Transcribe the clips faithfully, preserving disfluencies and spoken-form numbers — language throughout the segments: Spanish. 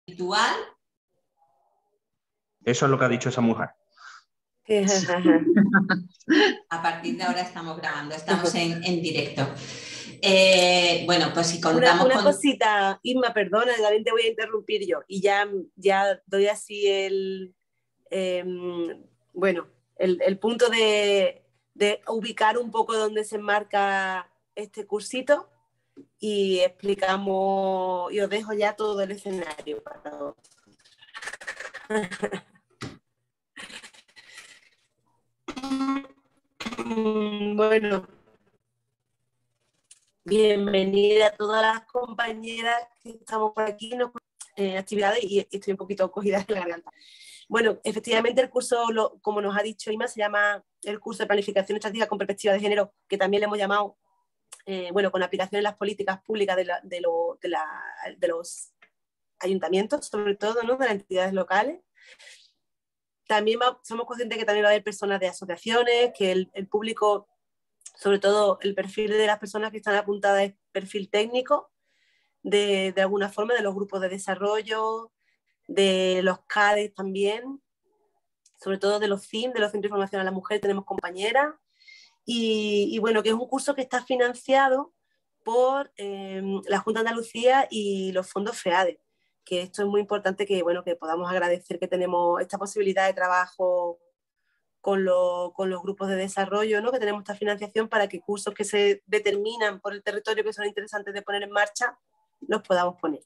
Virtual. Eso es lo que ha dicho esa mujer. A partir de ahora estamos grabando, estamos en, en directo. Eh, bueno, pues si contamos una, una con... cosita, Inma, perdona, también te voy a interrumpir yo y ya, ya doy así el, eh, bueno, el, el punto de, de ubicar un poco dónde se enmarca este cursito y explicamos, y os dejo ya todo el escenario para vosotros. Bueno, bienvenida a todas las compañeras que estamos por aquí en eh, actividades y estoy un poquito cogida de la garganta. Bueno, efectivamente el curso, lo, como nos ha dicho Inma, se llama el curso de planificación estratégica con perspectiva de género, que también le hemos llamado, eh, bueno, con aplicación en las políticas públicas de, la, de, lo, de, la, de los ayuntamientos, sobre todo, ¿no? De las entidades locales. También va, somos conscientes que también va a haber personas de asociaciones, que el, el público, sobre todo el perfil de las personas que están apuntadas es perfil técnico, de, de alguna forma, de los grupos de desarrollo, de los C A D E también, sobre todo de los C I M, de los Centros de Información a la Mujer, tenemos compañeras, y, y bueno, que es un curso que está financiado por eh, la Junta de Andalucía y los fondos FEADE, que esto es muy importante que, bueno, que podamos agradecer que tenemos esta posibilidad de trabajo con, lo, con los grupos de desarrollo, ¿no? Que tenemos esta financiación para que cursos que se determinan por el territorio que son interesantes de poner en marcha, los podamos poner.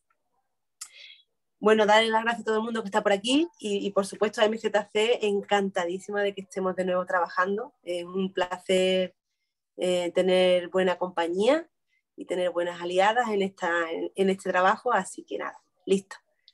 Bueno, darle las gracias a todo el mundo que está por aquí y, y por supuesto a M Z C, encantadísima de que estemos de nuevo trabajando. Es un placer eh, tener buena compañía y tener buenas aliadas en, esta, en, en este trabajo, así que nada, listo.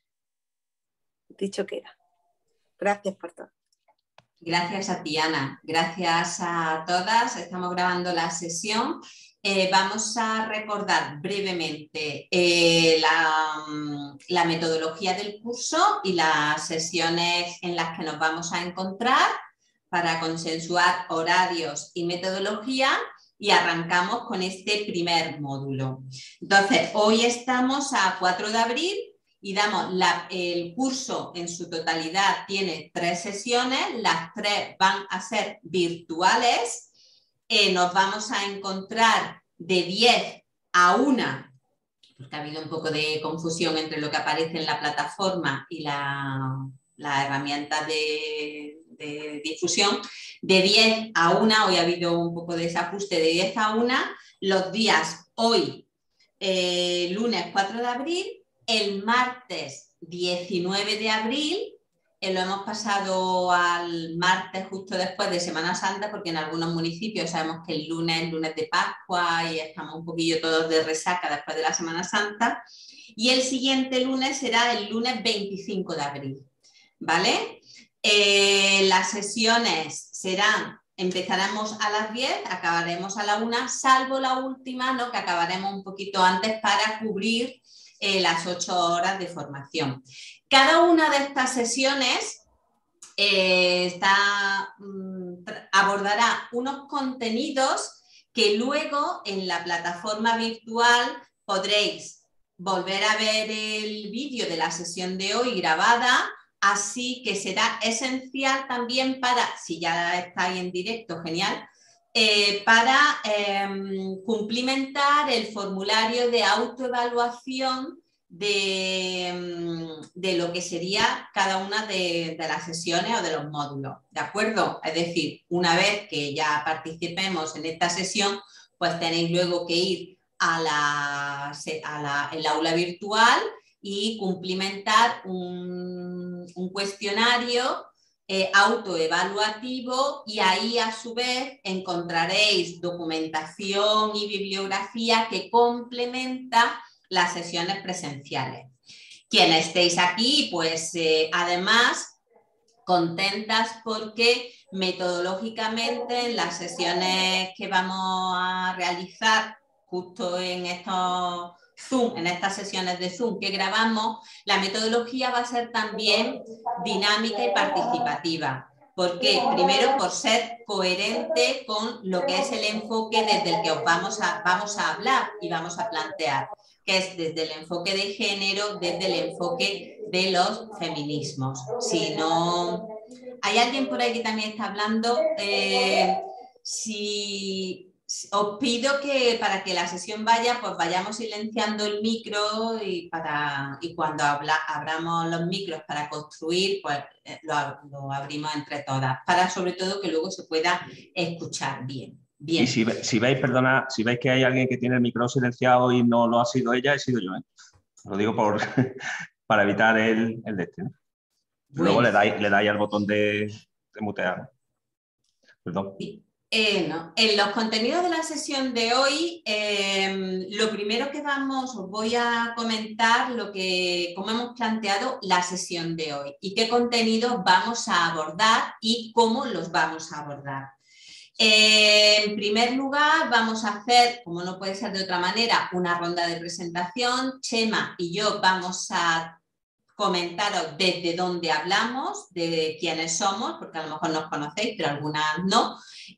Dicho queda. Gracias por todo. Gracias a ti, Ana. Gracias a todas. Estamos grabando la sesión. Eh, vamos a recordar brevemente eh, la, la metodología del curso y las sesiones en las que nos vamos a encontrar para consensuar horarios y metodología, y arrancamos con este primer módulo. Entonces, hoy estamos a cuatro de abril y damos la, el curso en su totalidad, tiene tres sesiones, las tres van a ser virtuales. Eh, nos vamos a encontrar de diez a una, porque ha habido un poco de confusión entre lo que aparece en la plataforma y la, la herramienta de, de difusión, de diez a una, hoy ha habido un poco de desajuste, de diez a una, los días hoy, eh, lunes cuatro de abril, el martes diecinueve de abril, eh, lo hemos pasado al martes justo después de Semana Santa, porque en algunos municipios sabemos que el lunes es lunes de Pascua y estamos un poquillo todos de resaca después de la Semana Santa, y el siguiente lunes será el lunes veinticinco de abril, ¿vale? Eh, las sesiones serán, empezaremos a las diez, acabaremos a la una, salvo la última, ¿no? Que acabaremos un poquito antes para cubrir eh, las ocho horas de formación. Cada una de estas sesiones eh, está, mm, abordará unos contenidos que luego en la plataforma virtual podréis volver a ver el vídeo de la sesión de hoy grabada, así que será esencial también para, si ya estáis en directo, genial, eh, para eh, cumplimentar el formulario de autoevaluación de, de lo que sería cada una de, de las sesiones o de los módulos, ¿de acuerdo? Es decir, una vez que ya participemos en esta sesión, pues tenéis luego que ir a la, a la, el aula virtual y cumplimentar un, un cuestionario eh, autoevaluativo, y ahí a su vez encontraréis documentación y bibliografía que complementa las sesiones presenciales. Quienes estéis aquí, pues eh, además contentas porque metodológicamente en las sesiones que vamos a realizar justo en estos Zoom, en estas sesiones de Zoom que grabamos, la metodología va a ser también dinámica y participativa. ¿Por qué? Primero, por ser coherente con lo que es el enfoque desde el que os vamos a, vamos a hablar y vamos a plantear, que es desde el enfoque de género, desde el enfoque de los feminismos. Si no... Hay alguien por ahí que también está hablando. Eh, si... Os pido que para que la sesión vaya, pues vayamos silenciando el micro y, para, y cuando habla, abramos los micros para construir, pues lo, lo abrimos entre todas, para sobre todo que luego se pueda escuchar bien. Bien. Y si, si veis, perdona, si veis que hay alguien que tiene el micro silenciado y no lo ha sido ella, he sido yo, ¿eh? Lo digo por, para evitar el, el de este, ¿no? Bueno. Luego le dais, le dais al botón de, de mutear. Perdón. Sí. Eh, no. En los contenidos de la sesión de hoy, eh, lo primero que vamos, os voy a comentar lo que, cómo hemos planteado la sesión de hoy y qué contenidos vamos a abordar y cómo los vamos a abordar. Eh, en primer lugar, vamos a hacer, como no puede ser de otra manera, una ronda de presentación. Chema y yo vamos a comentaros desde dónde hablamos, de quiénes somos, porque a lo mejor nos conocéis, pero algunas no,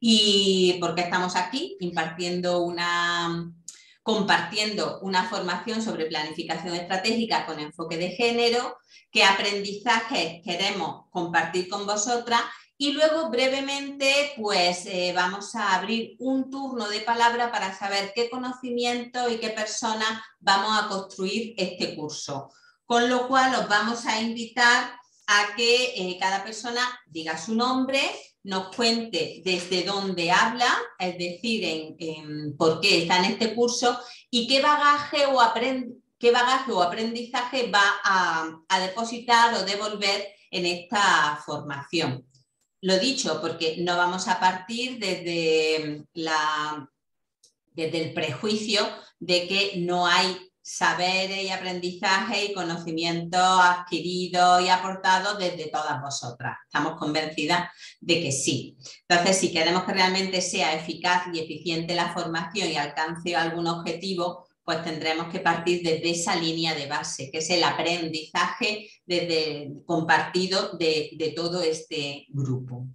y por qué estamos aquí impartiendo una, compartiendo una formación sobre planificación estratégica con enfoque de género, qué aprendizajes queremos compartir con vosotras. Y luego brevemente pues eh, vamos a abrir un turno de palabra para saber qué conocimiento y qué personas vamos a construir este curso. Con lo cual os vamos a invitar a que eh, cada persona diga su nombre, nos cuente desde dónde habla, es decir, en, en por qué está en este curso y qué bagaje o, aprend qué bagaje o aprendizaje va a, a depositar o devolver en esta formación. Lo dicho, porque no vamos a partir desde, la, desde el prejuicio de que no hay saberes y aprendizaje y conocimientos adquiridos y aportados desde todas vosotras. Estamos convencidas de que sí. Entonces, si queremos que realmente sea eficaz y eficiente la formación y alcance algún objetivo, pues tendremos que partir desde esa línea de base, que es el aprendizaje desde, compartido de, de todo este grupo.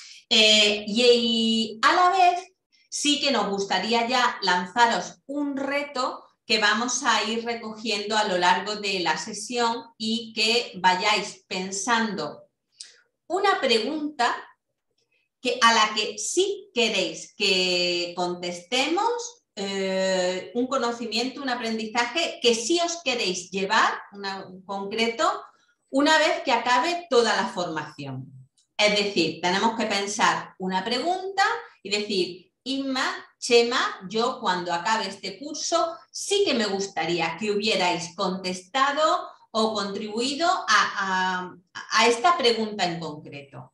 Eh, y, y a la vez, sí que nos gustaría ya lanzaros un reto que vamos a ir recogiendo a lo largo de la sesión y que vayáis pensando una pregunta que, a la que sí queréis que contestemos, eh, un conocimiento, un aprendizaje que sí os queréis llevar, una, un concreto, una vez que acabe toda la formación. Es decir, tenemos que pensar una pregunta y decir, Inma, Chema, yo cuando acabe este curso sí que me gustaría que hubierais contestado o contribuido a, a, a esta pregunta en concreto.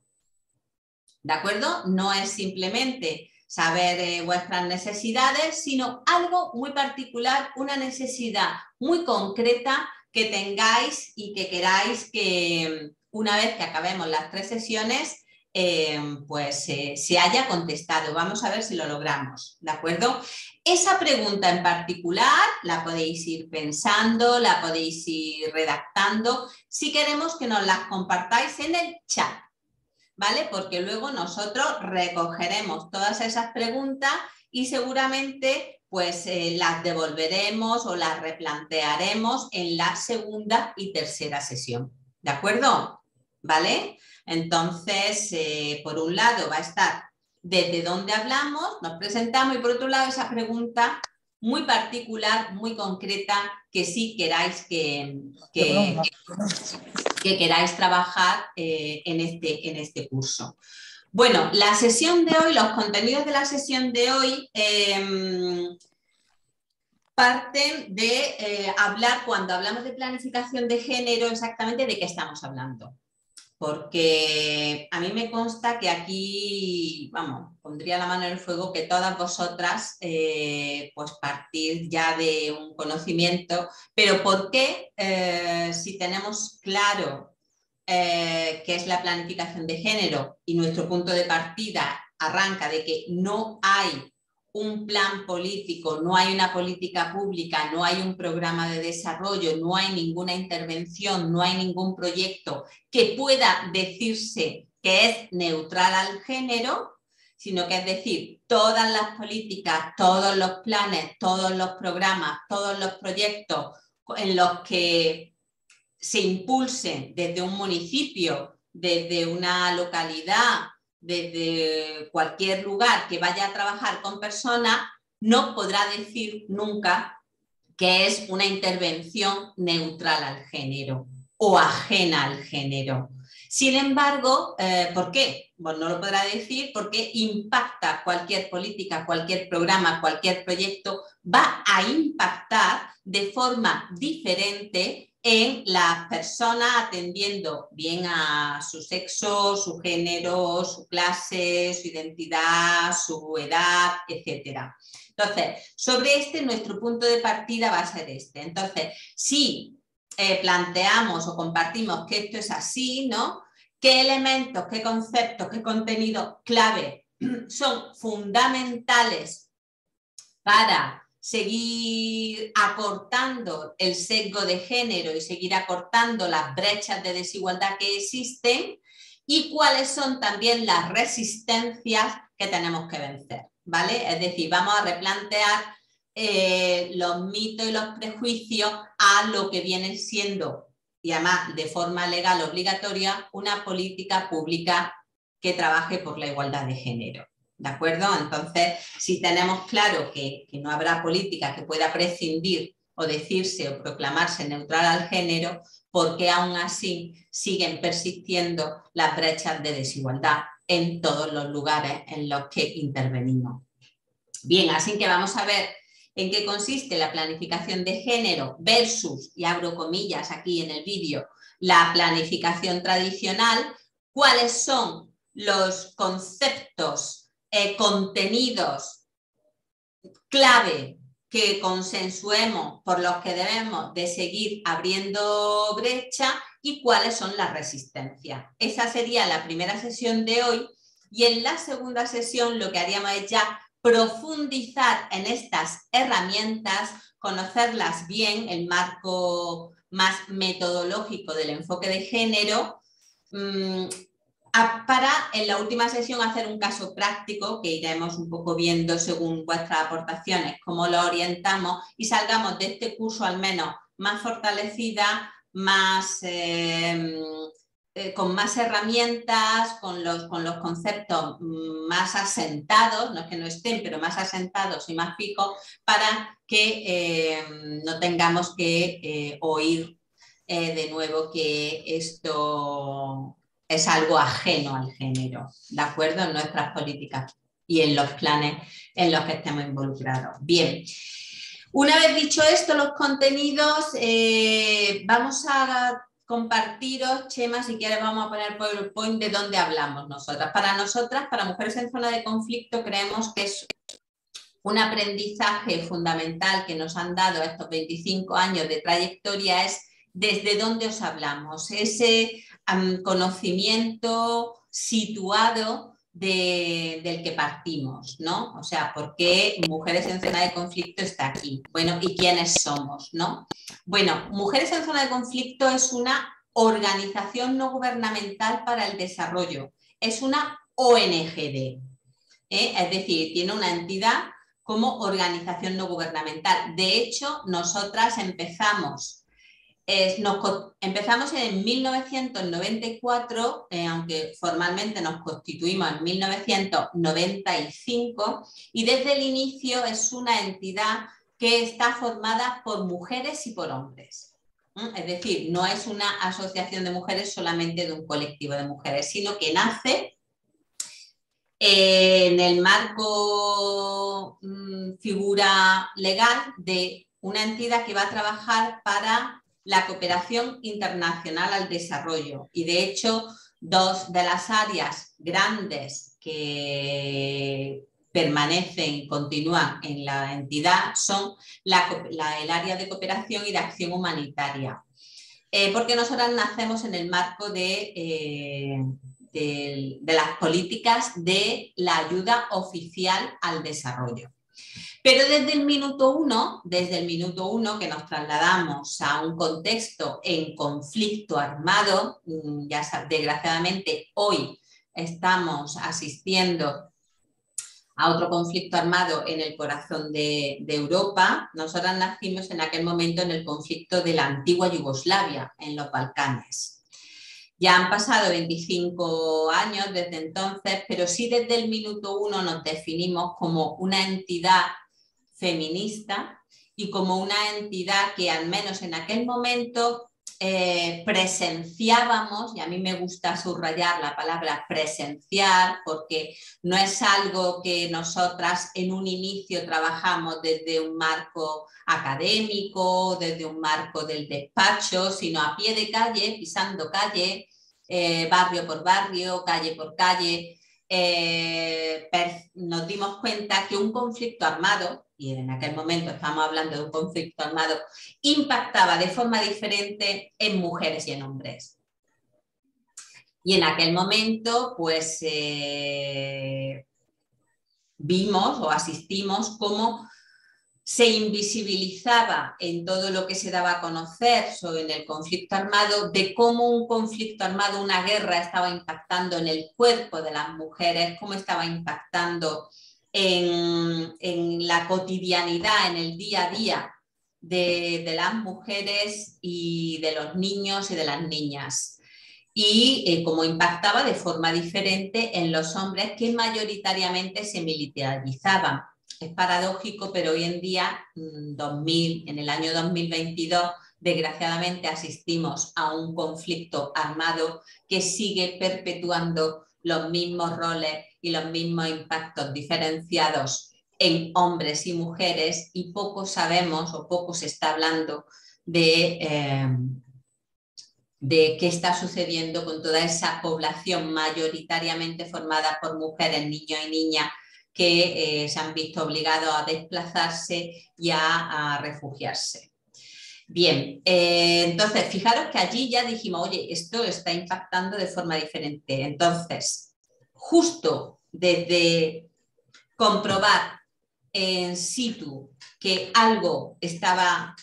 ¿De acuerdo? No es simplemente saber eh, vuestras necesidades, sino algo muy particular, una necesidad muy concreta que tengáis y que queráis que una vez que acabemos las tres sesiones, Eh, pues eh, se haya contestado. Vamos a ver si lo logramos, ¿de acuerdo? Esa pregunta en particular la podéis ir pensando, la podéis ir redactando, si queremos que nos las compartáis en el chat, ¿vale? Porque luego nosotros recogeremos todas esas preguntas y seguramente pues eh, las devolveremos o las replantearemos en la segunda y tercera sesión, ¿de acuerdo? ¿Vale? Entonces, eh, por un lado va a estar desde dónde hablamos, nos presentamos y por otro lado esa pregunta muy particular, muy concreta, que sí queráis que, que, que queráis trabajar eh, en, este, en este curso. Bueno, la sesión de hoy, los contenidos de la sesión de hoy eh, parten de eh, hablar, cuando hablamos de planificación de género, exactamente de qué estamos hablando. Porque a mí me consta que aquí, vamos, pondría la mano en el fuego que todas vosotras eh, pues partís ya de un conocimiento, pero ¿por qué eh, si tenemos claro eh, qué es la planificación de género y nuestro punto de partida arranca de que no hay un plan político, no hay una política pública, no hay un programa de desarrollo, no hay ninguna intervención, no hay ningún proyecto que pueda decirse que es neutral al género, sino que es decir, todas las políticas, todos los planes, todos los programas, todos los proyectos en los que se impulsen desde un municipio, desde una localidad, desde cualquier lugar que vaya a trabajar con personas, no podrá decir nunca que es una intervención neutral al género o ajena al género. Sin embargo, eh, ¿por qué? Pues no lo podrá decir porque impacta cualquier política, cualquier programa, cualquier proyecto, va a impactar de forma diferente en las personas atendiendo bien a su sexo, su género, su clase, su identidad, su edad, etcétera. Entonces, sobre este nuestro punto de partida va a ser este. Entonces, si eh, planteamos o compartimos que esto es así, ¿no? ¿Qué elementos, qué conceptos, qué contenidos clave son fundamentales para seguir acortando el sesgo de género y seguir acortando las brechas de desigualdad que existen? Y cuáles son también las resistencias que tenemos que vencer, ¿vale? Es decir, vamos a replantear eh, los mitos y los prejuicios a lo que viene siendo, y además de forma legal obligatoria, una política pública que trabaje por la igualdad de género. ¿De acuerdo? Entonces, si tenemos claro que, que no habrá política que pueda prescindir o decirse o proclamarse neutral al género, ¿por qué aún así siguen persistiendo las brechas de desigualdad en todos los lugares en los que intervenimos? Bien, así que vamos a ver en qué consiste la planificación de género versus, y abro comillas aquí en el vídeo, la planificación tradicional, cuáles son los conceptos, eh, contenidos clave que consensuemos por los que debemos de seguir abriendo brecha y cuáles son las resistencias. Esa sería la primera sesión de hoy y en la segunda sesión lo que haríamos es ya profundizar en estas herramientas, conocerlas bien, el marco más metodológico del enfoque de género, mmm, para en la última sesión hacer un caso práctico que iremos un poco viendo según vuestras aportaciones, cómo lo orientamos y salgamos de este curso al menos más fortalecida, más, eh, eh, con más herramientas, con los, con los conceptos más asentados, no es que no estén, pero más asentados y más fijos, para que eh, no tengamos que eh, oír eh, de nuevo que esto es algo ajeno al género, ¿de acuerdo? En nuestras políticas y en los planes en los que estemos involucrados. Bien, una vez dicho esto, los contenidos, eh, vamos a compartiros, Chema, si quieres vamos a poner PowerPoint de dónde hablamos nosotras. Para nosotras, para mujeres en zona de conflicto, creemos que es un aprendizaje fundamental que nos han dado estos veinticinco años de trayectoria, es desde dónde os hablamos, ese um, conocimiento situado de, del que partimos, ¿no? O sea, ¿por qué Mujeres en Zona de Conflicto está aquí? Bueno, ¿y quiénes somos, no? Bueno, Mujeres en Zona de Conflicto es una organización no gubernamental para el desarrollo, es una O N G D, ¿eh? Es decir, tiene una entidad como organización no gubernamental. De hecho, nosotras empezamos Eh, nos, empezamos en mil novecientos noventa y cuatro, eh, aunque formalmente nos constituimos en mil novecientos noventa y cinco, y desde el inicio es una entidad que está formada por mujeres y por hombres. ¿Mm? Es decir, no es una asociación de mujeres solamente de un colectivo de mujeres, sino que nace eh, en el marco mmm, figura legal de una entidad que va a trabajar para la cooperación internacional al desarrollo. Y de hecho, dos de las áreas grandes que permanecen y continúan en la entidad son la, la, el área de cooperación y de acción humanitaria. Eh, porque nosotras nacemos en el marco de, eh, de, de las políticas de la ayuda oficial al desarrollo. Pero desde el minuto uno, desde el minuto uno que nos trasladamos a un contexto en conflicto armado, ya desgraciadamente hoy estamos asistiendo a otro conflicto armado en el corazón de, de Europa. Nosotras nacimos en aquel momento en el conflicto de la antigua Yugoslavia, en los Balcanes. Ya han pasado veinticinco años desde entonces, pero sí desde el minuto uno nos definimos como una entidad feminista y como una entidad que al menos en aquel momento eh, presenciábamos, y a mí me gusta subrayar la palabra presenciar porque no es algo que nosotras en un inicio trabajamos desde un marco académico, desde un marco del despacho, sino a pie de calle, pisando calle, eh, barrio por barrio, calle por calle. Eh, nos dimos cuenta que un conflicto armado, y en aquel momento estamos hablando de un conflicto armado, impactaba de forma diferente en mujeres y en hombres. Y en aquel momento, pues, eh, vimos o asistimos cómo se invisibilizaba en todo lo que se daba a conocer sobre el conflicto armado, de cómo un conflicto armado, una guerra, estaba impactando en el cuerpo de las mujeres, cómo estaba impactando en, en la cotidianidad, en el día a día de, de las mujeres y de los niños y de las niñas. Y eh, cómo impactaba de forma diferente en los hombres que mayoritariamente se militarizaban. Es paradójico, pero hoy en día, dos mil, en el año dos mil veintidós, desgraciadamente asistimos a un conflicto armado que sigue perpetuando los mismos roles y los mismos impactos diferenciados en hombres y mujeres, y poco sabemos o poco se está hablando de, eh, de qué está sucediendo con toda esa población mayoritariamente formada por mujeres, niños y niñas, que eh, se han visto obligados a desplazarse y a, a refugiarse. Bien, eh, entonces fijaros que allí ya dijimos, oye, esto está impactando de forma diferente. Entonces, justo desde comprobar en situ que algo estaba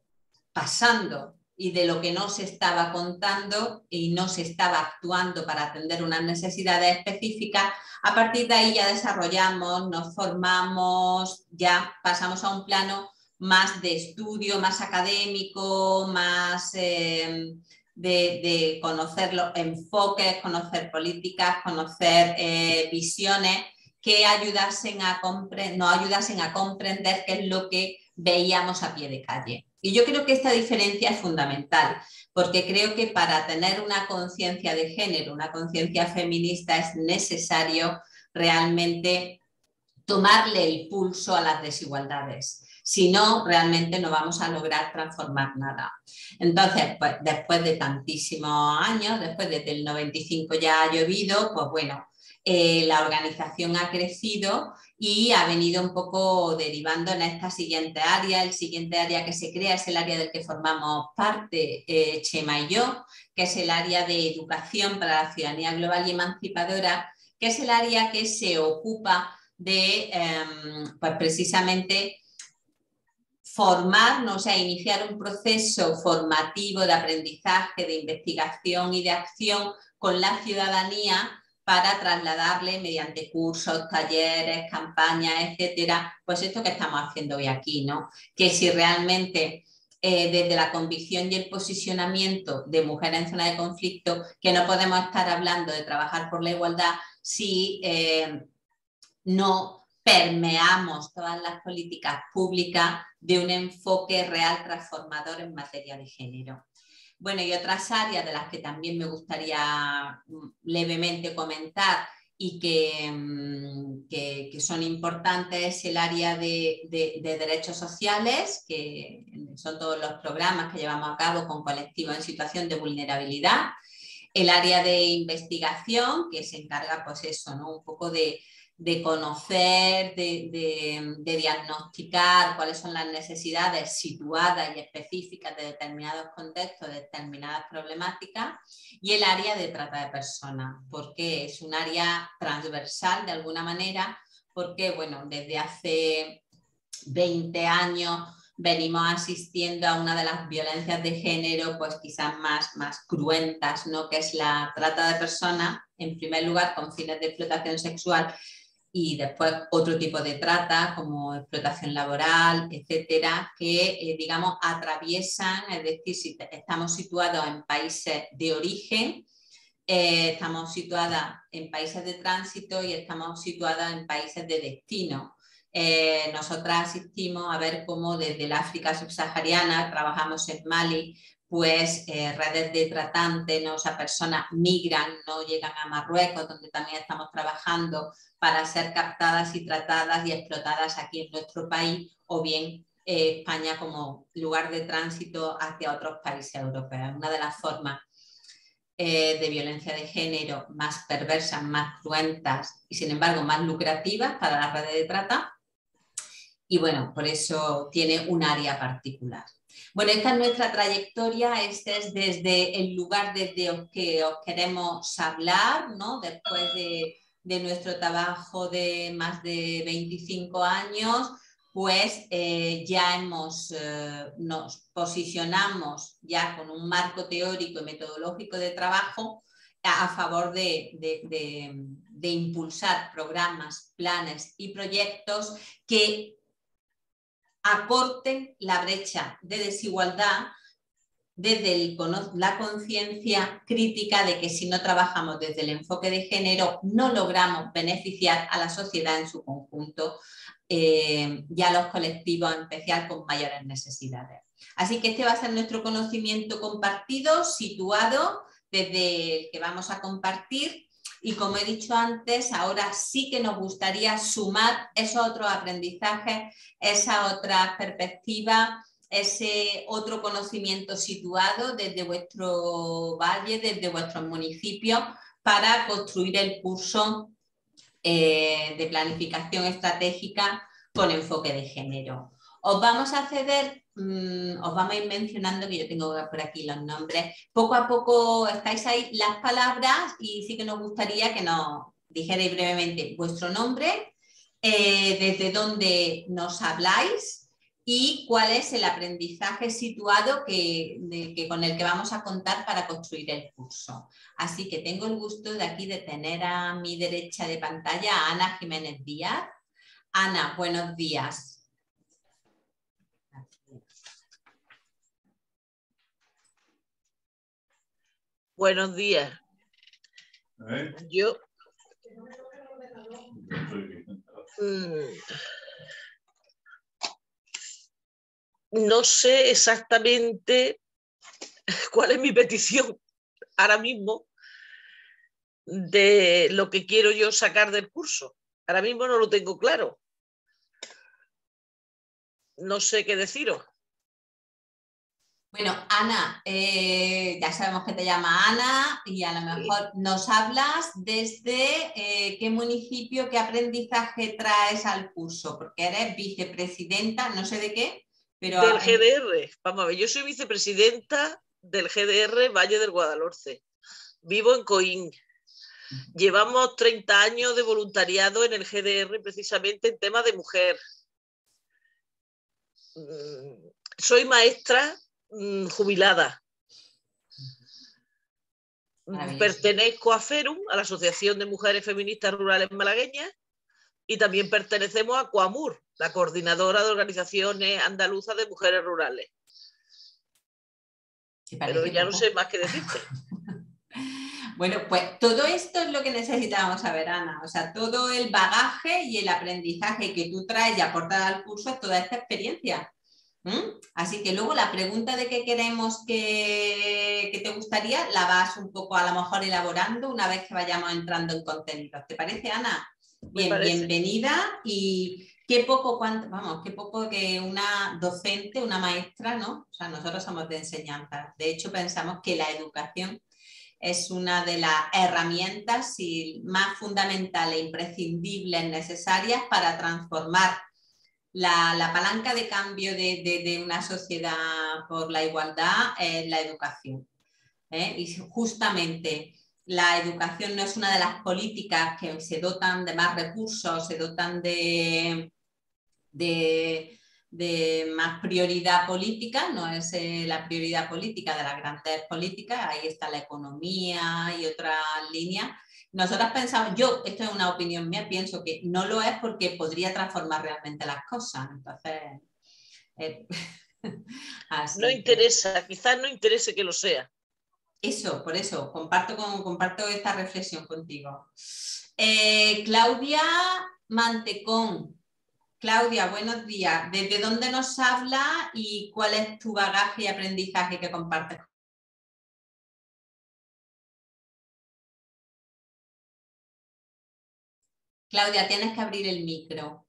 pasando y de lo que no se estaba contando y no se estaba actuando para atender unas necesidades específicas, a partir de ahí ya desarrollamos, nos formamos, ya pasamos a un plano más de estudio, más académico, más eh, de, de conocer los enfoques, conocer políticas, conocer eh, visiones que ayudasen a nos ayudasen a comprender qué es lo que veíamos a pie de calle. Y yo creo que esta diferencia es fundamental, porque creo que para tener una conciencia de género, una conciencia feminista, es necesario realmente tomarle el pulso a las desigualdades. Si no, realmente no vamos a lograr transformar nada. Entonces, pues, después de tantísimos años, después desde el noventa y cinco ya ha llovido, pues bueno, eh, la organización ha crecido y ha venido un poco derivando en esta siguiente área. El siguiente área que se crea es el área del que formamos parte eh, Chema y yo, que es el área de educación para la ciudadanía global y emancipadora, que es el área que se ocupa de, eh, pues precisamente, formarnos, o sea, iniciar un proceso formativo de aprendizaje, de investigación y de acción con la ciudadanía para trasladarle mediante cursos, talleres, campañas, etcétera, pues esto que estamos haciendo hoy aquí, ¿no? Que si realmente eh, desde la convicción y el posicionamiento de mujeres en zona de conflicto, que no podemos estar hablando de trabajar por la igualdad si eh, no permeamos todas las políticas públicas de un enfoque real transformador en materia de género. Bueno, y otras áreas de las que también me gustaría levemente comentar y que, que, que son importantes es el área de, de, de derechos sociales, que son todos los programas que llevamos a cabo con colectivos en situación de vulnerabilidad, el área de investigación, que se encarga, pues eso, ¿no? Un poco de de conocer, de, de, de diagnosticar cuáles son las necesidades situadas y específicas de determinados contextos, de determinadas problemáticas, y el área de trata de personas, porque es un área transversal de alguna manera, porque bueno, desde hace veinte años venimos asistiendo a una de las violencias de género, pues quizás más, más cruentas, ¿no? Que es la trata de personas, en primer lugar con fines de explotación sexual, y después otro tipo de trata como explotación laboral, etcétera, que eh, digamos atraviesan, es decir, si estamos situados en países de origen, eh, estamos situadas en países de tránsito y estamos situadas en países de destino. Eh, nosotras asistimos a ver cómo desde el África subsahariana, trabajamos en Mali, pues eh, redes de tratantes, ¿no? O sea, personas migran, no llegan a Marruecos, donde también estamos trabajando para ser captadas y tratadas y explotadas aquí en nuestro país, o bien eh, España como lugar de tránsito hacia otros países europeos. Una de las formas eh, de violencia de género más perversas, más cruentas y sin embargo más lucrativas para las redes de trata. Y bueno, por eso tiene un área particular. Bueno, esta es nuestra trayectoria, este es desde el lugar desde el que os queremos hablar, ¿no? Después de, de nuestro trabajo de más de veinticinco años, pues eh, ya hemos, eh, nos posicionamos ya con un marco teórico y metodológico de trabajo a, a favor de, de, de, de impulsar programas, planes y proyectos que acorten la brecha de desigualdad desde el, la conciencia crítica de que si no trabajamos desde el enfoque de género no logramos beneficiar a la sociedad en su conjunto eh, y a los colectivos en especial con mayores necesidades. Así que este va a ser nuestro conocimiento compartido, situado desde el que vamos a compartir. Y como he dicho antes, ahora sí que nos gustaría sumar esos otros aprendizajes, esa otra perspectiva, ese otro conocimiento situado desde vuestro valle, desde vuestros municipios, para construir el curso eh, de planificación estratégica con enfoque de género. Os vamos a ceder, mmm, os vamos a ir mencionando, que yo tengo por aquí los nombres, poco a poco estáis ahí las palabras y sí que nos gustaría que nos dijerais brevemente vuestro nombre, eh, desde dónde nos habláis y cuál es el aprendizaje situado que, de, que con el que vamos a contar para construir el curso. Así que tengo el gusto de aquí de tener a mi derecha de pantalla a Ana Jiménez Díaz. Ana, buenos días. Buenos días. ¿Eh? Yo mm, no sé exactamente cuál es mi petición ahora mismo de lo que quiero yo sacar del curso. Ahora mismo no lo tengo claro. No sé qué deciros. Bueno, Ana, eh, ya sabemos que te llama Ana y a lo mejor nos hablas desde eh, qué municipio, qué aprendizaje traes al curso, porque eres vicepresidenta, no sé de qué, pero... Del G D R, vamos a ver, yo soy vicepresidenta del G D R Valle del Guadalhorce, vivo en Coín. Llevamos treinta años de voluntariado en el G D R precisamente en temas de mujer. Soy maestra jubilada. Pertenezco a FERUM, a la Asociación de Mujeres Feministas Rurales Malagueñas, y también pertenecemos a COAMUR, la Coordinadora de Organizaciones Andaluzas de Mujeres Rurales. Pero ya poco. No sé más que decirte. Bueno, pues todo esto es lo que necesitábamos saber, Ana. O sea, todo el bagaje y el aprendizaje que tú traes y aportas al curso es toda esta experiencia. ¿Mm? Así que luego la pregunta de qué queremos que, que te gustaría la vas un poco a lo mejor elaborando una vez que vayamos entrando en contenidos. ¿Te parece, Ana? Bien, parece. Bienvenida y qué poco, cuánto, vamos, qué poco que una docente, una maestra, ¿no? O sea, nosotros somos de enseñanza. De hecho, pensamos que la educación es una de las herramientas y más fundamentales, imprescindibles, necesarias para transformar La, la palanca de cambio de, de, de una sociedad por la igualdad es la educación. ¿eh? Y justamente la educación no es una de las políticas que se dotan de más recursos, se dotan de, de, de más prioridad política, no es eh, la prioridad política de las grandes políticas, ahí está la economía y otras líneas. Nosotras pensamos, yo, esto es una opinión mía, pienso que no lo es porque podría transformar realmente las cosas. Entonces, eh, así no que, interesa, quizás no interese que lo sea. Eso, por eso, comparto, con, comparto esta reflexión contigo. Eh, Claudia Mantecón. Claudia, buenos días. ¿Desde dónde nos habla y cuál es tu bagaje y aprendizaje que compartes? Claudia, tienes que abrir el micro.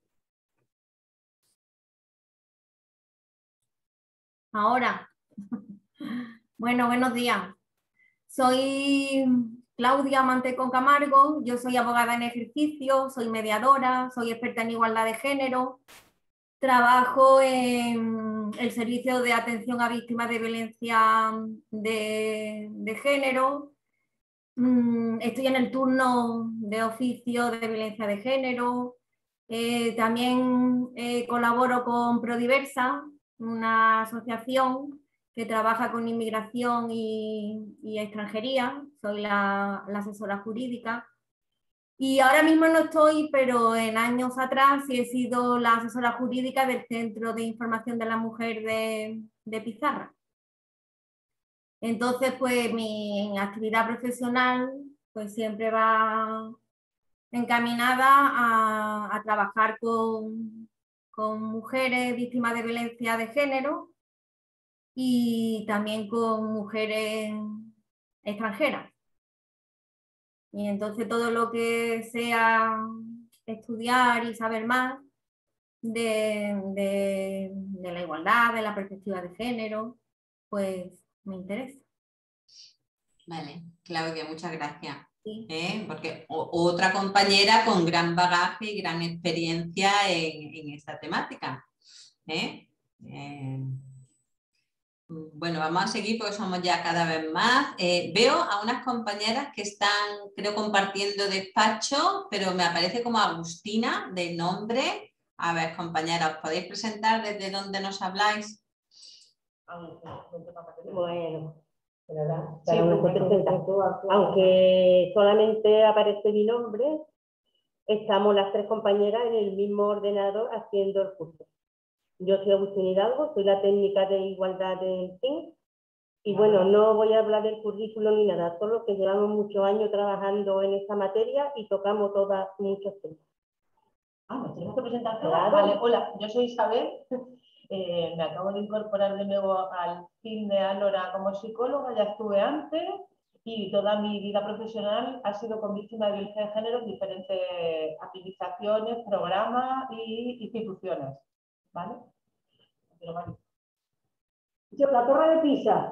Ahora. Bueno, buenos días. Soy Claudia Mantecón Camargo, yo soy abogada en ejercicio, soy mediadora, soy experta en igualdad de género, trabajo en el servicio de atención a víctimas de violencia de, de género, estoy en el turno de oficio de violencia de género, eh, también eh, colaboro con Prodiversa, una asociación que trabaja con inmigración y, y extranjería, soy la, la asesora jurídica. Y ahora mismo no estoy, pero en años atrás sí he sido la asesora jurídica del Centro de Información de la Mujer de, de Pizarra. Entonces, pues mi actividad profesional pues siempre va encaminada a, a trabajar con, con mujeres víctimas de violencia de género y también con mujeres extranjeras. Y entonces todo lo que sea estudiar y saber más de, de, de la igualdad, de la perspectiva de género, pues me interesa. Vale, Claudia, muchas gracias. Sí. ¿Eh? Porque o, otra compañera con gran bagaje y gran experiencia en, en esta temática. ¿Eh? Eh, Bueno, vamos a seguir porque somos ya cada vez más. Eh, veo a unas compañeras que están, creo, compartiendo despacho, pero me aparece como Agustina de nombre. A ver, compañeras, ¿os podéis presentar desde dónde nos habláis? Bueno, ¿verdad? Sí, aunque solamente aparece mi nombre, estamos las tres compañeras en el mismo ordenador haciendo el curso. Yo soy Agustina Hidalgo, soy la técnica de igualdad del C I N y bueno, no voy a hablar del currículum ni nada, solo que llevamos muchos años trabajando en esta materia y tocamos todas muchos temas. Ah, ¿me tenemos que presentar todas? Claro. Vale, hola, yo soy Isabel, eh, me acabo de incorporar de nuevo al C I N de Anora como psicóloga, ya estuve antes y toda mi vida profesional ha sido con víctimas de violencia de género en diferentes administraciones, programas y instituciones. ¿Vale? Pero vale. Yo, la Torre de Pisa.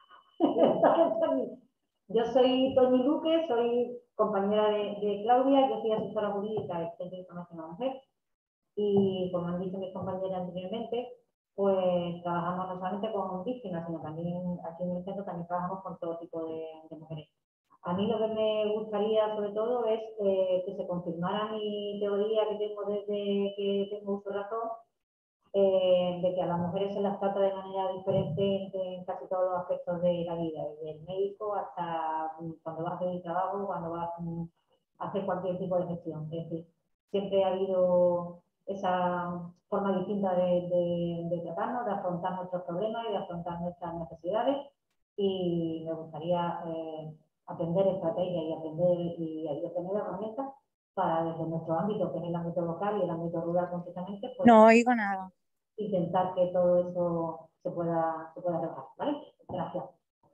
Yo soy Toñi Luque, soy compañera de, de Claudia, yo soy asesora jurídica del Centro de Información de la Mujer y como han dicho mis compañeras anteriormente, pues trabajamos no solamente con víctimas, sino también aquí en el centro también trabajamos con todo tipo de, de mujeres. A mí lo que me gustaría sobre todo es eh, que se confirmara mi teoría que tengo desde que tengo uso de razón, Eh, de que a las mujeres se las trata de manera diferente en, en casi todos los aspectos de la vida, desde el médico hasta cuando vas a hacer el trabajo, cuando vas a hacer cualquier tipo de gestión. Es decir, siempre ha habido esa forma distinta de, de, de tratarnos, de afrontar nuestros problemas y de afrontar nuestras necesidades y me gustaría eh, aprender estrategias y aprender y, y obtener herramientas para desde nuestro ámbito, que es el ámbito local y el ámbito rural concretamente, pues, no oigo nada. Intentar que todo eso se pueda, se pueda rebajar, ¿vale? Gracias.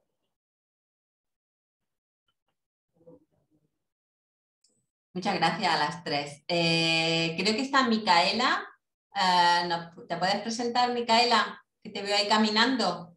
Muchas gracias a las tres. Eh, creo que está Micaela. Eh, ¿no? ¿Te puedes presentar, Micaela? Que te veo ahí caminando.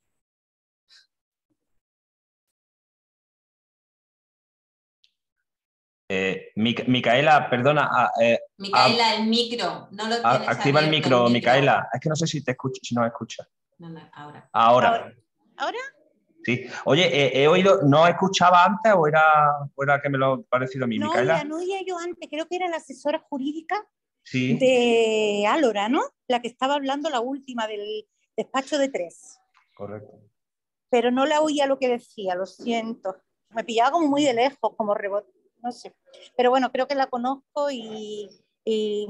Eh, Micaela, perdona. Eh, Micaela, el micro. No lo a, tienes activa el micro, el micro, Micaela. Es que no sé si te escucho, si no escuchas. No, no, ahora. Ahora. Ahora. ¿Ahora? Sí. Oye, eh, he oído, ¿no escuchaba antes o era, o era que me lo ha parecido a mí, No, Micaela? ya no oía yo antes, creo que era la asesora jurídica. Sí. de Álora, ¿no? La que estaba hablando, la última del despacho de tres. Correcto. Pero no la oía lo que decía, lo siento. Me pillaba como muy de lejos, como rebote, no sé. Pero bueno, creo que la conozco y, y,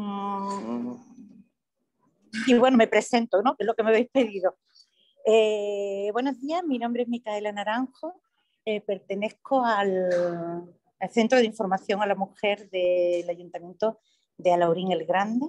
y bueno, me presento, ¿no? Que es lo que me habéis pedido. Eh, buenos días, mi nombre es Micaela Naranjo, eh, pertenezco al, al Centro de Información a la Mujer del Ayuntamiento de Alhaurín el Grande.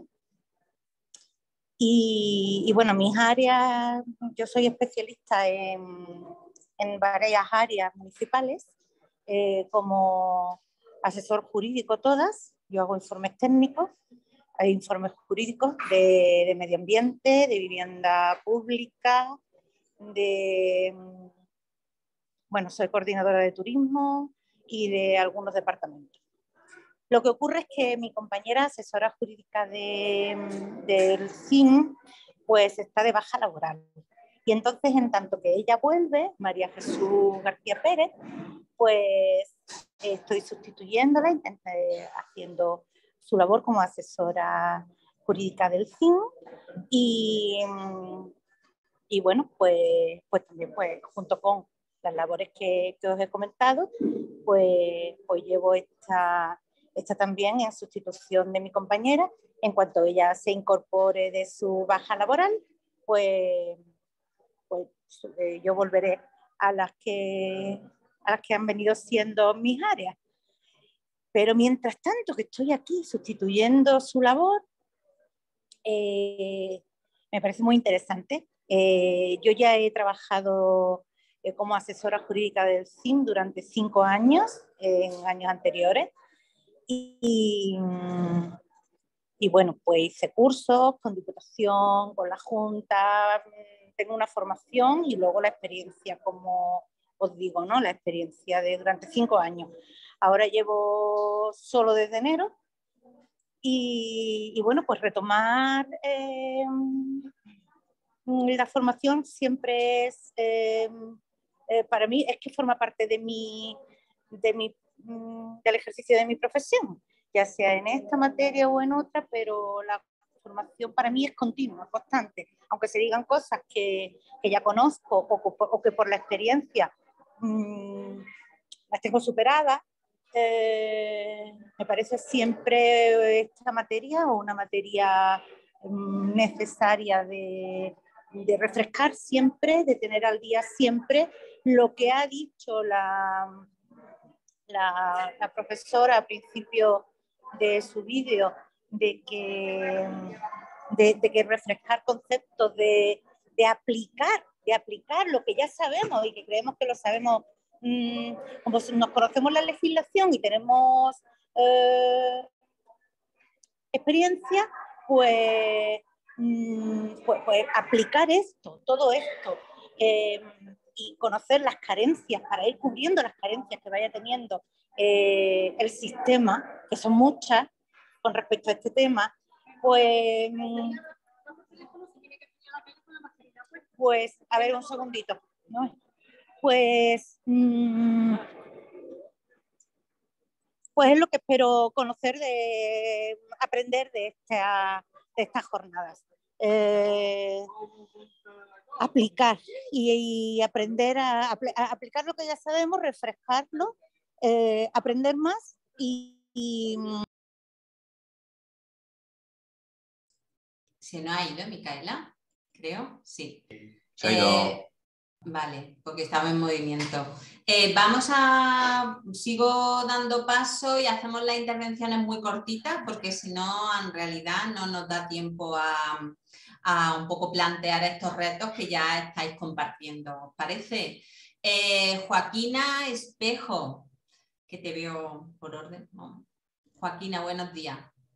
Y, y bueno, mis áreas, yo soy especialista en, en varias áreas municipales, eh, como asesor jurídico todas, yo hago informes técnicos, hay informes jurídicos de, de medio ambiente, de vivienda pública, de, bueno, soy coordinadora de turismo y de algunos departamentos. Lo que ocurre es que mi compañera asesora jurídica de, del C I M pues está de baja laboral. Y entonces, en tanto que ella vuelve, María Jesús García Pérez, pues estoy sustituyéndola, intenté, haciendo su labor como asesora jurídica del C I M. Y, y bueno, pues, pues también pues, junto con las labores que, que os he comentado, pues, pues llevo esta... Está también en sustitución de mi compañera. En cuanto ella se incorpore de su baja laboral, pues, pues eh, yo volveré a las, que, a las que han venido siendo mis áreas. Pero mientras tanto que estoy aquí sustituyendo su labor, eh, me parece muy interesante. Eh, yo ya he trabajado eh, como asesora jurídica del C I M durante cinco años, eh, en años anteriores. Y, y bueno, pues hice cursos con Diputación, con la Junta, tengo una formación y luego la experiencia, como os digo, ¿no? La experiencia de durante cinco años. Ahora llevo solo desde enero y, y bueno, pues retomar eh, la formación siempre es, eh, eh, para mí, es que forma parte de mi, de mi del ejercicio de mi profesión, ya sea en esta materia o en otra, pero la formación para mí es continua, constante, aunque se digan cosas que, que ya conozco o, o que por la experiencia mmm, las tengo superadas, eh, me parece siempre esta materia o una materia mmm, necesaria de, de refrescar siempre, de tener al día siempre lo que ha dicho la La, la profesora al principio de su vídeo, de que, de, de que refrescar conceptos, de, de aplicar, de aplicar lo que ya sabemos y que creemos que lo sabemos, mmm, como nos conocemos la legislación y tenemos eh, experiencia, pues, mmm, pues, pues aplicar esto, todo esto. Eh, y conocer las carencias para ir cubriendo las carencias que vaya teniendo eh, el sistema, que son muchas con respecto a este tema, pues, pues a ver, un segundito, ¿no? Pues, mmm, pues es lo que espero conocer, de aprender de, esta, de estas jornadas. Eh, aplicar y, y aprender a, a aplicar lo que ya sabemos, refrescarlo, eh, aprender más y, y... ¿Se nos ha ido, Micaela? Creo, sí. Se ha ido... Eh, vale, porque estaba en movimiento. Eh, vamos a... Sigo dando paso y hacemos las intervenciones muy cortitas porque si no, en realidad no nos da tiempo a... a un poco plantear estos retos que ya estáis compartiendo. ¿Os parece? Eh, Joaquina Espejo, que te veo por orden. No. Joaquina, buenos días.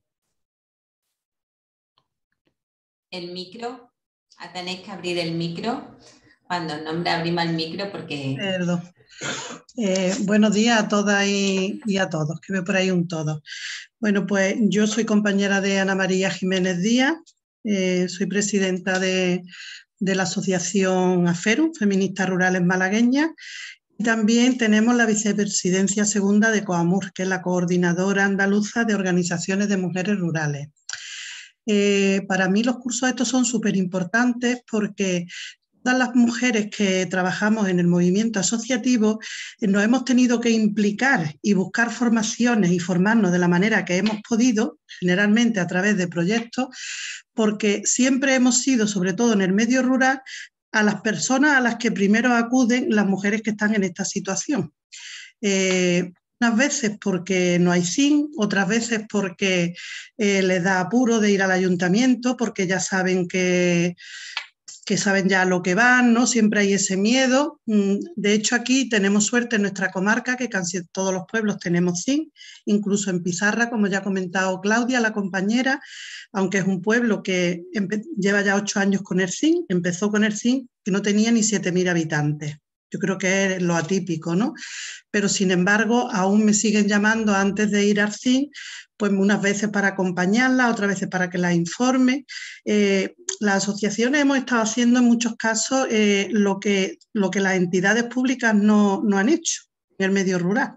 El micro, tenéis que abrir el micro. Cuando el nombre abrimos el micro porque... Perdón. Eh, buenos días a todas y, y a todos, que veo por ahí un todo. Bueno, pues yo soy compañera de Ana María Jiménez Díaz. Eh, soy presidenta de, de la asociación AFERU, Feministas Rurales Malagueñas, y también tenemos la vicepresidencia segunda de COAMUR, que es la Coordinadora Andaluza de Organizaciones de Mujeres Rurales. Eh, para mí los cursos estos son súper importantes porque todas las mujeres que trabajamos en el movimiento asociativo eh, nos hemos tenido que implicar y buscar formaciones y formarnos de la manera que hemos podido, generalmente a través de proyectos, porque siempre hemos sido, sobre todo en el medio rural, a las personas a las que primero acuden las mujeres que están en esta situación. Eh, unas veces porque no hay C I N, otras veces porque eh, les da apuro de ir al ayuntamiento, porque ya saben que, que saben ya a lo que van, ¿no? Siempre hay ese miedo. De hecho, aquí tenemos suerte en nuestra comarca, que casi todos los pueblos tenemos C I N, incluso en Pizarra, como ya ha comentado Claudia, la compañera, aunque es un pueblo que lleva ya ocho años con el C I N, empezó con el C I N que no tenía ni siete mil habitantes. Yo creo que es lo atípico, ¿no? Pero, sin embargo, aún me siguen llamando antes de ir al C I N, pues unas veces para acompañarla, otras veces para que la informe. Eh, las asociaciones hemos estado haciendo en muchos casos eh, lo, que, lo que las entidades públicas no, no han hecho en el medio rural.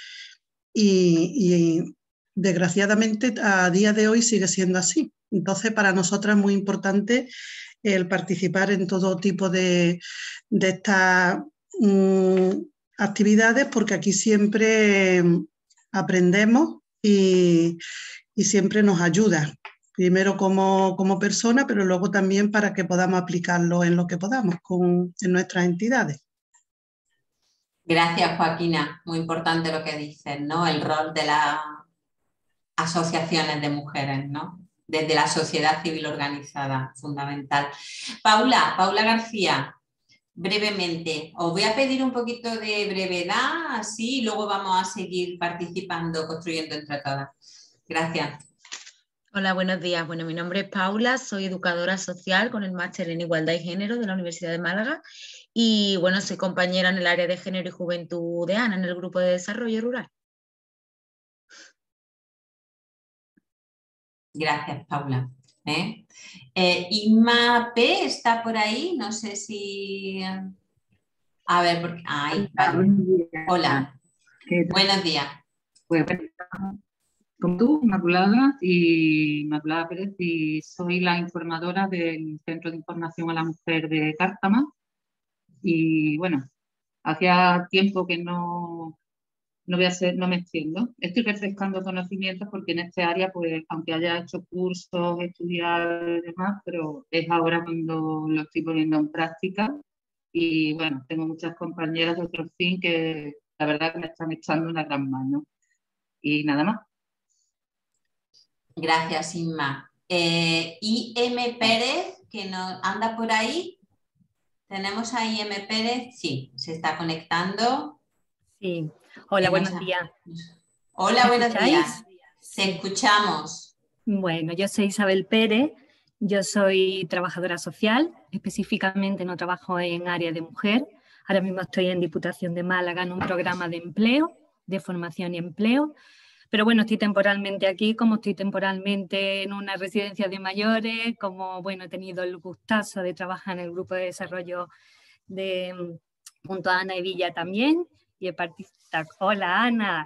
Y, y desgraciadamente a día de hoy sigue siendo así. Entonces, para nosotras es muy importante el participar en todo tipo de, de estas um, actividades, porque aquí siempre aprendemos y, y siempre nos ayuda. Primero como, como persona, pero luego también para que podamos aplicarlo en lo que podamos con, en nuestras entidades. Gracias, Joaquina. Muy importante lo que dices, ¿no? El rol de las asociaciones de mujeres, ¿no? Desde la sociedad civil organizada, fundamental. Paula, Paula García, brevemente, os voy a pedir un poquito de brevedad, así, y luego vamos a seguir participando, construyendo entre todas. Gracias. Hola, buenos días. Bueno, mi nombre es Paula, soy educadora social con el máster en Igualdad y Género de la Universidad de Málaga y, bueno, soy compañera en el área de Género y Juventud de ANA, en el Grupo de Desarrollo Rural. Gracias, Paula. ¿Eh? Eh, Inma P. está por ahí, no sé si... A ver, porque... Ay, vale. Hola, buenos días. Pues, como tú, Inmaculada, y Inmaculada Pérez, y soy la informadora del Centro de Información a la Mujer de Cártama. Y bueno, hacía tiempo que no... No, voy a ser, no me extiendo. Estoy refrescando conocimientos porque en este área, pues, aunque haya hecho cursos, estudiar y demás, pero es ahora cuando lo estoy poniendo en práctica. Y bueno, tengo muchas compañeras de otro fin que la verdad que me están echando una gran mano. Y nada más. Gracias, Inma. Eh, I M Pérez, que nos anda por ahí. ¿Tenemos a I M Pérez? Sí, se está conectando. Sí. Hola, buenos días. Hola, buenos días. Te escuchamos. Bueno, yo soy Isabel Pérez, yo soy trabajadora social, específicamente no trabajo en área de mujer. Ahora mismo estoy en Diputación de Málaga en un programa de empleo, de formación y empleo. Pero bueno, estoy temporalmente aquí, como estoy temporalmente en una residencia de mayores, como bueno, he tenido el gustazo de trabajar en el grupo de desarrollo de junto a Ana Evilla también. Y he participado. Hola, Ana.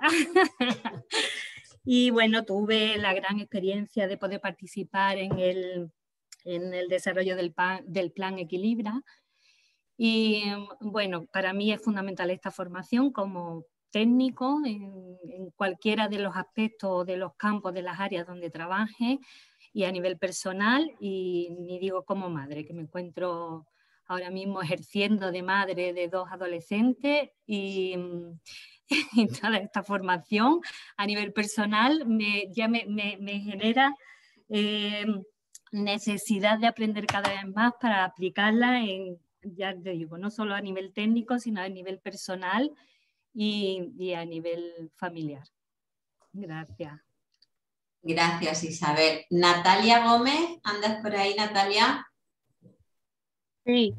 Y bueno, tuve la gran experiencia de poder participar en el, en el desarrollo del, pan, del plan Equilibra. Y bueno, para mí es fundamental esta formación como técnico en, en cualquiera de los aspectos de los campos, de las áreas donde trabaje y a nivel personal, y ni digo como madre, que me encuentro ahora mismo ejerciendo de madre de dos adolescentes y, y toda esta formación a nivel personal me, ya me, me, me genera eh, necesidad de aprender cada vez más para aplicarla en, ya te digo, no solo a nivel técnico, sino a nivel personal y, y a nivel familiar. Gracias. Gracias, Isabel. Natalia Gómez, ¿andas por ahí, Natalia? Sí.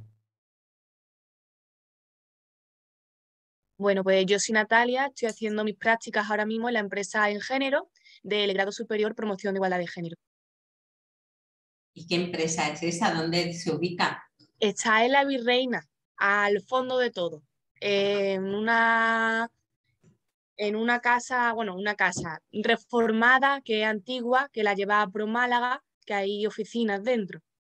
Bueno, pues yo soy Natalia, estoy haciendo mis prácticas ahora mismo en la empresa En Género del grado superior Promoción de Igualdad de Género. ¿Y qué empresa es esa? ¿Dónde se ubica? Está en la Virreina, al fondo de todo, en una, en una casa, bueno, una casa reformada que es antigua, que la lleva Pro Málaga, que hay oficinas dentro.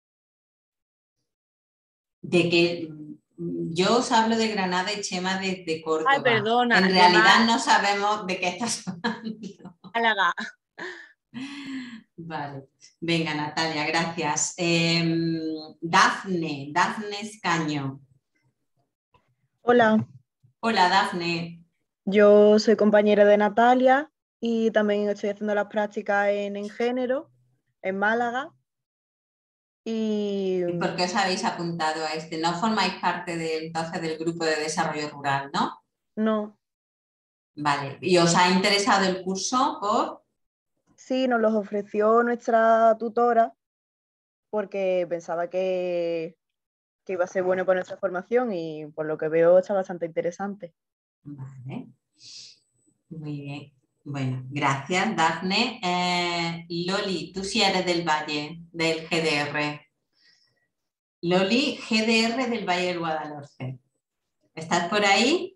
De que yo os hablo de Granada y Chema de, de Córdoba. Ay, perdona. En realidad no sabemos de qué estás hablando. Málaga. Vale. Venga, Natalia, gracias. Eh, Dafne, Dafne Escaño. Hola. Hola, Dafne. Yo soy compañera de Natalia y también estoy haciendo las prácticas en, en género, en Málaga. Y... ¿Y por qué os habéis apuntado a este? ¿No formáis parte de, entonces del grupo de desarrollo rural, no? No. Vale. ¿Y os ha interesado el curso por...? Sí, nos los ofreció nuestra tutora porque pensaba que, que iba a ser bueno para nuestra formación y por lo que veo está bastante interesante. Vale. Muy bien. Bueno, gracias, Dafne. Eh, Loli, tú sí eres del Valle, del G D R. Loli, G D R del Valle del Guadalhorce. ¿Estás por ahí?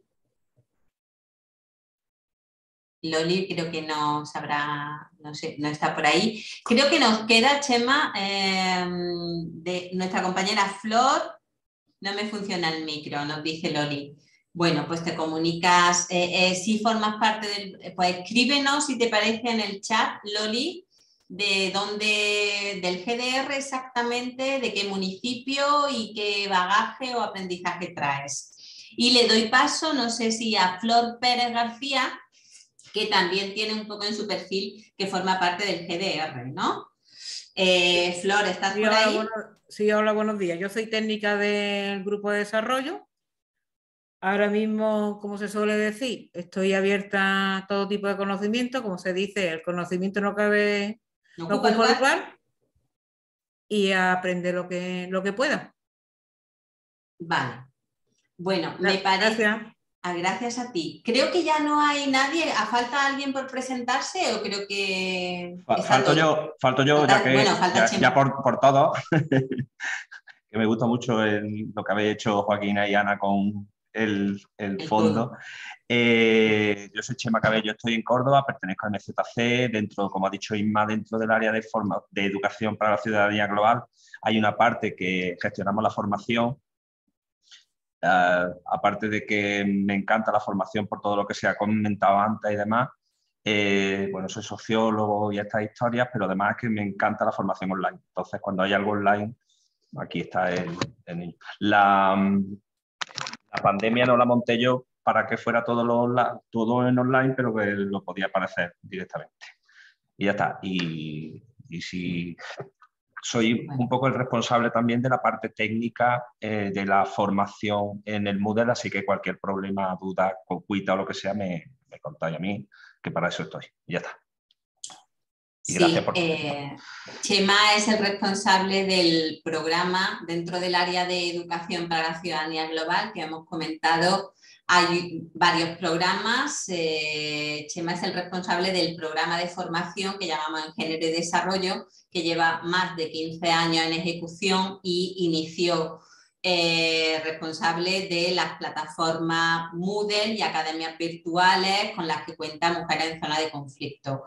Loli creo que no sabrá, no sé, no está por ahí. Creo que nos queda, Chema, eh, de nuestra compañera Flor. No me funciona el micro, nos dice Loli. Bueno, pues te comunicas, eh, eh, si formas parte del... Pues escríbenos, si te parece, en el chat, Loli, de dónde, del G D R exactamente, de qué municipio y qué bagaje o aprendizaje traes. Y le doy paso, no sé si a Flor Pérez García, que también tiene un poco en su perfil que forma parte del G D R, ¿no? Eh, Flor, ¿estás sí, por hola, ahí? Bueno, sí, hola, buenos días. Yo soy técnica del grupo de desarrollo. Ahora mismo, como se suele decir, estoy abierta a todo tipo de conocimiento. Como se dice, el conocimiento no cabe, no no ocupa ocupa lugar. lugar, y a aprender lo que, lo que pueda. Vale. Bueno, me parece... Gracias. Ah, gracias a ti. Creo que ya no hay nadie. ¿A falta alguien por presentarse o creo que está Falto todo? yo, falto yo Falta- ya que bueno, falta ya, Chema. ya por, por todo, que me gusta mucho el- lo que habéis hecho Joaquina y Ana con el, el El fondo. todo. Eh, yo soy Chema Cabello, estoy en Córdoba, pertenezco a M Z C, dentro, como ha dicho Inma, dentro del área de, forma, de educación para la ciudadanía global. Hay una parte que gestionamos la formación. Uh, aparte de que me encanta la formación por todo lo que se ha comentado antes y demás, eh, bueno, soy sociólogo y estas historias, pero además es que me encanta la formación online. Entonces, cuando hay algo online, aquí está el, el la, la pandemia no la monté yo para que fuera todo, lo, todo en online, pero que lo podía aparecer directamente. Y ya está. Y, y si... Soy un poco el responsable también de la parte técnica eh, de la formación en el Moodle, así que cualquier problema, duda, concuita o lo que sea, me, me contáis a mí, que para eso estoy. Y ya está. Y Sí, gracias por eh, Chema es el responsable del programa dentro del área de educación para la ciudadanía global que hemos comentado. Hay varios programas. Eh, Chema es el responsable del programa de formación que llamamos en Género y Desarrollo, que lleva más de quince años en ejecución y inició eh, responsable de las plataformas Moodle y academias virtuales con las que cuenta Mujeres en Zona de Conflicto.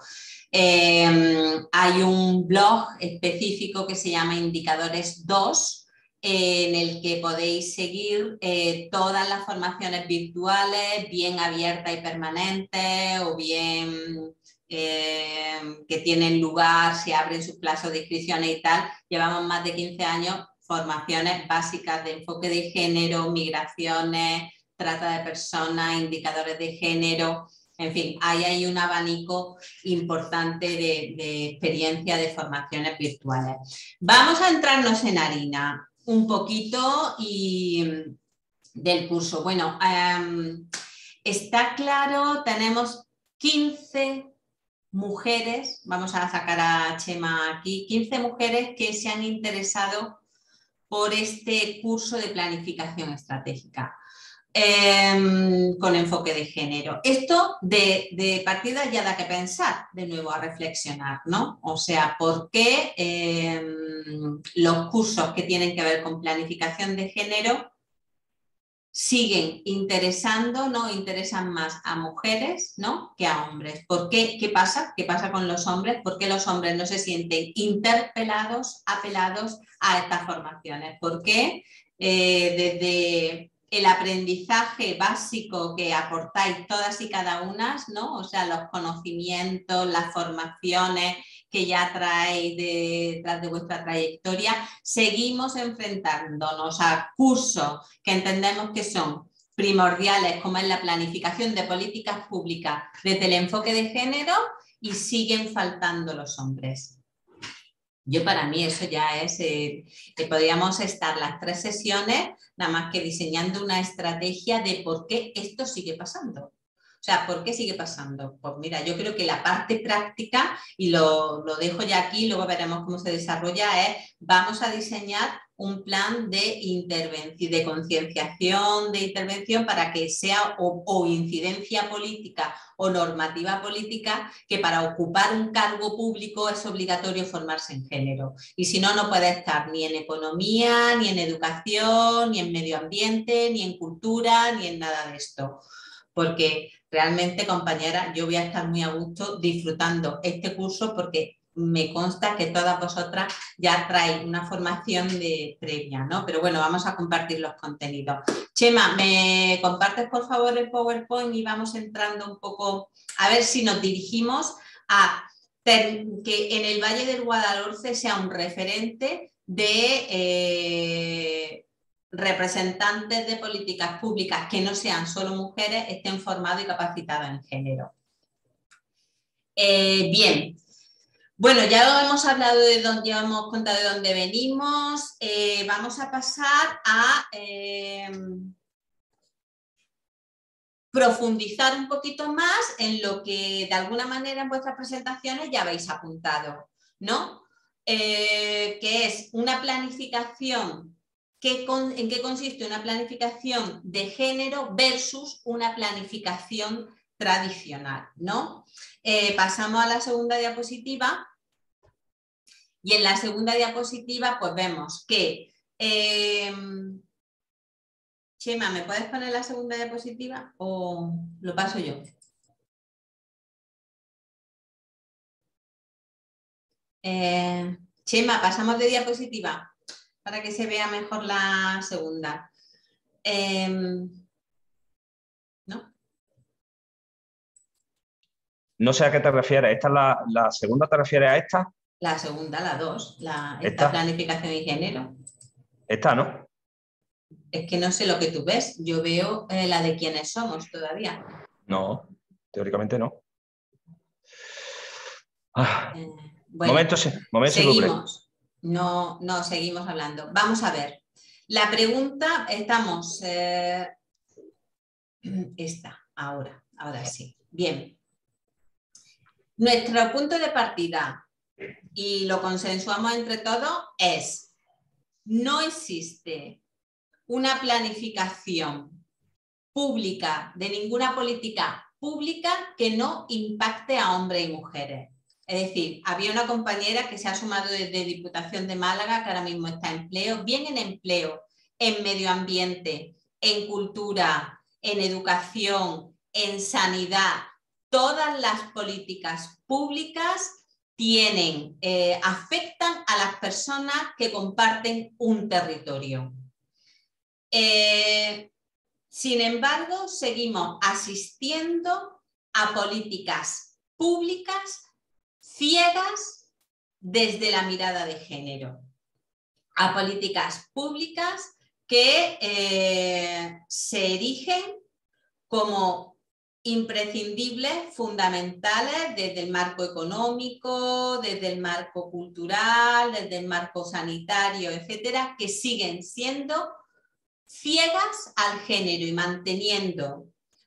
Eh, hay un blog específico que se llama Indicadores dos, en el que podéis seguir eh, todas las formaciones virtuales, bien abiertas y permanentes o bien eh, que tienen lugar, se abren sus plazos de inscripciones y tal. Llevamos más de quince años, formaciones básicas de enfoque de género, migraciones, trata de personas, indicadores de género. En fin, ahí hay un abanico importante de, de experiencia de formaciones virtuales. Vamos a entrarnos en harina un poquito y del curso. Bueno, eh, está claro, tenemos quince mujeres, vamos a sacar a Chema aquí, quince mujeres que se han interesado por este curso de planificación estratégica. Eh, con enfoque de género. Esto de, de partida ya da que pensar, de nuevo a reflexionar, ¿no? O sea, ¿por qué eh, los cursos que tienen que ver con planificación de género siguen interesando, ¿no? Interesan más a mujeres, ¿no? Que a hombres. ¿Por qué? ¿Qué pasa? ¿Qué pasa con los hombres? ¿Por qué los hombres no se sienten interpelados, apelados a estas formaciones? ¿Por qué eh, desde el aprendizaje básico que aportáis todas y cada una, ¿no? O sea, los conocimientos, las formaciones que ya traéis detrás de vuestra trayectoria, seguimos enfrentándonos a cursos que entendemos que son primordiales, como es la planificación de políticas públicas desde el enfoque de género, y siguen faltando los hombres? Yo, para mí, eso ya es eh, que podríamos estar las tres sesiones nada más que diseñando una estrategia de por qué esto sigue pasando. O sea, ¿por qué sigue pasando? Pues mira, yo creo que la parte práctica, y lo, lo dejo ya aquí, luego veremos cómo se desarrolla, es vamos a diseñar un plan de intervención, de concienciación, de intervención para que sea o, o incidencia política o normativa política, que para ocupar un cargo público es obligatorio formarse en género. Y si no, no puede estar ni en economía, ni en educación, ni en medio ambiente, ni en cultura, ni en nada de esto. Porque realmente, compañera, yo voy a estar muy a gusto disfrutando este curso, porque me consta que todas vosotras ya traéis una formación de previa, ¿no? Pero bueno, vamos a compartir los contenidos. Chema, ¿me compartes por favor el PowerPoint y vamos entrando un poco, a ver si nos dirigimos a que en el Valle del Guadalhorce sea un referente de eh, representantes de políticas públicas que no sean solo mujeres, estén formados y capacitados en género? Eh, bien. Bueno, ya hemos hablado de dónde, ya hemos contado de dónde venimos. Eh, vamos a pasar a eh, profundizar un poquito más en lo que de alguna manera en vuestras presentaciones ya habéis apuntado, ¿no? Eh, que es una planificación, que con, ¿en qué consiste una planificación de género versus una planificación tradicional, ¿no? Eh, pasamos a la segunda diapositiva, y en la segunda diapositiva pues vemos que eh, Chema, ¿me puedes poner la segunda diapositiva o lo paso yo? Eh, Chema, pasamos de diapositiva para que se vea mejor la segunda. Eh, ¿No? No sé a qué te refieres. ¿Esta es la, la segunda? ¿Te refieres a esta? La segunda, la dos, la, esta, ¿Esta? Planificación y género. Esta, ¿no? Es que no sé lo que tú ves. Yo veo eh, la de quiénes somos todavía. No, teóricamente no. Ah. Eh, bueno, momento, momento seguimos. No, no, seguimos hablando. Vamos a ver. La pregunta, estamos... Eh, esta, ahora, ahora sí. Bien. Nuestro punto de partida, y lo consensuamos entre todos, es: no existe una planificación pública de ninguna política pública que no impacte a hombres y mujeres. Es decir, había una compañera que se ha sumado desde Diputación de Málaga, que ahora mismo está en empleo, bien en empleo, en medio ambiente, en cultura, en educación, en sanidad. Todas las políticas públicas tienen, eh, afectan a las personas que comparten un territorio. Eh, sin embargo, seguimos asistiendo a políticas públicas ciegas desde la mirada de género, a políticas públicas que eh, se erigen como imprescindibles, fundamentales, desde el marco económico, desde el marco cultural, desde el marco sanitario, etcétera, que siguen siendo ciegas al género y manteniendo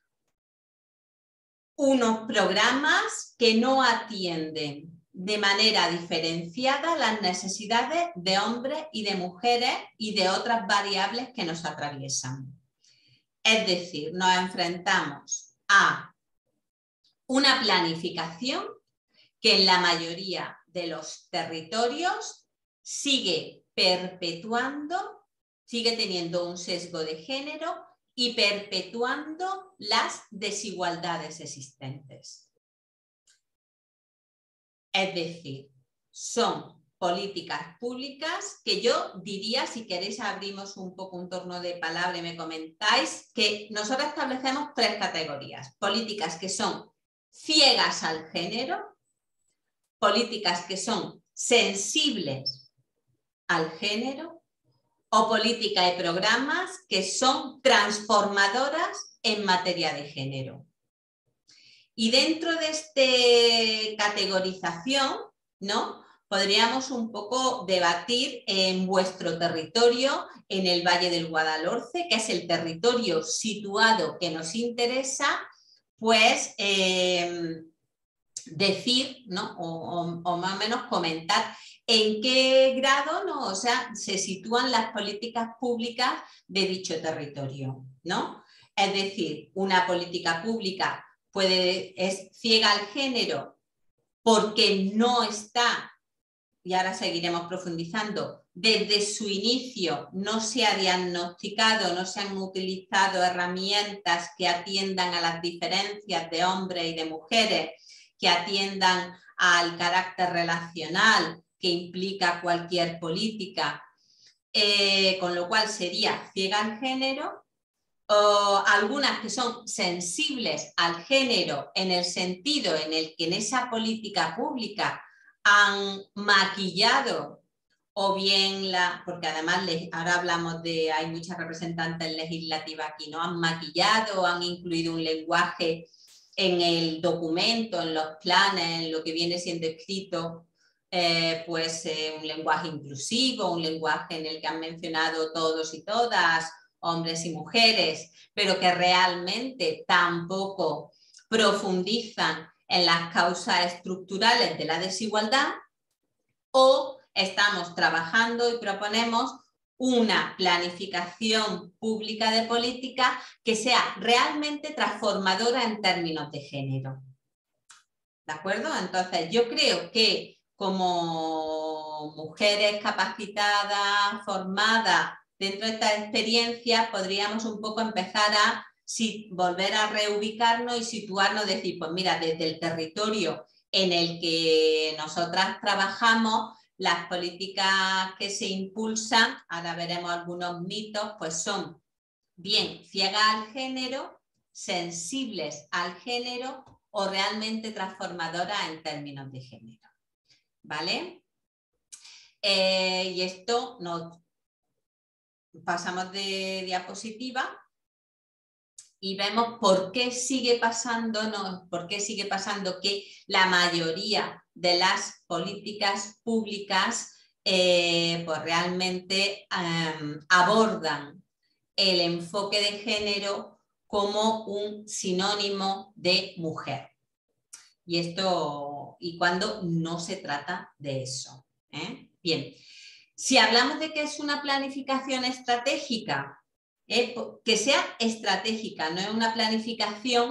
unos programas que no atienden de manera diferenciada las necesidades de hombres y de mujeres y de otras variables que nos atraviesan. Es decir, nos enfrentamos a una planificación que en la mayoría de los territorios sigue perpetuando, sigue teniendo un sesgo de género y perpetuando las desigualdades existentes. Es decir, son políticas públicas que yo diría, si queréis abrimos un poco un torno de palabra y me comentáis, que nosotros establecemos tres categorías. Políticas que son ciegas al género, políticas que son sensibles al género o políticas y programas que son transformadoras en materia de género. Y dentro de esta categorización, ¿no?, podríamos un poco debatir en vuestro territorio, en el Valle del Guadalhorce, que es el territorio situado que nos interesa, pues eh, decir, ¿no?, o, o, o más o menos comentar en qué grado, ¿no?, o sea, se sitúan las políticas públicas de dicho territorio, ¿no? Es decir, una política pública puede, es ciega al género porque no está, y ahora seguiremos profundizando, desde su inicio no se ha diagnosticado, no se han utilizado herramientas que atiendan a las diferencias de hombres y de mujeres, que atiendan al carácter relacional que implica cualquier política, eh, con lo cual sería ciega al género. O algunas que son sensibles al género en el sentido en el que en esa política pública han maquillado o bien la, porque además les, ahora hablamos de, hay muchas representantes legislativas aquí, ¿no? Han maquillado, han incluido un lenguaje en el documento, en los planes, en lo que viene siendo escrito, eh, pues eh, un lenguaje inclusivo, un lenguaje en el que han mencionado todos y todas, hombres y mujeres, pero que realmente tampoco profundizan en las causas estructurales de la desigualdad, o estamos trabajando y proponemos una planificación pública de política que sea realmente transformadora en términos de género. ¿De acuerdo? Entonces, yo creo que como mujeres capacitadas, formadas, dentro de esta experiencia podríamos un poco empezar a si, volver a reubicarnos y situarnos, decir, pues mira, desde el territorio en el que nosotras trabajamos, las políticas que se impulsan, ahora veremos algunos mitos, pues son bien ciegas al género, sensibles al género o realmente transformadoras en términos de género. ¿Vale? Eh, y esto nos pasamos de diapositiva y vemos por qué sigue pasando, no, por qué sigue pasando que la mayoría de las políticas públicas eh, pues realmente eh, abordan el enfoque de género como un sinónimo de mujer. Y esto, y cuando no se trata de eso. ¿eh? Bien. Si hablamos de que es una planificación estratégica, eh, que sea estratégica, no es una planificación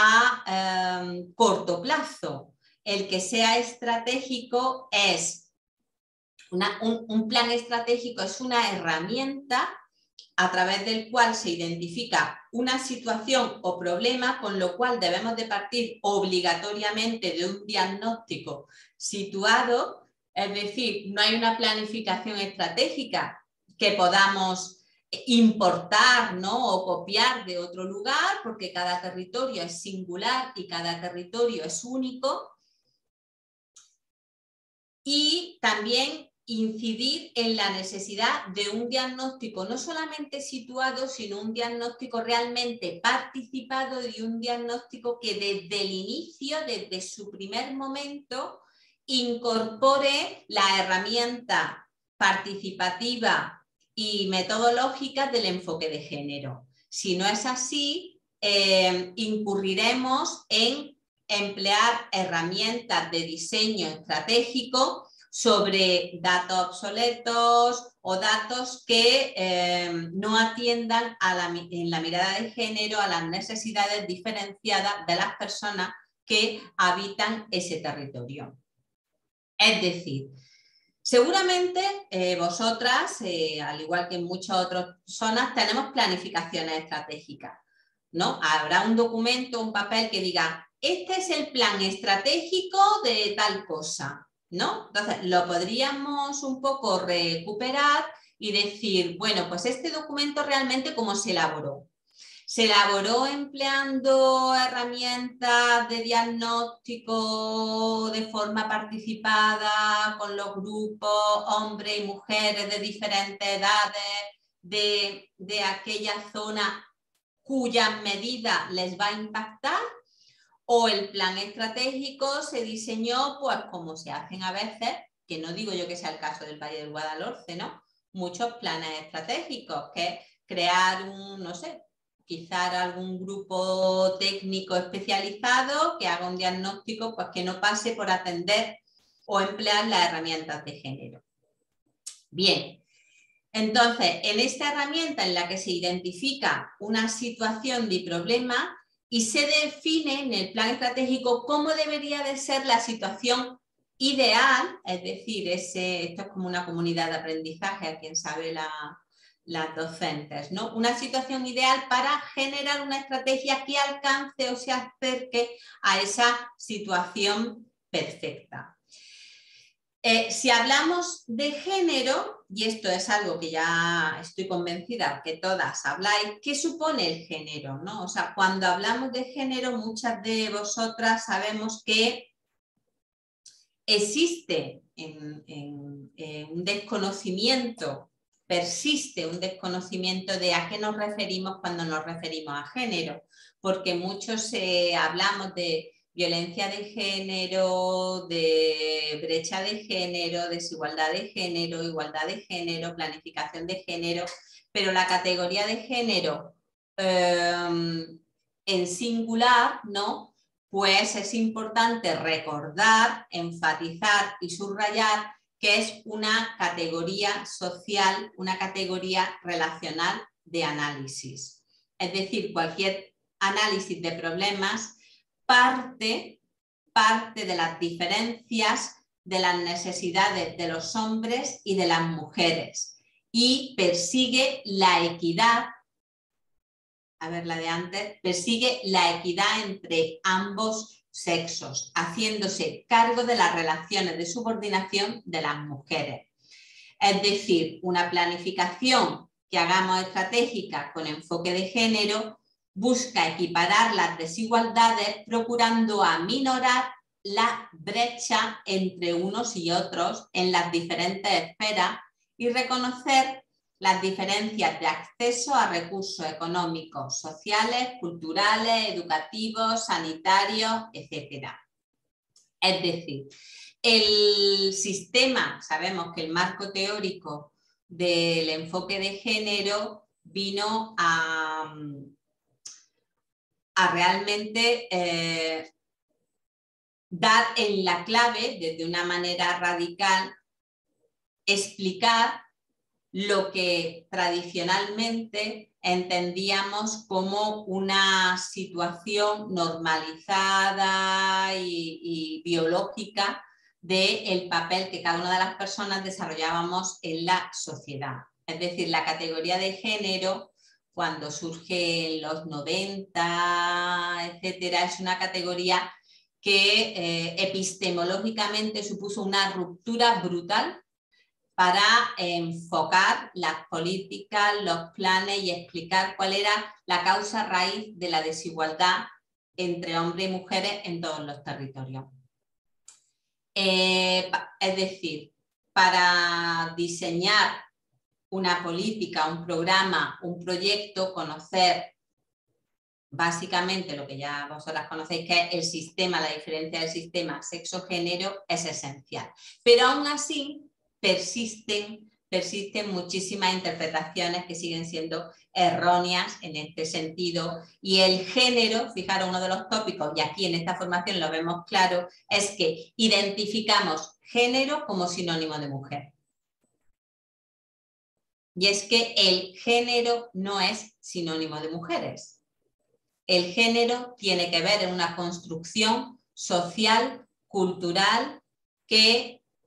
a eh, corto plazo. El que sea estratégico es una, un, un plan estratégico, es una herramienta a través del cual se identifica una situación o problema, con lo cual debemos de partir obligatoriamente de un diagnóstico situado. Es decir, no hay una planificación estratégica que podamos importar, ¿no?, o copiar de otro lugar, porque cada territorio es singular y cada territorio es único. Y también incidir en la necesidad de un diagnóstico no solamente situado, sino un diagnóstico realmente participado y un diagnóstico que desde el inicio, desde su primer momento, incorpore la herramienta participativa y metodológica del enfoque de género. Si no es así, eh, incurriremos en emplear herramientas de diseño estratégico sobre datos obsoletos o datos que eh, no atiendan a la, en la mirada de género a las necesidades diferenciadas de las personas que habitan ese territorio. Es decir, Seguramente eh, vosotras, eh, al igual que en muchas otras zonas, tenemos planificaciones estratégicas, ¿no? Habrá un documento, un papel que diga, este es el plan estratégico de tal cosa, ¿no? Entonces, lo podríamos un poco recuperar y decir, bueno, pues este documento realmente ¿cómo se elaboró? Se elaboró empleando herramientas de diagnóstico de forma participada con los grupos, hombres y mujeres de diferentes edades, de, de aquella zona cuyas medidas les va a impactar, o el plan estratégico se diseñó pues como se hacen a veces, que no digo yo que sea el caso del Valle del Guadalhorce, ¿no? Muchos planes estratégicos, que es crear un, no sé, quizás algún grupo técnico especializado que haga un diagnóstico pues que no pase por atender o emplear las herramientas de género. Bien, entonces en esta herramienta en la que se identifica una situación de problema y se define en el plan estratégico cómo debería de ser la situación ideal, es decir, ese, esto es como una comunidad de aprendizaje, a quien sabe la... las docentes, ¿no? Una situación ideal para generar una estrategia que alcance o se acerque a esa situación perfecta. Eh, si hablamos de género, y esto es algo que ya estoy convencida que todas habláis, ¿qué supone el género, ¿no? O sea, cuando hablamos de género, muchas de vosotras sabemos que existe en, en, en un desconocimiento, persiste un desconocimiento de a qué nos referimos cuando nos referimos a género, porque muchos eh, hablamos de violencia de género, de brecha de género, desigualdad de género, igualdad de género, planificación de género, pero la categoría de género eh, en singular, ¿no? Pues es importante recordar, enfatizar y subrayar que es una categoría social, una categoría relacional de análisis. Es decir, cualquier análisis de problemas parte, parte de las diferencias de las necesidades de los hombres y de las mujeres y persigue la equidad, a ver la de antes, persigue la equidad entre ambos sexos, haciéndose cargo de las relaciones de subordinación de las mujeres. Es decir, una planificación que hagamos estratégica con enfoque de género busca equiparar las desigualdades procurando aminorar la brecha entre unos y otros en las diferentes esferas y reconocer las diferencias de acceso a recursos económicos, sociales, culturales, educativos, sanitarios, etcétera. Es decir, el sistema, sabemos que el marco teórico del enfoque de género vino a, a realmente eh, dar en la clave, desde una manera radical, explicar lo que tradicionalmente entendíamos como una situación normalizada y, y biológica del papel que cada una de las personas desarrollábamos en la sociedad. Es decir, la categoría de género, cuando surge en los noventa, etcétera, es una categoría que eh, epistemológicamente supuso una ruptura brutal para enfocar las políticas, los planes y explicar cuál era la causa raíz de la desigualdad entre hombres y mujeres en todos los territorios. Eh, es decir, para diseñar una política, un programa, un proyecto, conocer básicamente lo que ya vosotras conocéis, que es el sistema, la diferencia del sistema sexo-género, es esencial. Pero aún así, Persisten, persisten muchísimas interpretaciones que siguen siendo erróneas en este sentido y el género, fijaros, uno de los tópicos, y aquí en esta formación lo vemos claro, es que identificamos género como sinónimo de mujer. Y es que el género no es sinónimo de mujeres. El género tiene que ver en una construcción social, cultural, que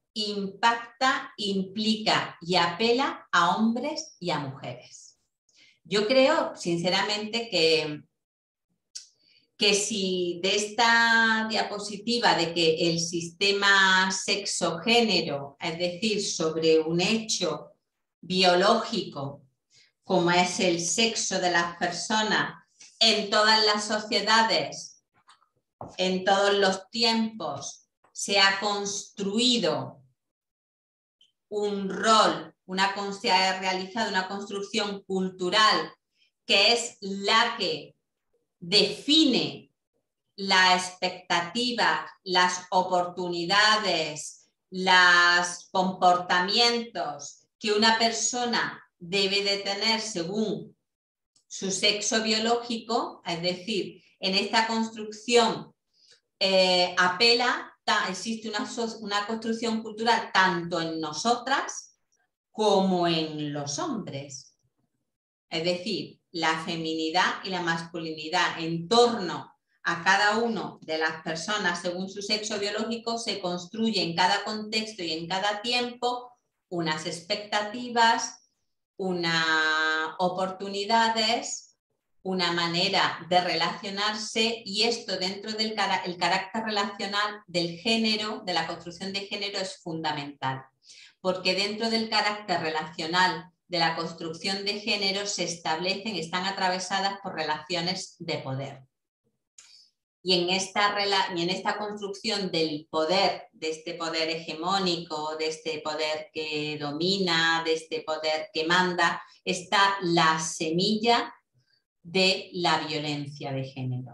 impacta, implica y apela a hombres y a mujeres. Yo creo, sinceramente, que, que si de esta diapositiva de que el sistema sexo-género, es decir, sobre un hecho biológico, como es el sexo de las personas en todas las sociedades, en todos los tiempos, se ha construido un rol, una, se ha realizado una construcción cultural que es la que define la expectativa, las oportunidades, los comportamientos que una persona debe de tener según su sexo biológico, es decir, en esta construcción eh, apela, existe una, una construcción cultural tanto en nosotras como en los hombres. Es decir, la feminidad y la masculinidad en torno a cada uno de las personas según su sexo biológico se construye en cada contexto y en cada tiempo unas expectativas, unas oportunidades, una manera de relacionarse, y esto dentro del el carácter relacional del género, de la construcción de género, es fundamental, porque dentro del carácter relacional de la construcción de género se establecen, están atravesadas por relaciones de poder. Y en esta, y en esta construcción del poder, de este poder hegemónico, de este poder que domina, de este poder que manda, está la semilla de la violencia de género.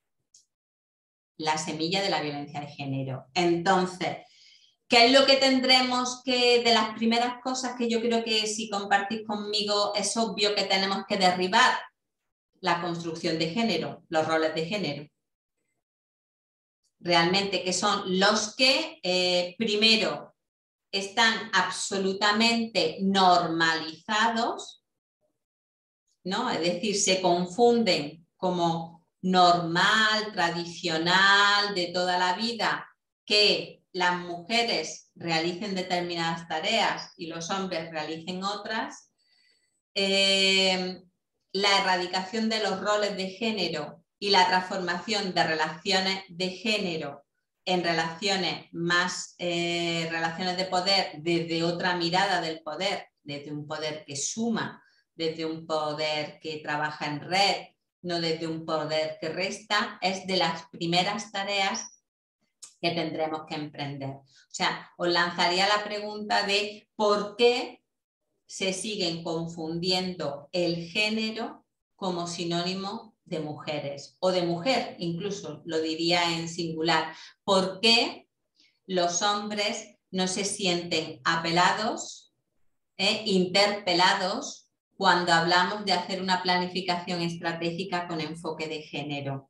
La semilla de la violencia de género. Entonces, ¿qué es lo que tendremos que, de las primeras cosas que yo creo que si compartís conmigo es obvio que tenemos que derribar? La construcción de género, los roles de género. Realmente, que son los que eh, primero están absolutamente normalizados, ¿no? Es decir, se confunden como normal, tradicional, de toda la vida, que las mujeres realicen determinadas tareas y los hombres realicen otras. Eh, la erradicación de los roles de género y la transformación de relaciones de género en relaciones más, eh, relaciones de poder desde otra mirada del poder, desde un poder que suma, desde un poder que trabaja en red, no desde un poder que resta, es de las primeras tareas que tendremos que emprender. O sea, os lanzaría la pregunta de por qué se siguen confundiendo el género como sinónimo de mujeres o de mujer, incluso lo diría en singular. ¿Por qué los hombres no se sienten apelados, eh, interpelados cuando hablamos de hacer una planificación estratégica con enfoque de género?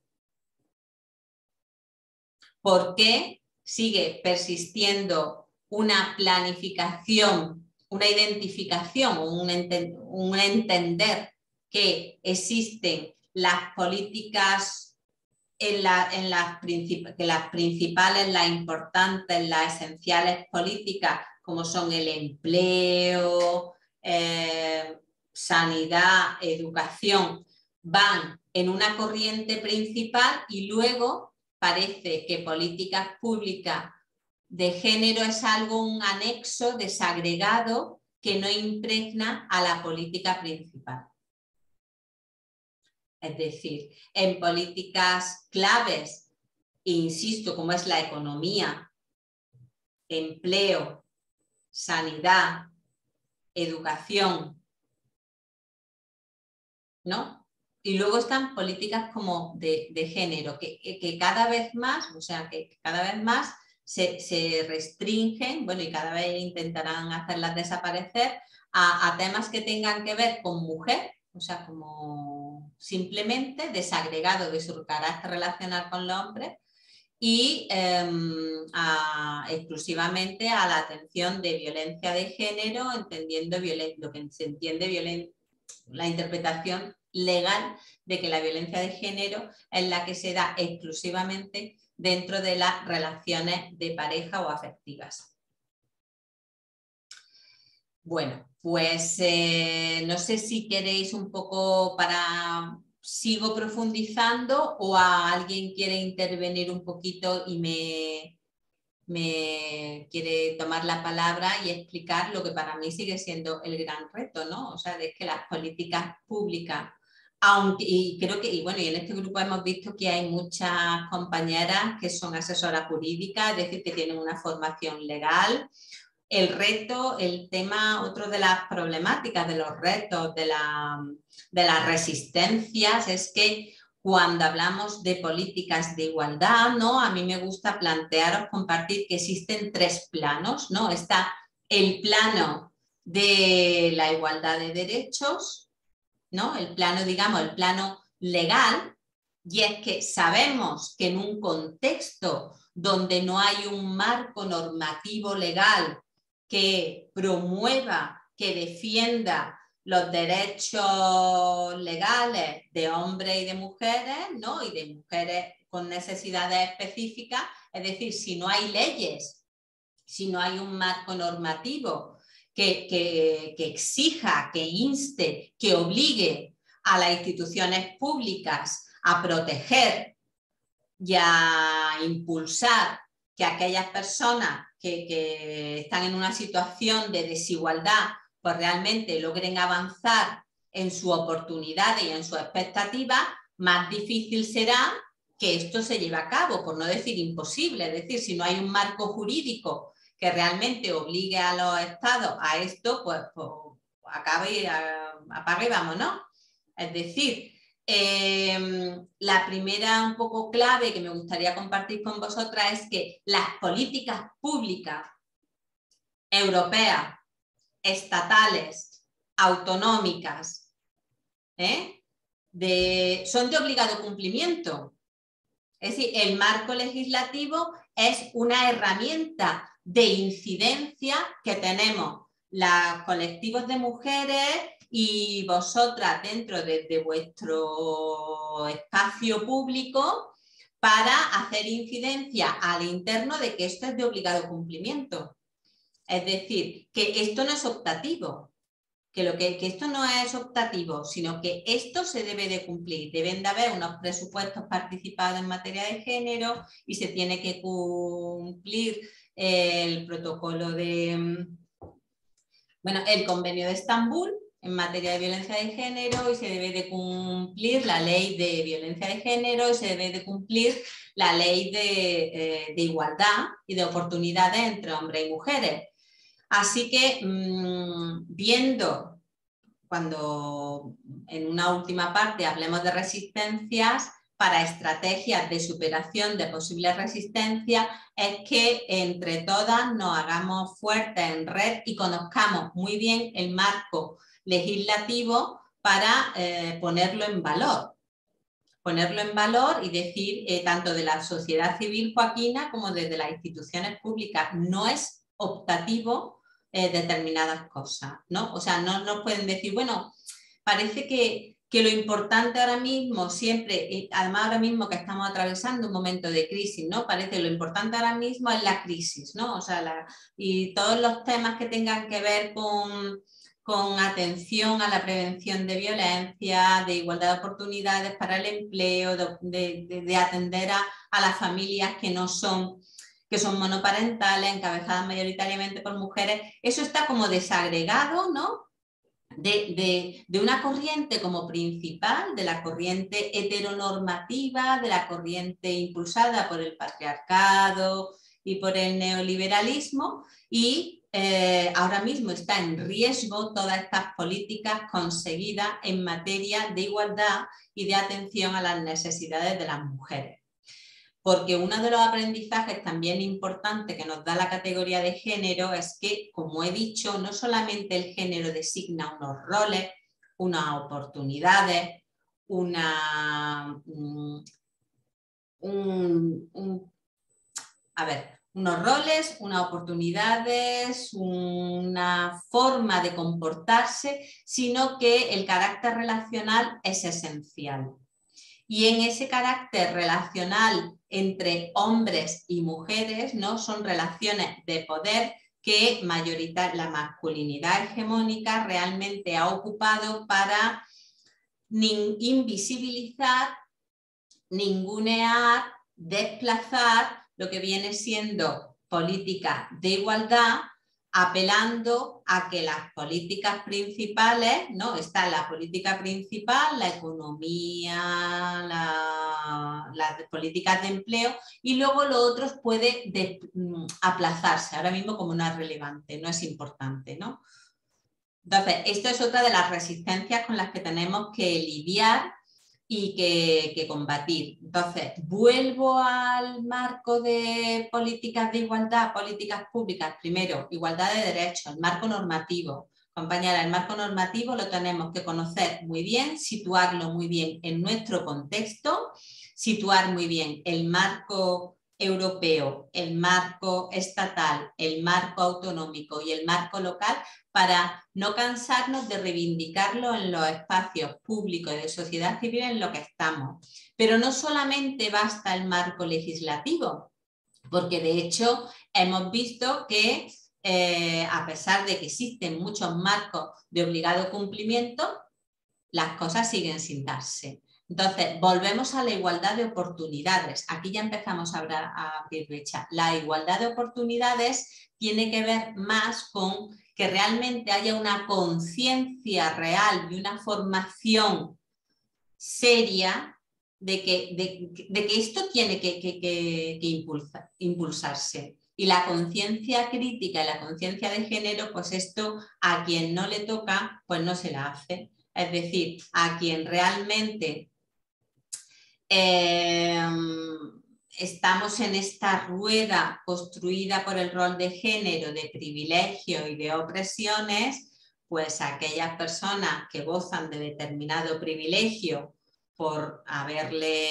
¿Por qué sigue persistiendo una planificación, una identificación, un, enten- un entender que existen las políticas en, la, en las, princip- que las principales, las importantes, las esenciales políticas, como son el empleo, eh, sanidad, educación, van en una corriente principal y luego parece que políticas públicas de género es algo, un anexo desagregado que no impregna a la política principal? Es decir, en políticas claves, insisto, como es la economía, empleo, sanidad, educación, ¿no? Y luego están políticas como de, de género, que, que cada vez más, o sea, que cada vez más se, se restringen, bueno, y cada vez intentarán hacerlas desaparecer a, a temas que tengan que ver con mujer, o sea, como simplemente desagregado de su carácter relacional con los hombres y eh, a, exclusivamente a la atención de violencia de género, entendiendo lo que se entiende violencia, la interpretación legal de que la violencia de género es la que se da exclusivamente dentro de las relaciones de pareja o afectivas. Bueno, pues eh, no sé si queréis un poco para... ¿Sigo profundizando o a alguien quiere intervenir un poquito y me, me quiere tomar la palabra y explicar lo que para mí sigue siendo el gran reto, ¿no? O sea, de que las políticas públicas, aunque, y creo que, y bueno, y en este grupo hemos visto que hay muchas compañeras que son asesoras jurídicas, es decir, que tienen una formación legal. El reto, el tema, otro de las problemáticas, de los retos, de, la, de las resistencias, es que cuando hablamos de políticas de igualdad, ¿no? A mí me gusta plantearos, compartir que existen tres planos, ¿no? Está el plano de la igualdad de derechos, ¿no? El plano, digamos, el plano legal, y es que sabemos que en un contexto donde no hay un marco normativo legal que promueva, que defienda los derechos legales de hombres y de mujeres, ¿no? Y de mujeres con necesidades específicas, es decir, si no hay leyes, si no hay un marco normativo que, que, que exija, que inste, que obligue a las instituciones públicas a proteger y a impulsar que aquellas personas que, que están en una situación de desigualdad pues realmente logren avanzar en sus oportunidades y en sus expectativas, más difícil será que esto se lleve a cabo, por no decir imposible. Es decir, si no hay un marco jurídico que realmente obligue a los estados a esto, pues, pues acabe, apague y vámonos. Es decir, eh, la primera un poco clave que me gustaría compartir con vosotras es que las políticas públicas europeas, estatales, autonómicas, ¿eh? de, son de obligado cumplimiento. Es decir, el marco legislativo es una herramienta de incidencia que tenemos los colectivos de mujeres y vosotras dentro de, de vuestro espacio público para hacer incidencia al interno de que esto es de obligado cumplimiento. Es decir, que esto no es optativo, que, lo que, que esto no es optativo, sino que esto se debe de cumplir. Deben de haber unos presupuestos participados en materia de género y se tiene que cumplir el protocolo de, bueno, el convenio de Estambul en materia de violencia de género y se debe de cumplir la ley de violencia de género y se debe de cumplir la ley de, eh, de igualdad y de oportunidades entre hombres y mujeres. Así que mmm, viendo, cuando en una última parte hablemos de resistencias, para estrategias de superación de posibles resistencias, es que entre todas nos hagamos fuertes en red y conozcamos muy bien el marco legislativo para eh, ponerlo en valor. Ponerlo en valor y decir, eh, tanto de la sociedad civil joaquina como desde las instituciones públicas, no es optativo eh, determinadas cosas, ¿no? O sea, no nos pueden decir, bueno, parece que, que lo importante ahora mismo, siempre, además ahora mismo que estamos atravesando un momento de crisis, ¿no? Parece que lo importante ahora mismo es la crisis, ¿no? O sea, la, y todos los temas que tengan que ver con... con atención a la prevención de violencia, de igualdad de oportunidades para el empleo, de, de, de atender a, a las familias que no son, que son monoparentales, encabezadas mayoritariamente por mujeres. Eso está como desagregado, ¿no? De, de, de una corriente como principal, de la corriente heteronormativa, de la corriente impulsada por el patriarcado y por el neoliberalismo, y Eh, ahora mismo está en riesgo todas estas políticas conseguidas en materia de igualdad y de atención a las necesidades de las mujeres. Porque uno de los aprendizajes también importantes que nos da la categoría de género es que, como he dicho, no solamente el género designa unos roles, unas oportunidades, una, un, un, un, a ver, unos roles, unas oportunidades, una forma de comportarse, sino que el carácter relacional es esencial. Y en ese carácter relacional entre hombres y mujeres, ¿no? Son relaciones de poder que mayorita, la masculinidad hegemónica realmente ha ocupado para invisibilizar, ningunear, desplazar lo que viene siendo política de igualdad, apelando a que las políticas principales, ¿no? Está la política principal, la economía, la, las políticas de empleo, y luego lo otro puede de, aplazarse, ahora mismo como no es relevante, no es importante, ¿no? Entonces, esto es otra de las resistencias con las que tenemos que lidiar y que, que combatir. Entonces, vuelvo al marco de políticas de igualdad, políticas públicas. Primero, igualdad de derechos, el marco normativo. Compañera, el marco normativo lo tenemos que conocer muy bien, situarlo muy bien en nuestro contexto, situar muy bien el marco europeo, el marco estatal, el marco autonómico y el marco local, para no cansarnos de reivindicarlo en los espacios públicos y de sociedad civil en lo que estamos. Pero no solamente basta el marco legislativo, porque de hecho hemos visto que eh, a pesar de que existen muchos marcos de obligado cumplimiento, las cosas siguen sin darse. Entonces, volvemos a la igualdad de oportunidades. Aquí ya empezamos a hablar a abrir brecha. La igualdad de oportunidades tiene que ver más con que realmente haya una conciencia real y una formación seria de que, de, de que esto tiene que, que, que, que impulsar, impulsarse. Y la conciencia crítica y la conciencia de género, pues esto a quien no le toca, pues no se la hace. Es decir, a quien realmente eh, estamos en esta rueda construida por el rol de género, de privilegio y de opresiones, pues aquellas personas que gozan de determinado privilegio por haberle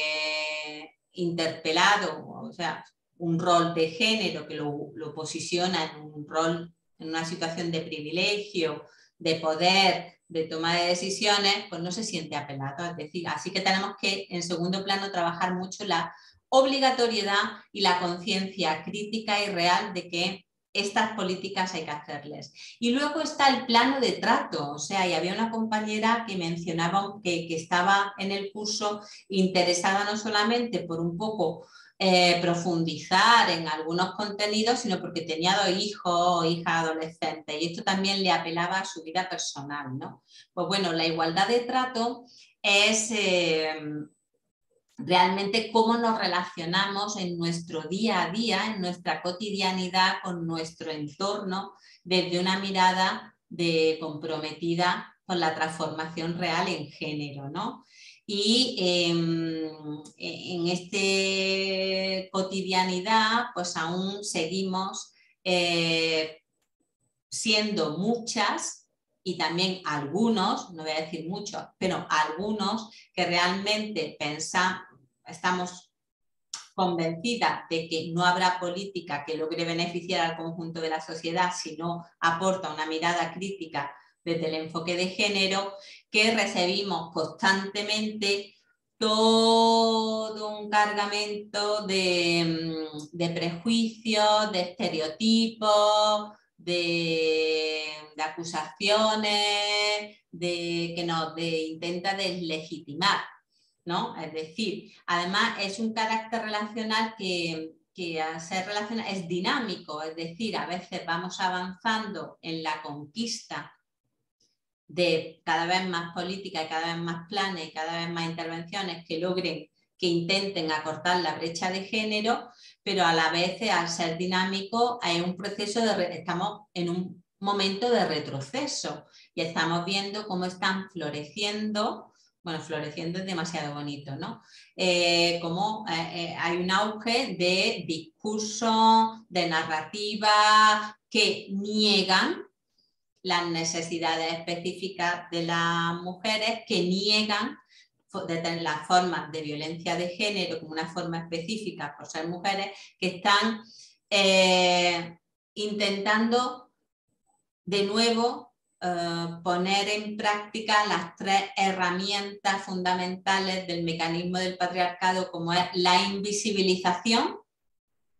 interpelado, o sea, un rol de género que lo, lo posiciona en un rol, en una situación de privilegio, de poder, de toma de decisiones, pues no se siente apelado. Es decir, así que tenemos que, en segundo plano, trabajar mucho la obligatoriedad y la conciencia crítica y real de que estas políticas hay que hacerles. Y luego está el plano de trato, o sea, y había una compañera que mencionaba que, que estaba en el curso interesada no solamente por un poco eh, profundizar en algunos contenidos, sino porque tenía dos hijos o hijas adolescentes, y esto también le apelaba a su vida personal, ¿no? Pues bueno, la igualdad de trato es eh, realmente cómo nos relacionamos en nuestro día a día, en nuestra cotidianidad con nuestro entorno, desde una mirada de comprometida con la transformación real en género, ¿no? Y eh, en esta cotidianidad, pues aún seguimos eh, siendo muchas, y también algunos, no voy a decir muchos, pero algunos que realmente pensamos, estamos convencidas de que no habrá política que logre beneficiar al conjunto de la sociedad si no aporta una mirada crítica desde el enfoque de género, que recibimos constantemente todo un cargamento de, de prejuicios, de estereotipos, de, de acusaciones, de, que nos de, intenta deslegitimar, ¿no? Es decir, además es un carácter relacional que, que al ser relacional es dinámico, es decir, a veces vamos avanzando en la conquista de cada vez más política y cada vez más planes y cada vez más intervenciones que logren, que intenten acortar la brecha de género, pero a la vez, al ser dinámico, hay un proceso de, estamos en un momento de retroceso y estamos viendo cómo están floreciendo, bueno, floreciendo es demasiado bonito, ¿no? Eh, cómo eh, eh, hay un auge de discursos, de narrativas que niegan las necesidades específicas de las mujeres, que niegan de las formas de violencia de género como una forma específica por ser mujeres, que están eh, intentando de nuevo eh, poner en práctica las tres herramientas fundamentales del mecanismo del patriarcado, como es la invisibilización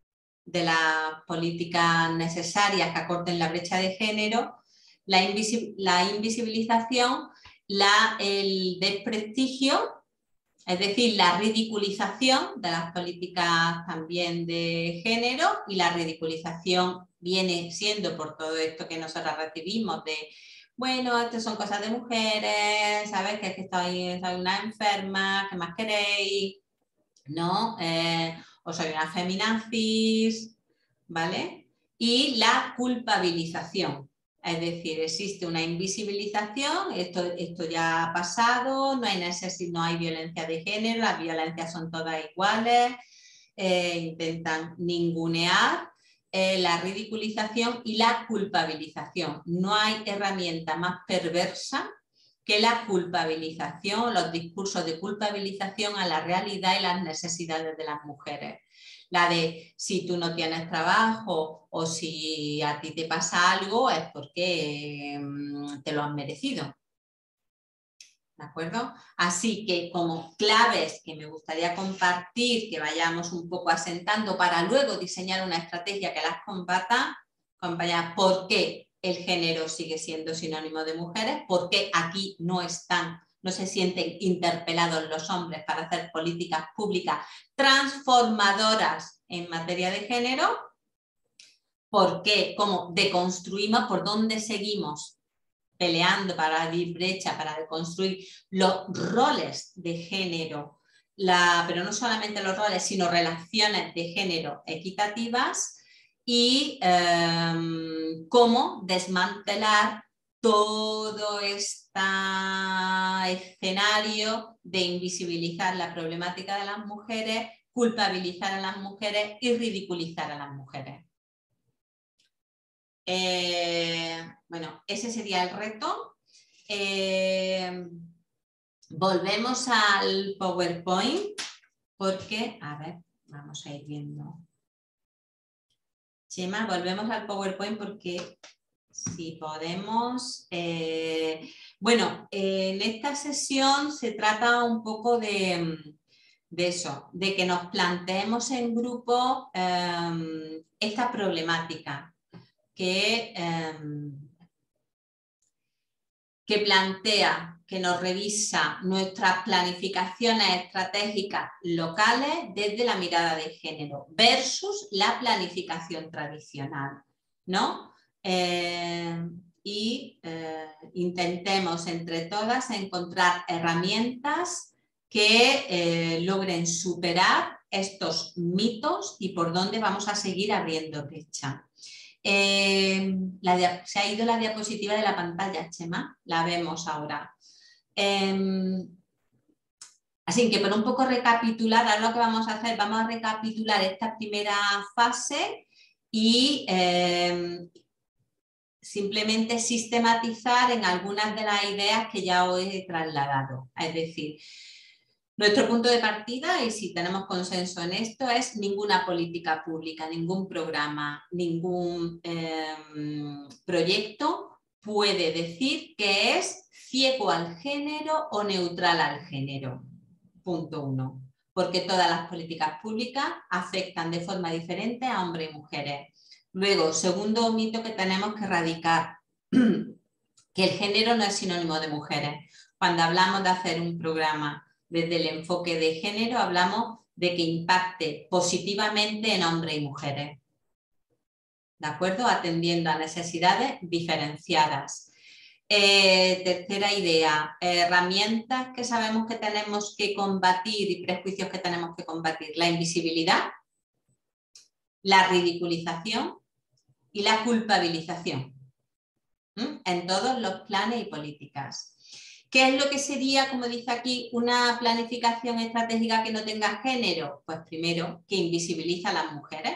de las políticas necesarias que acorten la brecha de género, la, invisi la invisibilización, la, el desprestigio, es decir, la ridiculización de las políticas también de género, y la ridiculización viene siendo por todo esto que nosotros recibimos de, bueno, esto son cosas de mujeres, ¿sabes? Que es que estoy, soy una enferma, ¿qué más queréis? ¿No? Eh, o soy una feminazis, ¿vale? Y la culpabilización. Es decir, existe una invisibilización, esto, esto ya ha pasado, no hay necesidad, no hay violencia de género, las violencias son todas iguales, eh, intentan ningunear, eh, la ridiculización y la culpabilización. No hay herramienta más perversa que la culpabilización, los discursos de culpabilización a la realidad y las necesidades de las mujeres. La de si tú no tienes trabajo o si a ti te pasa algo es porque um, te lo has merecido. ¿De acuerdo? Así que como claves que me gustaría compartir, que vayamos un poco asentando para luego diseñar una estrategia que las combata, compañeras, ¿por qué el género sigue siendo sinónimo de mujeres? ¿Por qué aquí no están, no se sienten interpelados los hombres para hacer políticas públicas transformadoras en materia de género? ¿Por qué? ¿Cómo deconstruimos? ¿Por dónde seguimos peleando para abrir brecha, para deconstruir los roles de género? La, pero no solamente los roles, sino relaciones de género equitativas, y eh, cómo desmantelar todo este escenario de invisibilizar la problemática de las mujeres, culpabilizar a las mujeres y ridiculizar a las mujeres. Eh, bueno, ese sería el reto. Eh, volvemos al PowerPoint porque, a ver, vamos a ir viendo. Chema, volvemos al PowerPoint porque si podemos... Eh, bueno, en esta sesión se trata un poco de, de eso, de que nos planteemos en grupo eh, esta problemática que, eh, que plantea, que nos revisa nuestras planificaciones estratégicas locales desde la mirada de género versus la planificación tradicional, ¿no? Eh, y eh, intentemos entre todas encontrar herramientas que eh, logren superar estos mitos y por dónde vamos a seguir abriendo brecha. Eh, la, se ha ido la diapositiva de la pantalla, Chema, la vemos ahora. Eh, así que por un poco recapitular, ahora lo que vamos a hacer, vamos a recapitular esta primera fase y eh, simplemente sistematizar en algunas de las ideas que ya os he trasladado. Es decir, nuestro punto de partida, y si tenemos consenso en esto, es ninguna política pública, ningún programa, ningún eh, proyecto puede decir que es ciego al género o neutral al género. Punto uno. Porque todas las políticas públicas afectan de forma diferente a hombres y mujeres. Luego, segundo mito que tenemos que erradicar, que el género no es sinónimo de mujeres. Cuando hablamos de hacer un programa desde el enfoque de género, hablamos de que impacte positivamente en hombres y mujeres. ¿De acuerdo? Atendiendo a necesidades diferenciadas. Eh, tercera idea, herramientas que sabemos que tenemos que combatir y prejuicios que tenemos que combatir. La invisibilidad, la ridiculización y la culpabilización. ¿Mm? En todos los planes y políticas. ¿Qué es lo que sería, como dice aquí, una planificación estratégica que no tenga género? Pues primero, que invisibiliza a las mujeres.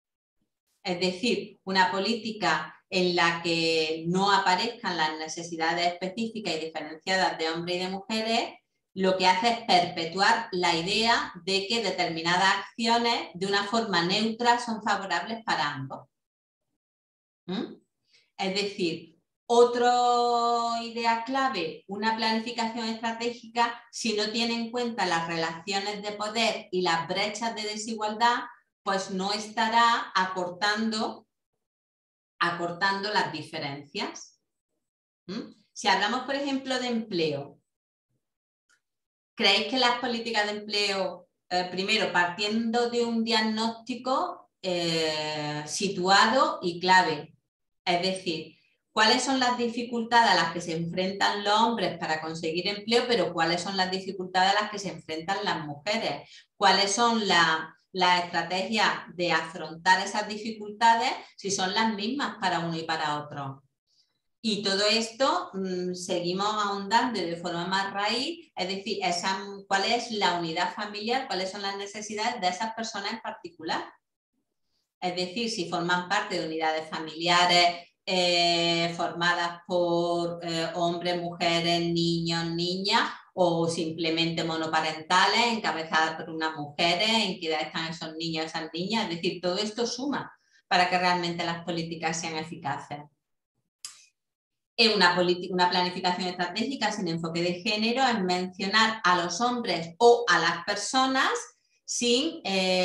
Es decir, una política en la que no aparezcan las necesidades específicas y diferenciadas de hombres y de mujeres, lo que hace es perpetuar la idea de que determinadas acciones de una forma neutra son favorables para ambos. ¿Mm? Es decir, otra idea clave, una planificación estratégica, si no tiene en cuenta las relaciones de poder y las brechas de desigualdad, pues no estará acortando, acortando las diferencias. ¿Mm? Si hablamos, por ejemplo, de empleo, ¿creéis que las políticas de empleo, eh, primero, partiendo de un diagnóstico eh, situado y clave, es decir, cuáles son las dificultades a las que se enfrentan los hombres para conseguir empleo, pero cuáles son las dificultades a las que se enfrentan las mujeres, cuáles son las la estrategias de afrontar esas dificultades, si son las mismas para uno y para otro. Y todo esto mmm, seguimos ahondando de forma más raíz, es decir, esa, cuál es la unidad familiar, cuáles son las necesidades de esas personas en particular. Es decir, si forman parte de unidades familiares eh, formadas por eh, hombres, mujeres, niños, niñas, o simplemente monoparentales, encabezadas por unas mujeres, en qué edad están esos niños, esas niñas. Es decir, todo esto suma para que realmente las políticas sean eficaces. En una, una planificación estratégica sin enfoque de género es mencionar a los hombres o a las personas sin,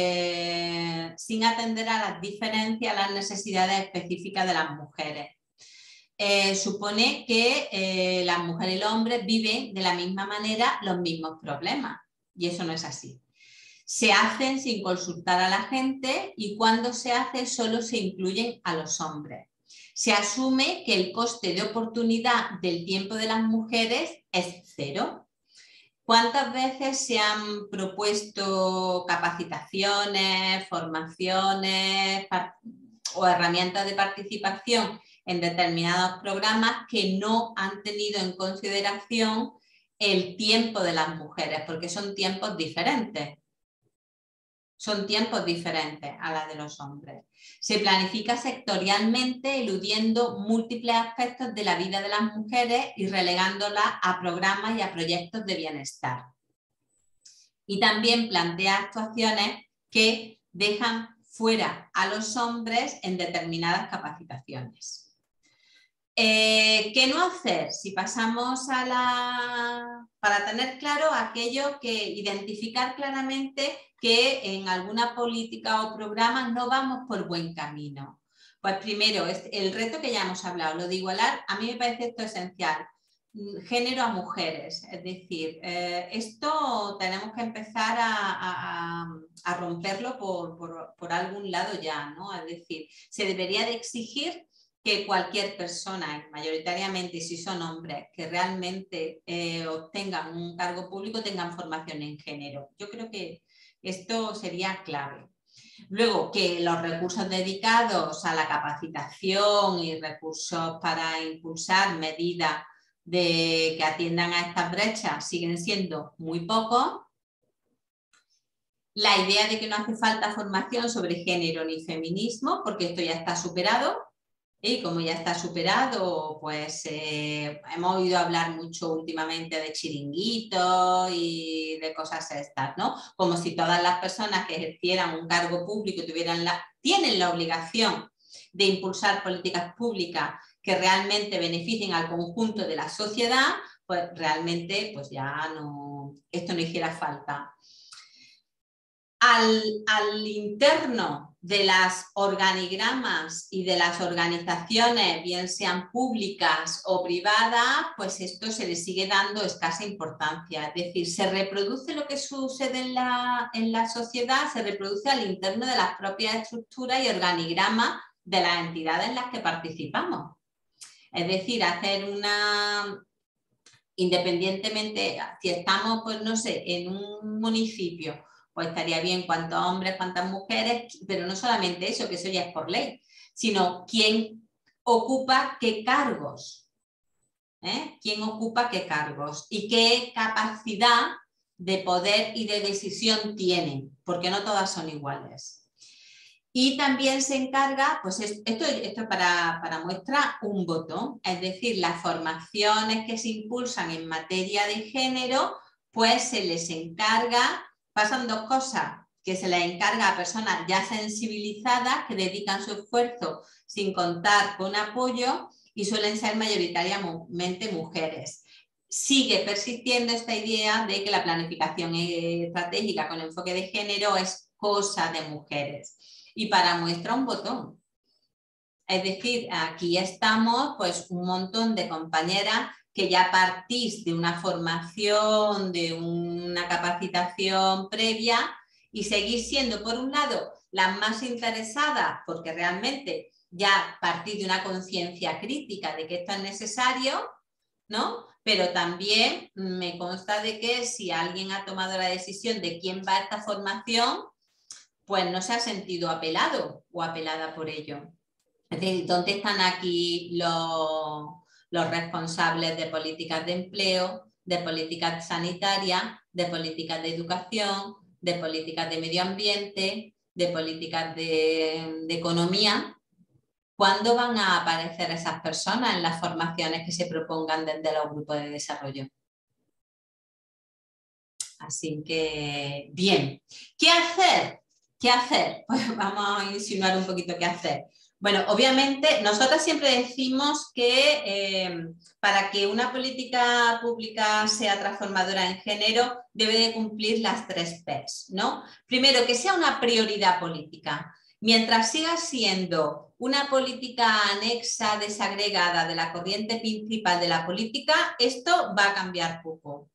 eh, sin atender a las diferencias, a las necesidades específicas de las mujeres. Eh, supone que eh, las mujeres y los hombres viven de la misma manera los mismos problemas, y eso no es así. Se hacen sin consultar a la gente y cuando se hace solo se incluyen a los hombres. Se asume que el coste de oportunidad del tiempo de las mujeres es cero. ¿Cuántas veces se han propuesto capacitaciones, formaciones o herramientas de participación en determinados programas que no han tenido en consideración el tiempo de las mujeres? Porque son tiempos diferentes. Son tiempos diferentes a la de los hombres. Se planifica sectorialmente, eludiendo múltiples aspectos de la vida de las mujeres y relegándolas a programas y a proyectos de bienestar. Y también plantea actuaciones que dejan fuera a los hombres en determinadas capacitaciones. Eh, ¿Qué no hacer? Si pasamos a la... Para tener claro aquello que identificar claramente que en alguna política o programa no vamos por buen camino. Pues primero, es el reto que ya hemos hablado, lo de igualar, a mí me parece esto esencial. Género a mujeres, es decir, eh, esto tenemos que empezar a, a, a romperlo por, por, por algún lado ya, ¿no? Es decir, se debería de exigir que cualquier persona, mayoritariamente si son hombres, que realmente eh, obtengan un cargo público, tengan formación en género. Yo creo que esto sería clave. Luego, que los recursos dedicados a la capacitación y recursos para impulsar medidas de, que atiendan a estas brechas siguen siendo muy pocos. La idea de que no hace falta formación sobre género ni feminismo, porque esto ya está superado. Y como ya está superado, pues eh, hemos oído hablar mucho últimamente de chiringuitos y de cosas estas, ¿no? Como si todas las personas que ejercieran un cargo público tuvieran la, tienen la obligación de impulsar políticas públicas que realmente beneficien al conjunto de la sociedad, pues realmente pues ya no, esto no hiciera falta. Al, al interno de las organigramas y de las organizaciones, bien sean públicas o privadas, pues esto se le sigue dando escasa importancia. Es decir, se reproduce lo que sucede en la, en la sociedad, se reproduce al interno de las propias estructuras y organigramas de las entidades en las que participamos. Es decir, hacer una... Independientemente, si estamos, pues no sé, en un municipio, pues estaría bien cuántos hombres, cuántas mujeres, pero no solamente eso, que eso ya es por ley, sino quién ocupa qué cargos, ¿eh? Quién ocupa qué cargos y qué capacidad de poder y de decisión tienen, porque no todas son iguales. Y también se encarga, pues esto, esto para, para muestra un botón, es decir, las formaciones que se impulsan en materia de género, pues se les encarga. Pasan dos cosas, que se les encarga a personas ya sensibilizadas que dedican su esfuerzo sin contar con apoyo y suelen ser mayoritariamente mujeres. Sigue persistiendo esta idea de que la planificación estratégica con enfoque de género es cosa de mujeres. Y para muestra un botón. Es decir, aquí estamos pues un montón de compañeras que ya partís de una formación, de una capacitación previa y seguís siendo, por un lado, las más interesadas porque realmente ya partís de una conciencia crítica de que esto es necesario, ¿no? Pero también me consta de que si alguien ha tomado la decisión de quién va a esta formación, pues no se ha sentido apelado o apelada por ello. Es decir, ¿dónde están aquí los, los responsables de políticas de empleo, de políticas sanitarias, de políticas de educación, de políticas de medio ambiente, de políticas de, de economía? ¿Cuándo van a aparecer esas personas en las formaciones que se propongan desde los grupos de desarrollo? Así que, bien. ¿Qué hacer? ¿Qué hacer? Pues vamos a insinuar un poquito qué hacer. Bueno, obviamente, nosotros siempre decimos que eh, para que una política pública sea transformadora en género, debe de cumplir las tres P's, ¿no? Primero, que sea una prioridad política. Mientras siga siendo una política anexa, desagregada de la corriente principal de la política, esto va a cambiar poco.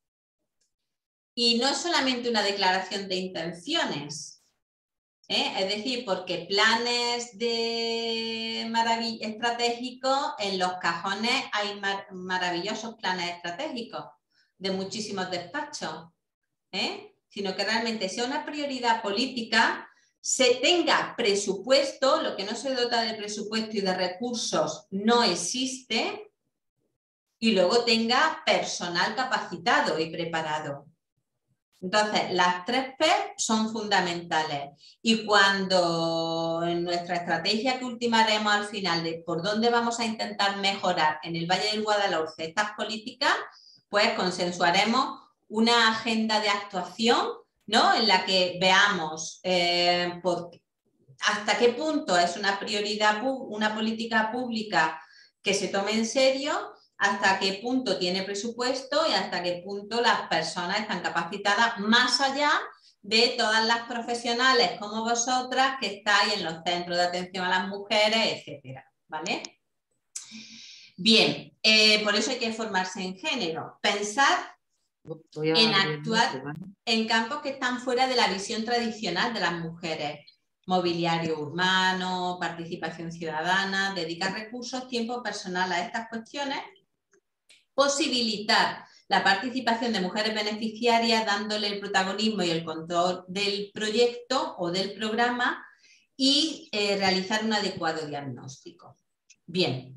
Y no es solamente una declaración de intenciones, ¿eh? Es decir, porque planes de marav- estratégicos, en los cajones hay mar maravillosos planes estratégicos de muchísimos despachos, ¿eh? Sino que realmente sea una prioridad política, se tenga presupuesto, lo que no se dota de presupuesto y de recursos no existe, y luego tenga personal capacitado y preparado. Entonces, las tres P son fundamentales y cuando en nuestra estrategia que ultimaremos al final de por dónde vamos a intentar mejorar en el Valle del Guadalhorce estas políticas, pues consensuaremos una agenda de actuación, ¿no? En la que veamos eh, por, hasta qué punto es una prioridad, una política pública que se tome en serio, hasta qué punto tiene presupuesto y hasta qué punto las personas están capacitadas, más allá de todas las profesionales como vosotras que estáis en los centros de atención a las mujeres, etcétera, ¿vale? Bien, eh, por eso hay que formarse en género, pensar en actuar en campos que están fuera de la visión tradicional de las mujeres. Mobiliario urbano, participación ciudadana, dedicar recursos, tiempo personal a estas cuestiones. Posibilitar la participación de mujeres beneficiarias dándole el protagonismo y el control del proyecto o del programa y eh, realizar un adecuado diagnóstico. Bien,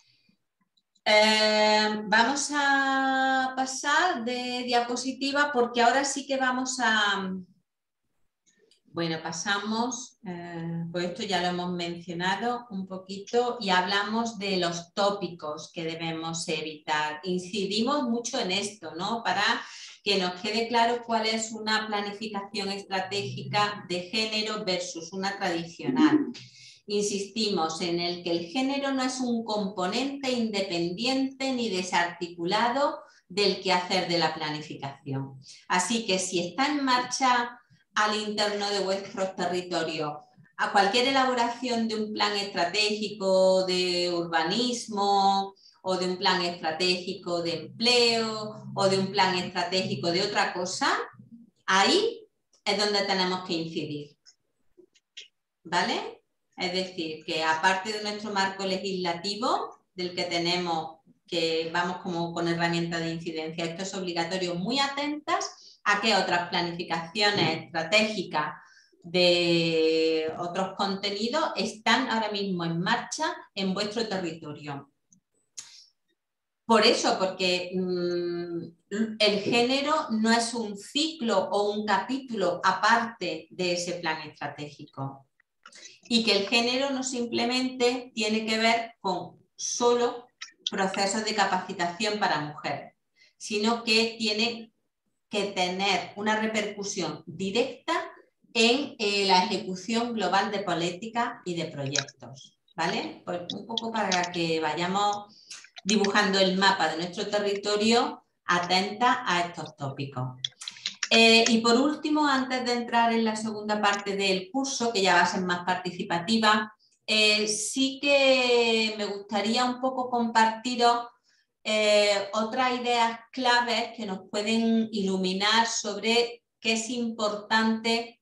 eh, vamos a pasar de diapositiva porque ahora sí que vamos a... Bueno, pasamos, eh, pues esto ya lo hemos mencionado un poquito y hablamos de los tópicos que debemos evitar. Incidimos mucho en esto, ¿no? Para que nos quede claro cuál es una planificación estratégica de género versus una tradicional. Insistimos en el que el género no es un componente independiente ni desarticulado del quehacer de la planificación. Así que si está en marcha al interno de vuestros territorios, a cualquier elaboración de un plan estratégico de urbanismo o de un plan estratégico de empleo o de un plan estratégico de otra cosa, ahí es donde tenemos que incidir, ¿vale? Es decir, que aparte de nuestro marco legislativo, del que tenemos, que vamos como con herramienta de incidencia, esto es obligatorio, muy atentas a qué otras planificaciones estratégicas de otros contenidos están ahora mismo en marcha en vuestro territorio. Por eso, porque mmm, el género no es un ciclo o un capítulo aparte de ese plan estratégico. Y que el género no simplemente tiene que ver con solo procesos de capacitación para mujeres, sino que tiene que tener una repercusión directa en eh, la ejecución global de políticas y de proyectos, ¿vale? Pues un poco para que vayamos dibujando el mapa de nuestro territorio atenta a estos tópicos. Eh, y por último, antes de entrar en la segunda parte del curso, que ya va a ser más participativa, eh, sí que me gustaría un poco compartiros eh, otras ideas claves que nos pueden iluminar sobre qué es importante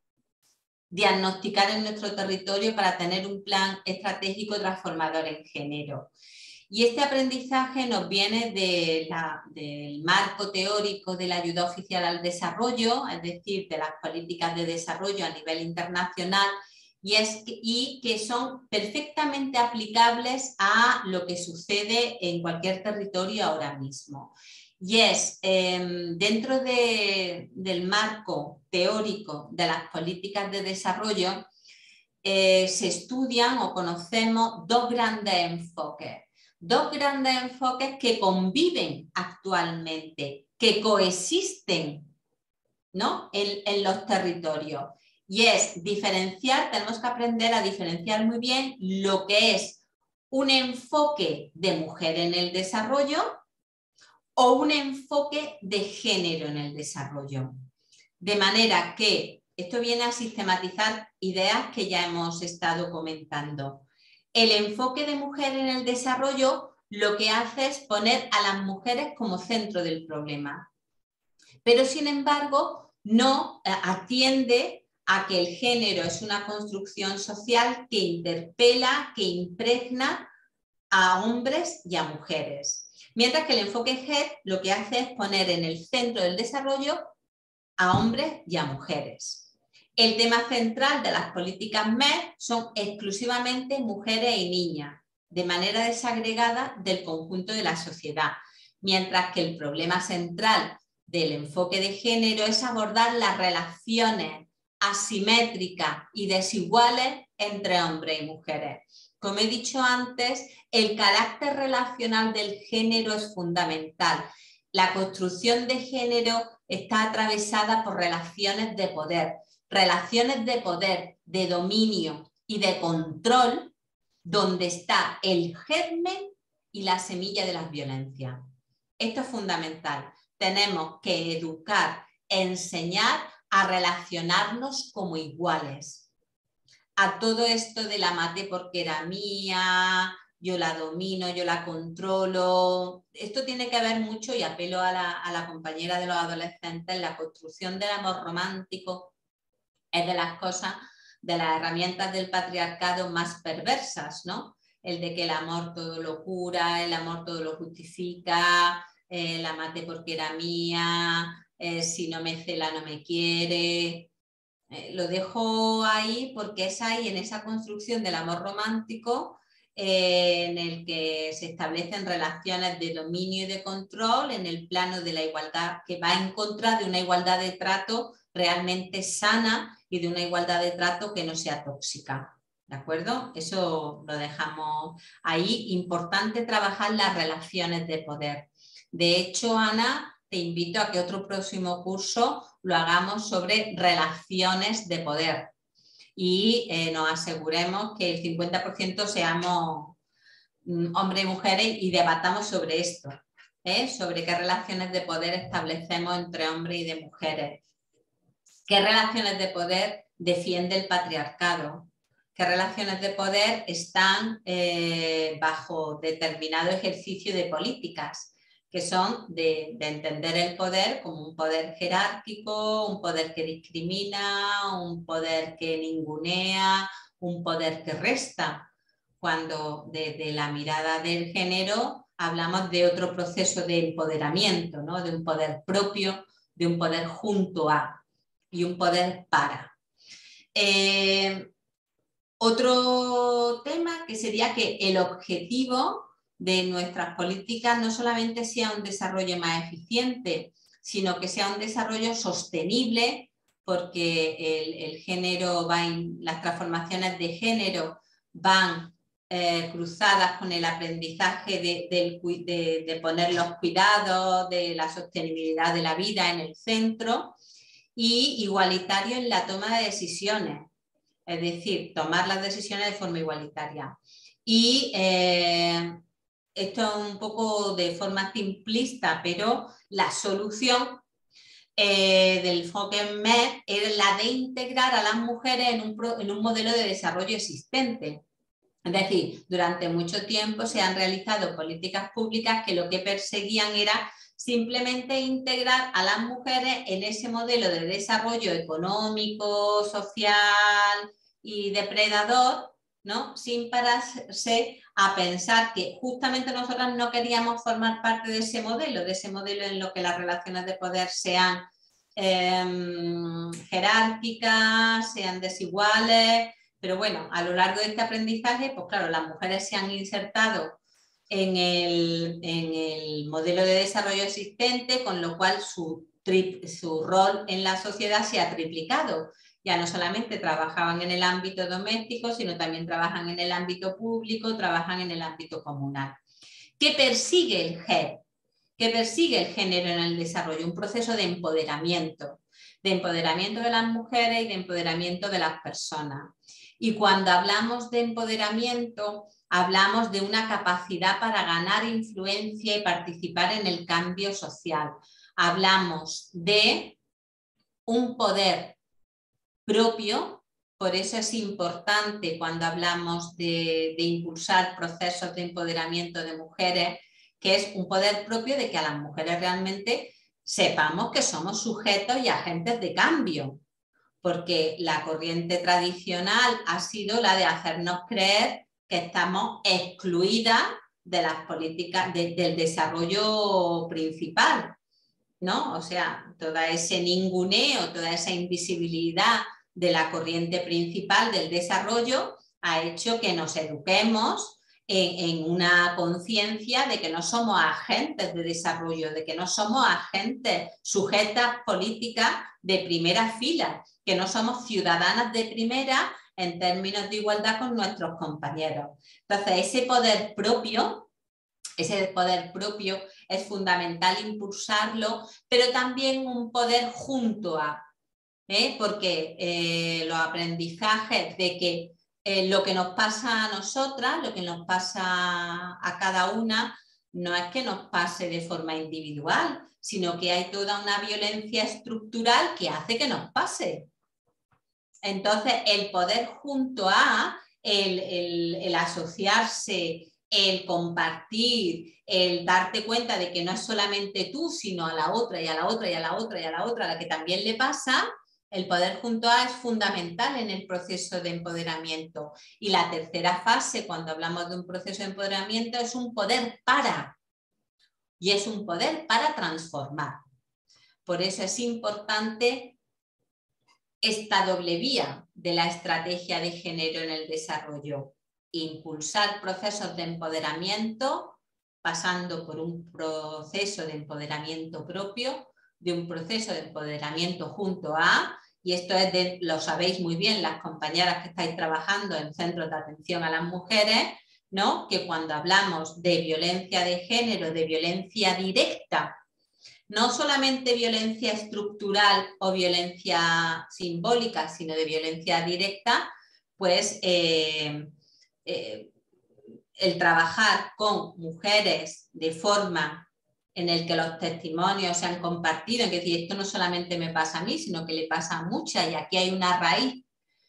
diagnosticar en nuestro territorio para tener un plan estratégico transformador en género. Y este aprendizaje nos viene de la, del marco teórico de la ayuda oficial al desarrollo, es decir, de las políticas de desarrollo a nivel internacional, y, es que, y que son perfectamente aplicables a lo que sucede en cualquier territorio ahora mismo. Y es, eh, dentro de, del marco teórico de las políticas de desarrollo, eh, se estudian o conocemos dos grandes enfoques. Dos grandes enfoques que conviven actualmente, que coexisten, ¿no?, en, en los territorios. Y es diferenciar, tenemos que aprender a diferenciar muy bien lo que es un enfoque de mujer en el desarrollo o un enfoque de género en el desarrollo. De manera que esto viene a sistematizar ideas que ya hemos estado comentando. El enfoque de mujer en el desarrollo lo que hace es poner a las mujeres como centro del problema, pero sin embargo no atiende a que el género es una construcción social que interpela, que impregna a hombres y a mujeres. Mientras que el enfoque G E D lo que hace es poner en el centro del desarrollo a hombres y a mujeres. El tema central de las políticas M E D son exclusivamente mujeres y niñas, de manera desagregada del conjunto de la sociedad, mientras que el problema central del enfoque de género es abordar las relaciones asimétricas y desiguales entre hombres y mujeres. Como he dicho antes, el carácter relacional del género es fundamental. La construcción de género está atravesada por relaciones de poder, relaciones de poder, de dominio y de control, donde está el germen y la semilla de las violencias. Esto es fundamental. Tenemos que educar, enseñar a relacionarnos como iguales. A todo esto de la mate porque era mía, yo la domino, yo la controlo. Esto tiene que ver mucho, y apelo a la, a la compañera de los adolescentes, la construcción del amor romántico es de las cosas, de las herramientas del patriarcado más perversas, ¿no? El de que el amor todo lo cura, el amor todo lo justifica, eh, la mate porque era mía, eh, si no me cela no me quiere. Eh, lo dejo ahí porque es ahí, en esa construcción del amor romántico, eh, en el que se establecen relaciones de dominio y de control en el plano de la igualdad, que va en contra de una igualdad de trato realmente sana y de una igualdad de trato que no sea tóxica. ¿De acuerdo? Eso lo dejamos ahí. Importante trabajar las relaciones de poder. De hecho, Ana, te invito a que otro próximo curso lo hagamos sobre relaciones de poder y eh, nos aseguremos que el cincuenta por ciento seamos mm, hombres y mujeres y debatamos sobre esto, ¿eh? Sobre qué relaciones de poder establecemos entre hombres y de mujeres, qué relaciones de poder defiende el patriarcado, qué relaciones de poder están eh, bajo determinado ejercicio de políticas, que son de, de entender el poder como un poder jerárquico, un poder que discrimina, un poder que ningunea, un poder que resta, cuando desde la mirada del género hablamos de otro proceso de empoderamiento, ¿no? De un poder propio, de un poder junto a y un poder para. Eh, otro tema que sería que el objetivo de nuestras políticas no solamente sea un desarrollo más eficiente, sino que sea un desarrollo sostenible, porque el, el género va en, las transformaciones de género van eh, cruzadas con el aprendizaje de, de, de, de poner los cuidados, de la sostenibilidad de la vida en el centro, y igualitario en la toma de decisiones, es decir, tomar las decisiones de forma igualitaria. Y eh, esto es un poco de forma simplista, pero la solución eh, del FOCMED es la de integrar a las mujeres en un, pro, en un modelo de desarrollo existente. Es decir, durante mucho tiempo se han realizado políticas públicas que lo que perseguían era simplemente integrar a las mujeres en ese modelo de desarrollo económico, social y depredador, ¿no? Sin pararse a pensar que justamente nosotras no queríamos formar parte de ese modelo, de ese modelo en lo que las relaciones de poder sean eh, jerárquicas, sean desiguales, pero bueno, a lo largo de este aprendizaje, pues claro, las mujeres se han insertado en el, en el modelo de desarrollo existente, con lo cual su, tri, su rol en la sociedad se ha triplicado. Ya no solamente trabajaban en el ámbito doméstico, sino también trabajan en el ámbito público, trabajan en el ámbito comunal. ¿Qué persigue el G E D? ¿Qué persigue el género en el desarrollo? Un proceso de empoderamiento, de empoderamiento de las mujeres y de empoderamiento de las personas. Y cuando hablamos de empoderamiento, hablamos de una capacidad para ganar influencia y participar en el cambio social. Hablamos de un poder propio, por eso es importante cuando hablamos de, de impulsar procesos de empoderamiento de mujeres, que es un poder propio de que a las mujeres realmente sepamos que somos sujetos y agentes de cambio, porque la corriente tradicional ha sido la de hacernos creer que estamos excluidas de las políticas, de, del desarrollo principal, ¿no? O sea, todo ese ninguneo, toda esa invisibilidad de la corriente principal del desarrollo ha hecho que nos eduquemos en, en una conciencia de que no somos agentes de desarrollo, de que no somos agentes sujetas políticas de primera fila, que no somos ciudadanas de primera en términos de igualdad con nuestros compañeros. Entonces, ese poder propio, ese poder propio es fundamental impulsarlo, pero también un poder junto a, ¿eh? porque eh, los aprendizajes de que eh, lo que nos pasa a nosotras, lo que nos pasa a cada una, no es que nos pase de forma individual, sino que hay toda una violencia estructural que hace que nos pase. Entonces, el poder junto a, el, el, el asociarse, el compartir, el darte cuenta de que no es solamente tú, sino a la otra y a la otra y a la otra y a la otra, a la que también le pasa, el poder junto a es fundamental en el proceso de empoderamiento. Y la tercera fase, cuando hablamos de un proceso de empoderamiento, es un poder para. Y es un poder para transformar. Por eso es importante esta doble vía de la estrategia de género en el desarrollo. Impulsar procesos de empoderamiento, pasando por un proceso de empoderamiento propio, de un proceso de empoderamiento junto a, y esto es de, lo sabéis muy bien las compañeras que estáis trabajando en centros de atención a las mujeres, ¿no? Que cuando hablamos de violencia de género, de violencia directa, no solamente violencia estructural o violencia simbólica, sino de violencia directa, pues eh, eh, el trabajar con mujeres de forma en el que los testimonios se han compartido, en que decir, esto no solamente me pasa a mí, sino que le pasa a muchas, y aquí hay una raíz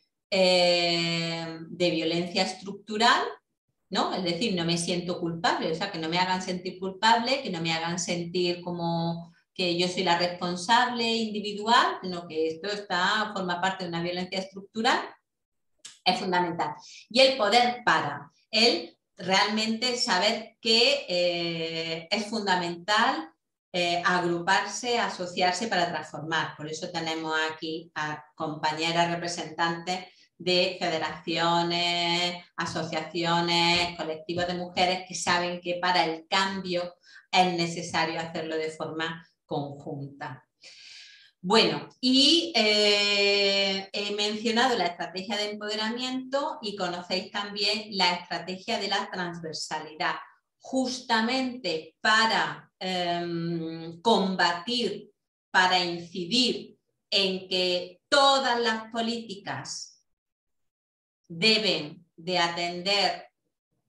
eh, de violencia estructural, ¿no? Es decir, no me siento culpable, o sea, que no me hagan sentir culpable, que no me hagan sentir como que yo soy la responsable individual, sino que esto está, forma parte de una violencia estructural, es fundamental. Y el poder para, el realmente saber que eh, es fundamental eh, agruparse, asociarse para transformar. Por eso tenemos aquí a compañeras representantes de federaciones, asociaciones, colectivos de mujeres que saben que para el cambio es necesario hacerlo de forma conjunta. Bueno, y eh, he mencionado la estrategia de empoderamiento y conocéis también la estrategia de la transversalidad, justamente para eh, combatir, para incidir en que todas las políticas deben de atender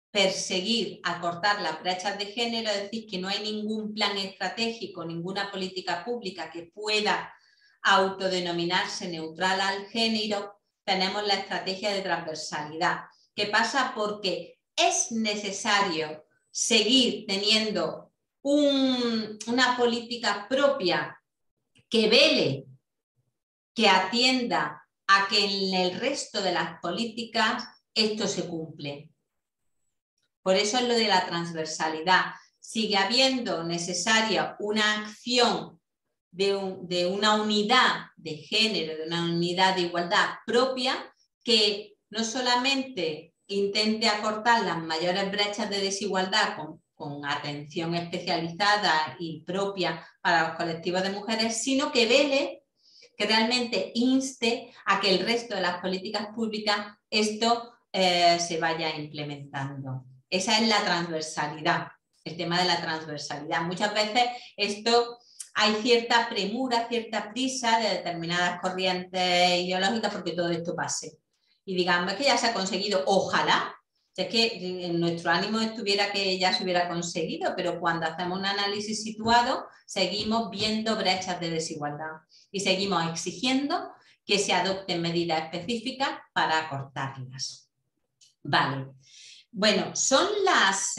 perseguir acortar las brechas de género, es decir, que no hay ningún plan estratégico, ninguna política pública que pueda autodenominarse neutral al género, tenemos la estrategia de transversalidad, que pasa porque es necesario seguir teniendo un, una política propia que vele, que atienda a que en el resto de las políticas esto se cumple. Por eso es lo de la transversalidad. Sigue habiendo necesaria una acción de, un, de una unidad de género, de una unidad de igualdad propia, que no solamente intente acortar las mayores brechas de desigualdad con, con atención especializada y propia para los colectivos de mujeres, sino que vele, que realmente inste a que el resto de las políticas públicas esto eh, se vaya implementando. Esa es la transversalidad, el tema de la transversalidad. Muchas veces esto hay cierta premura, cierta prisa de determinadas corrientes ideológicas porque todo esto pase. Y digamos que ya se ha conseguido, ojalá, es que en nuestro ánimo estuviera que ya se hubiera conseguido, pero cuando hacemos un análisis situado seguimos viendo brechas de desigualdad y seguimos exigiendo que se adopten medidas específicas para acortarlas. Vale. Bueno, son las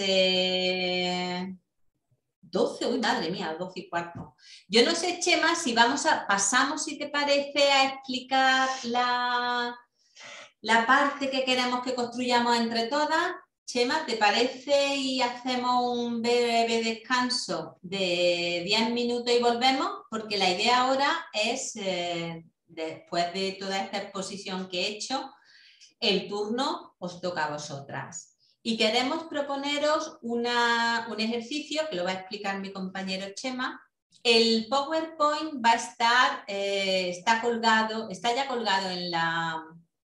eh, doce, uy, madre mía, doce y cuarto. Yo no sé, Chema, si vamos a, pasamos, si te parece, a explicar la, la parte que queremos que construyamos entre todas. Chema, ¿te parece? Y hacemos un breve descanso de diez minutos y volvemos, porque la idea ahora es, eh, después de toda esta exposición que he hecho, el turno os toca a vosotras. Y queremos proponeros una, un ejercicio que lo va a explicar mi compañero Chema. El PowerPoint va a estar, eh, está colgado, está ya colgado en la,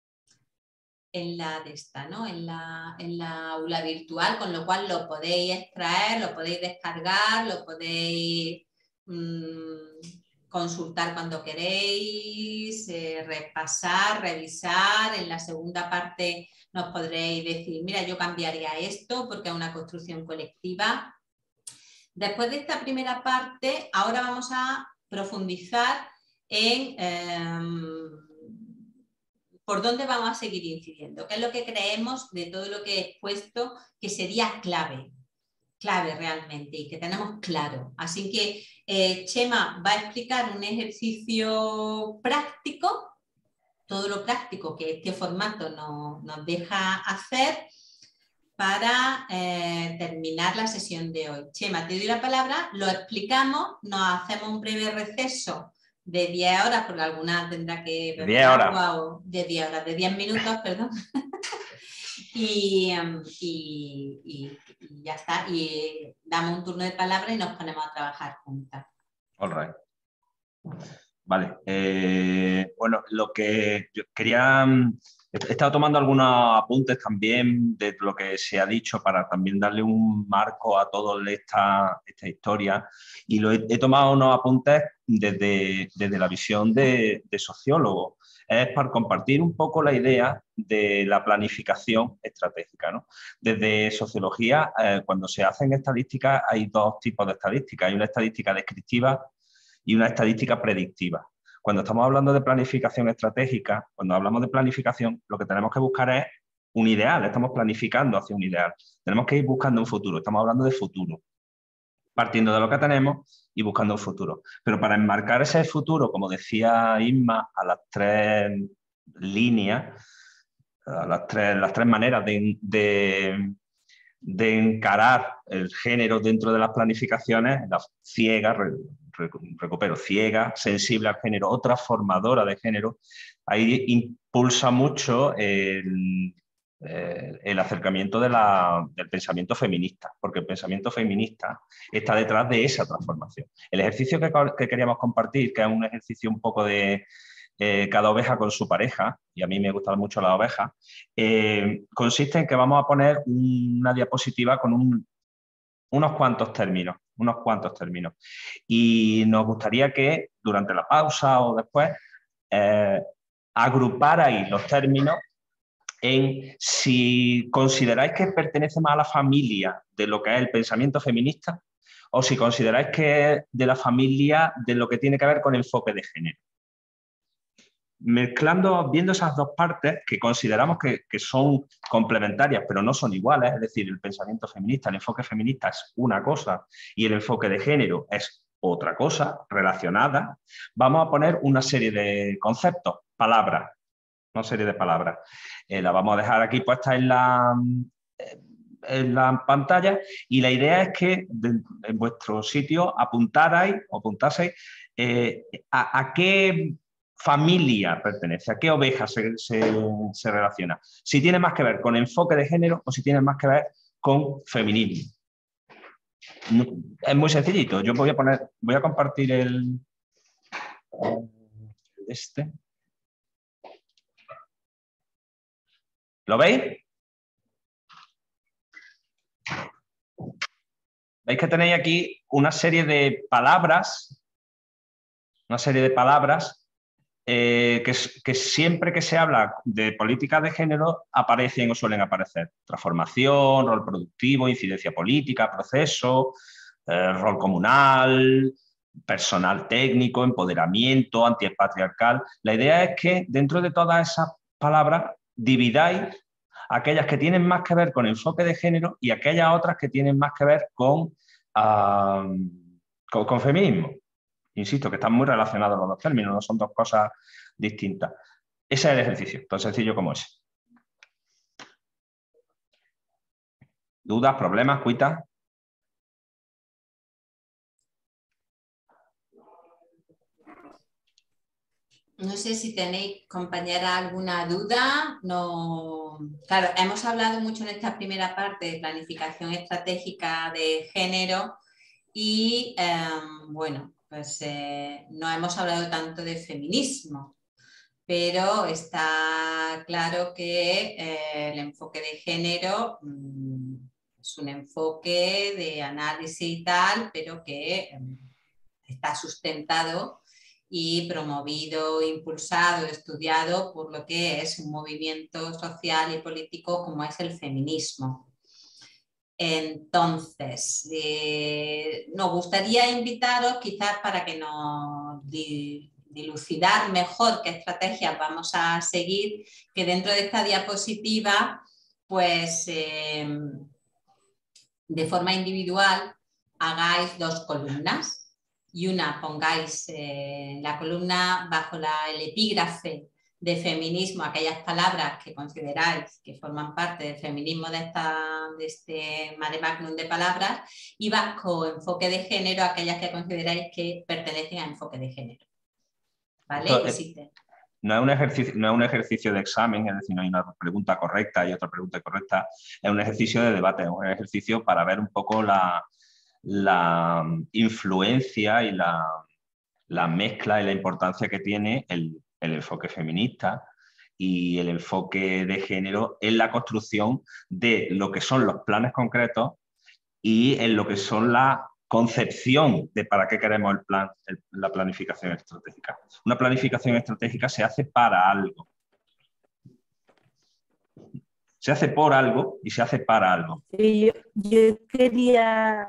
en la de esta, ¿no? En la, en la aula virtual, con lo cual lo podéis extraer, lo podéis descargar, lo podéis mmm, consultar cuando queréis, eh, repasar, revisar. En la segunda parte nos podréis decir, mira, yo cambiaría esto porque es una construcción colectiva. Después de esta primera parte, ahora vamos a profundizar en eh, por dónde vamos a seguir incidiendo, qué es lo que creemos de todo lo que he expuesto que sería clave, clave realmente y que tenemos claro. Así que eh, Chema va a explicar un ejercicio práctico, todo lo práctico que este formato nos, nos deja hacer para eh, terminar la sesión de hoy. Chema, te doy la palabra, lo explicamos, nos hacemos un breve receso de diez horas, porque alguna tendrá que beber agua, o de diez horas, de diez minutos, perdón. y, y, y, y ya está, y damos un turno de palabra y nos ponemos a trabajar juntas. All right. Vale, eh, bueno, lo que yo quería, he estado tomando algunos apuntes también de lo que se ha dicho para también darle un marco a toda esta, esta historia, y lo he, he tomado unos apuntes desde, desde la visión de, de sociólogo. Es para compartir un poco la idea de la planificación estratégica, ¿no? Desde sociología, eh, cuando se hacen estadísticas, hay dos tipos de estadísticas. Hay una estadística descriptiva y una estadística predictiva. Cuando estamos hablando de planificación estratégica, cuando hablamos de planificación, lo que tenemos que buscar es un ideal, estamos planificando hacia un ideal. Tenemos que ir buscando un futuro, estamos hablando de futuro, partiendo de lo que tenemos y buscando un futuro. Pero para enmarcar ese futuro, como decía Isma, a las tres líneas, a las tres, las tres maneras de, de, de encarar el género dentro de las planificaciones, la ciega, recupero, ciega, sensible al género o transformadora de género, ahí impulsa mucho el, el, el acercamiento de la, del pensamiento feminista, porque el pensamiento feminista está detrás de esa transformación. El ejercicio que, que queríamos compartir, que es un ejercicio un poco de eh, cada oveja con su pareja, y a mí me gusta mucho la oveja, eh, consiste en que vamos a poner una diapositiva con un, unos cuantos términos, unos cuantos términos. Y nos gustaría que durante la pausa o después eh, agrupar ahí los términos en si consideráis que pertenece más a la familia de lo que es el pensamiento feminista o si consideráis que es de la familia de lo que tiene que ver con enfoque de género. Mezclando, viendo esas dos partes que consideramos que, que son complementarias pero no son iguales, es decir, el pensamiento feminista, el enfoque feminista es una cosa y el enfoque de género es otra cosa relacionada, vamos a poner una serie de conceptos, palabras, una serie de palabras. Eh, la vamos a dejar aquí puesta en la, en la pantalla y la idea es que de, en vuestro sitio apuntarais o apuntaseis eh, a, a qué familia pertenece, a qué oveja se, se, se relaciona. Si tiene más que ver con enfoque de género o si tiene más que ver con feminismo. Es muy sencillito. Yo voy a poner, voy a compartir el este. ¿Lo veis? Veis que tenéis aquí una serie de palabras, una serie de palabras eh, que, que siempre que se habla de políticas de género aparecen o suelen aparecer. Transformación, rol productivo, incidencia política, proceso, eh, rol comunal, personal técnico, empoderamiento, antipatriarcal. La idea es que dentro de todas esas palabras dividáis aquellas que tienen más que ver con enfoque de género y aquellas otras que tienen más que ver con, uh, con, con feminismo. Insisto, que están muy relacionados los dos términos, no son dos cosas distintas. Ese es el ejercicio, tan sencillo como ese. ¿Dudas, problemas, cuitas? No sé si tenéis, compañera, alguna duda. No... Claro, hemos hablado mucho en esta primera parte de planificación estratégica de género y, eh, bueno, pues eh, no hemos hablado tanto de feminismo, pero está claro que eh, el enfoque de género mmm, es un enfoque de análisis y tal, pero que eh, está sustentado y promovido, impulsado, estudiado por lo que es un movimiento social y político como es el feminismo. Entonces, eh, nos gustaría invitaros quizás para que nos di, dilucidar mejor qué estrategias vamos a seguir, que dentro de esta diapositiva, pues eh, de forma individual hagáis dos columnas. Y una pongáis eh, la columna bajo la, el epígrafe de feminismo, aquellas palabras que consideráis que forman parte del feminismo de, esta, de este mare magnum de palabras, y bajo enfoque de género aquellas que consideráis que pertenecen a enfoque de género. ¿Vale? Entonces, no es un ejercicio, no es un ejercicio de examen, es decir, no hay una pregunta correcta y otra pregunta incorrecta, es un ejercicio de debate, es un ejercicio para ver un poco la... la influencia y la, la mezcla y la importancia que tiene el, el enfoque feminista y el enfoque de género en la construcción de lo que son los planes concretos y en lo que son la concepción de para qué queremos el plan, el, la planificación estratégica. Una planificación estratégica se hace para algo. Se hace por algo y se hace para algo. Sí, yo, yo quería...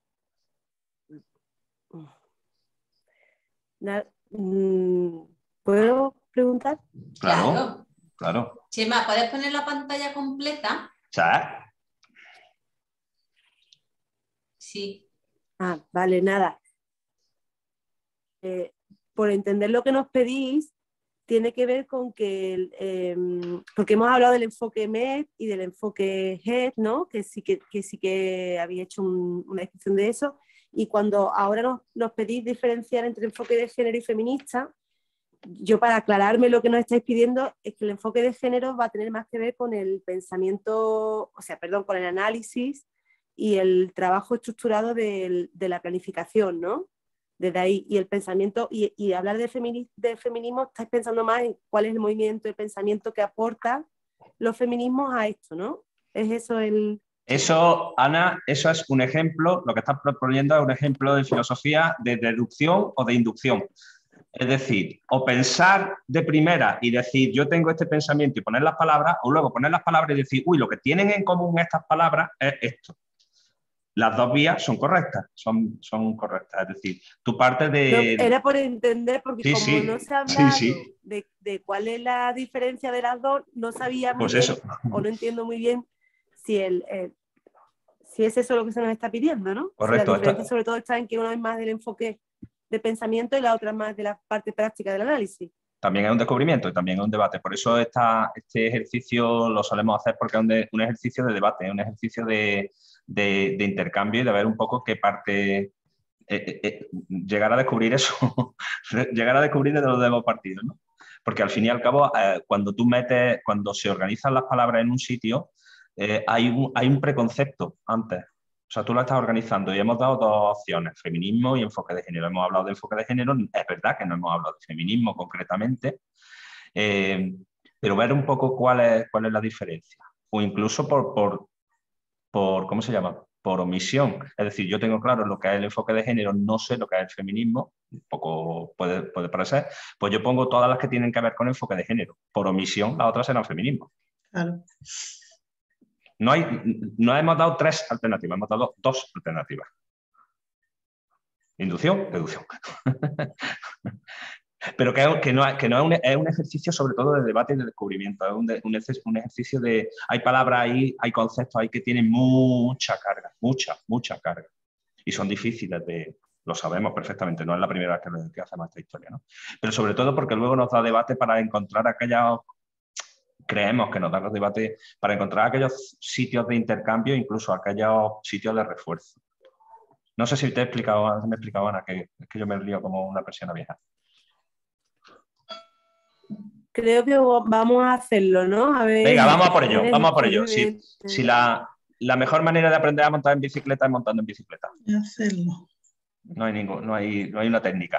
¿Puedo preguntar? Claro, claro. Chema, ¿puedes poner la pantalla completa? ¿Sí? Sí. Ah, vale, nada. Eh, por entender lo que nos pedís, tiene que ver con que, eh, porque hemos hablado del enfoque M E D y del enfoque G E D, ¿no? Que sí que, que, sí que había hecho un, una descripción de eso. Y cuando ahora nos, nos pedís diferenciar entre enfoque de género y feminista, yo para aclararme lo que nos estáis pidiendo es que el enfoque de género va a tener más que ver con el pensamiento, o sea, perdón, con el análisis y el trabajo estructurado de, de la planificación, ¿no? Desde ahí, y el pensamiento, y, y hablar de, femini, de feminismo, estáis pensando más en cuál es el movimiento, el pensamiento que aporta los feminismos a esto, ¿no? ¿Es eso el...? Eso, Ana, eso es un ejemplo, lo que estás proponiendo es un ejemplo de filosofía de deducción o de inducción. Es decir, o pensar de primera y decir, yo tengo este pensamiento y poner las palabras, o luego poner las palabras y decir, uy, lo que tienen en común estas palabras es esto. Las dos vías son correctas, son, son correctas. Es decir, tú partes de... No, era por entender, porque Sí, como sí, no se ha sí, hablado sí. de, de cuál es la diferencia de las dos, no sabía muy Pues bien, eso. o no entiendo muy bien si, el, el- si es eso lo que se nos está pidiendo, ¿no? Si la Correcto. diferencia Esto, sobre todo está en que una es más del enfoque de pensamiento y la otra más de la parte práctica del análisis. también es un descubrimiento y también es un debate. Por eso esta, este ejercicio lo solemos hacer porque es un, de, un ejercicio de debate, es un ejercicio de, de, de intercambio y de ver un poco qué parte... Eh, eh, llegar a descubrir eso, llegar a descubrir de los dos partidos, ¿no? Porque al fin y al cabo, eh, cuando tú metes, cuando se organizan las palabras en un sitio, eh, hay, un, hay un preconcepto antes. O sea, tú lo estás organizando y hemos dado dos opciones, feminismo y enfoque de género. Hemos hablado de enfoque de género, es verdad que no hemos hablado de feminismo concretamente, eh, pero ver un poco cuál es, cuál es la diferencia. O incluso por, por, por, ¿cómo se llama? Por omisión. Es decir, yo tengo claro lo que es el enfoque de género, no sé lo que es el feminismo, un poco puede, puede parecer, pues yo pongo todas las que tienen que ver con enfoque de género. Por omisión, las otras serán feminismo. Claro. No, hay, no hemos dado tres alternativas, hemos dado dos alternativas. Inducción, deducción. Pero que, que, no, que no es, un, es un ejercicio sobre todo de debate y de descubrimiento, es un, de, un, un ejercicio de... Hay palabras ahí, hay conceptos ahí que tienen mucha carga, mucha, mucha carga. Y son difíciles de... Lo sabemos perfectamente, no es la primera vez que, que hacemos esta historia, ¿no? Pero sobre todo porque luego nos da debate para encontrar aquellos... Creemos que nos da debate para encontrar aquellos sitios de intercambio, incluso aquellos sitios de refuerzo. No sé si te he explicado, me he explicado, Ana, que es que yo me lío como una persiana vieja. Creo que vamos a hacerlo, ¿no? A ver, Venga, vamos a por a ello, ver, vamos a por ello. Si, si la, la mejor manera de aprender a montar en bicicleta es montando en bicicleta. Hacerlo. No hay, ningún, no hay, no hay una técnica.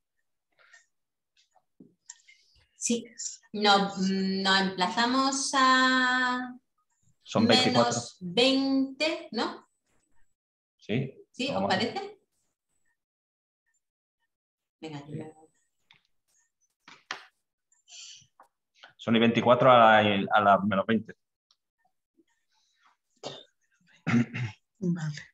Sí, nos, nos emplazamos a Son veinticuatro. menos veinte, ¿no? Sí. ¿Sí? ¿Os parece? Venga, yo me... Son y veinticuatro a la, a la menos veinte. Vale.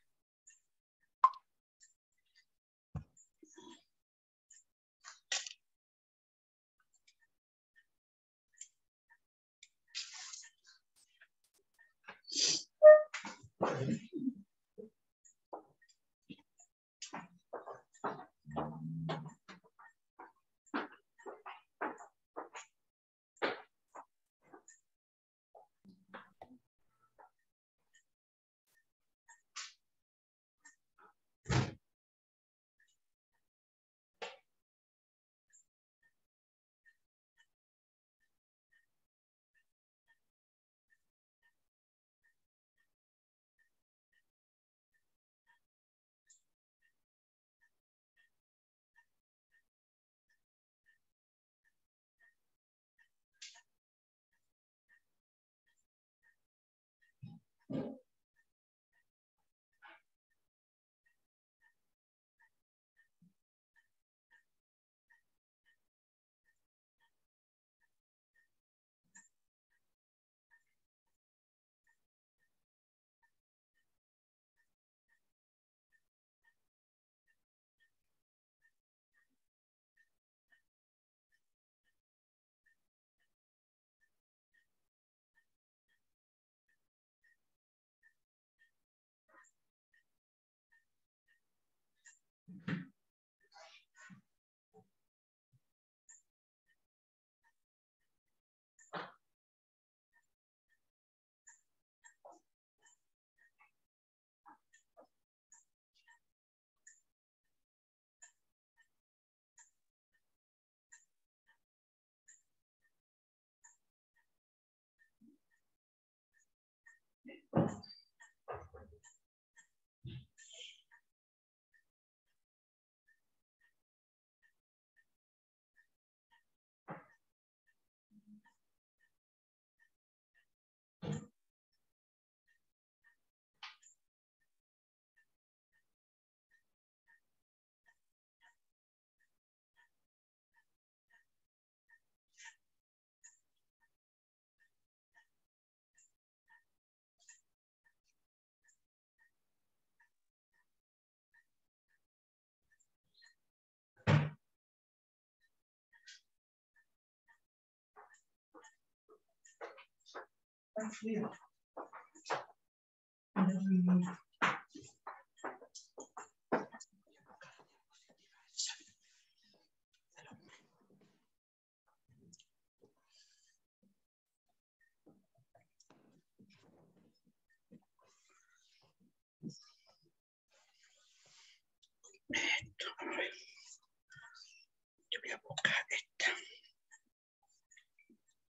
Esto, a ver. Yo voy a buscar esta.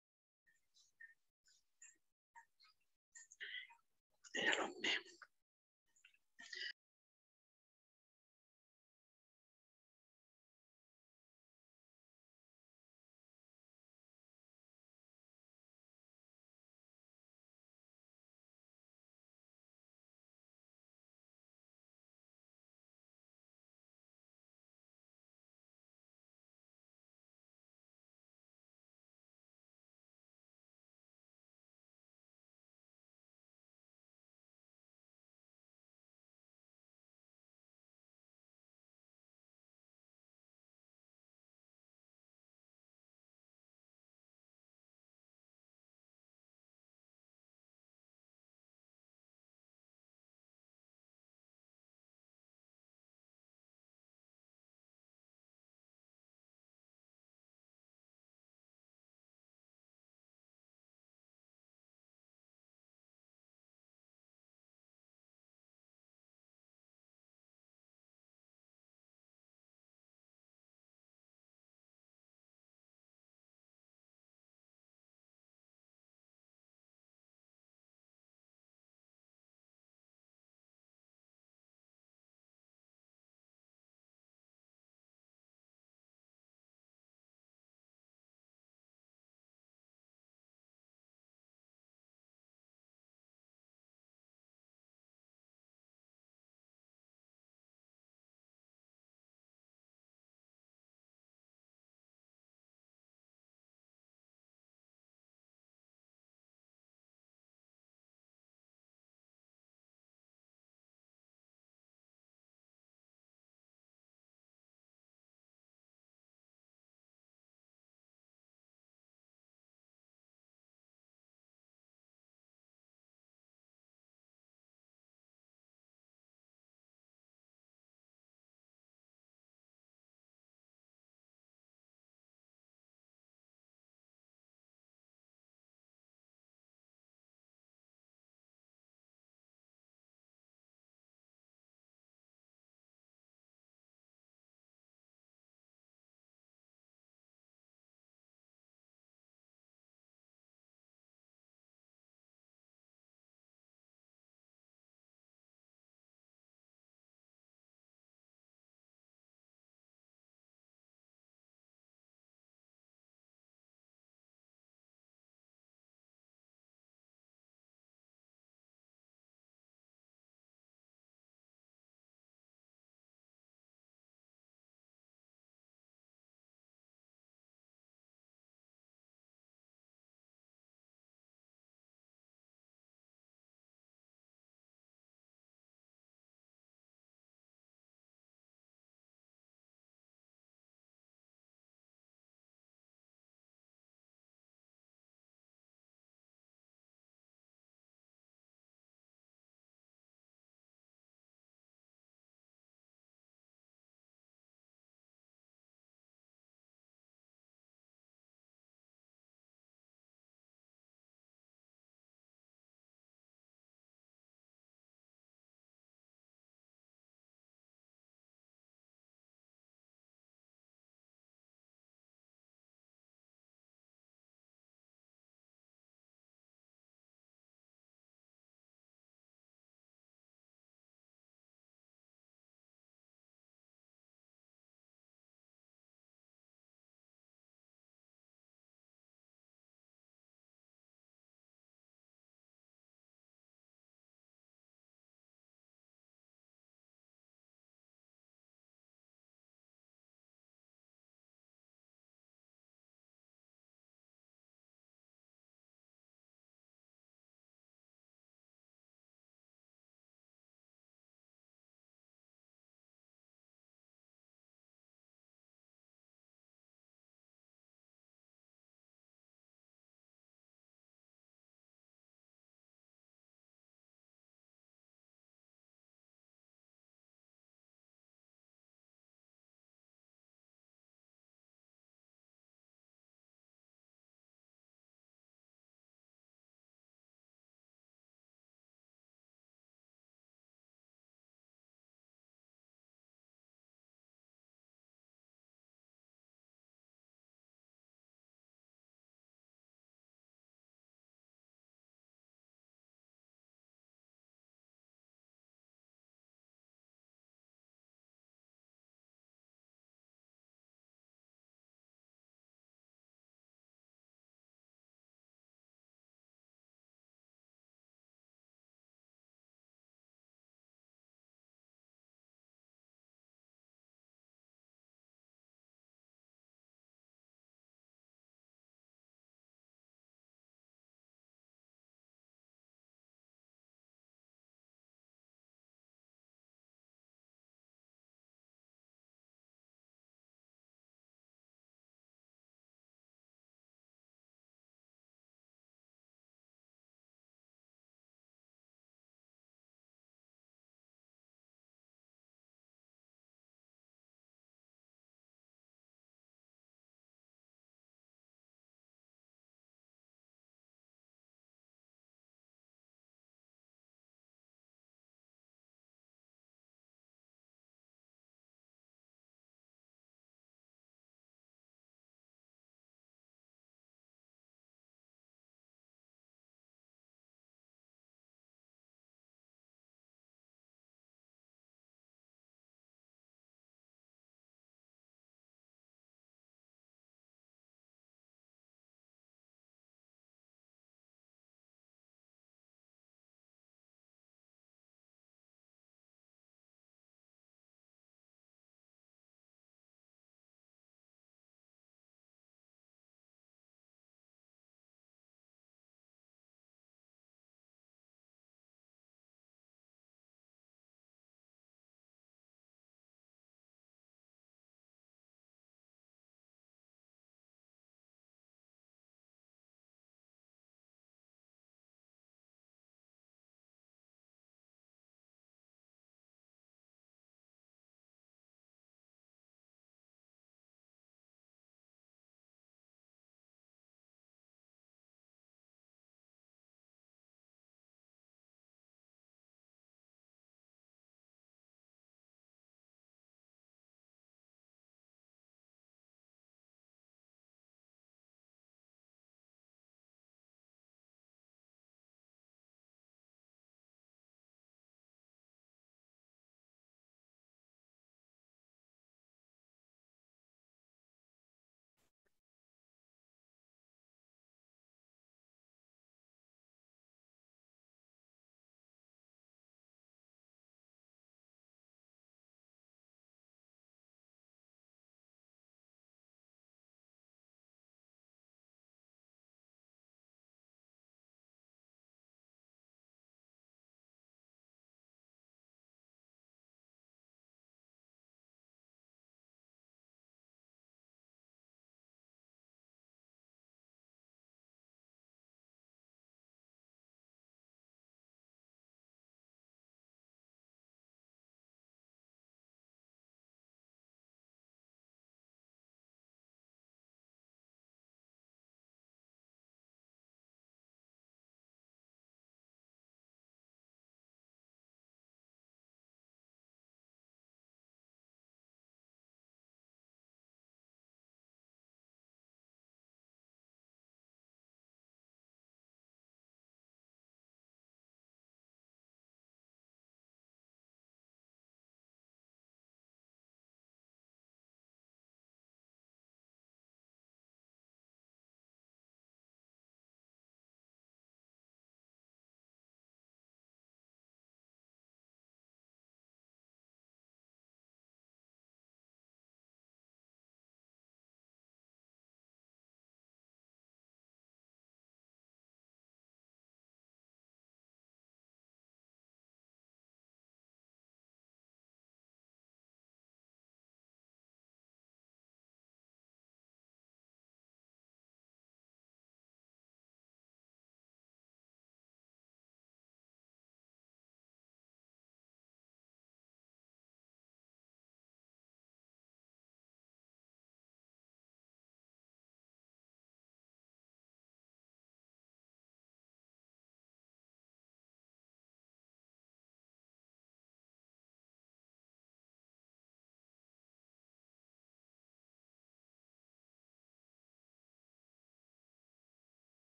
De los memes.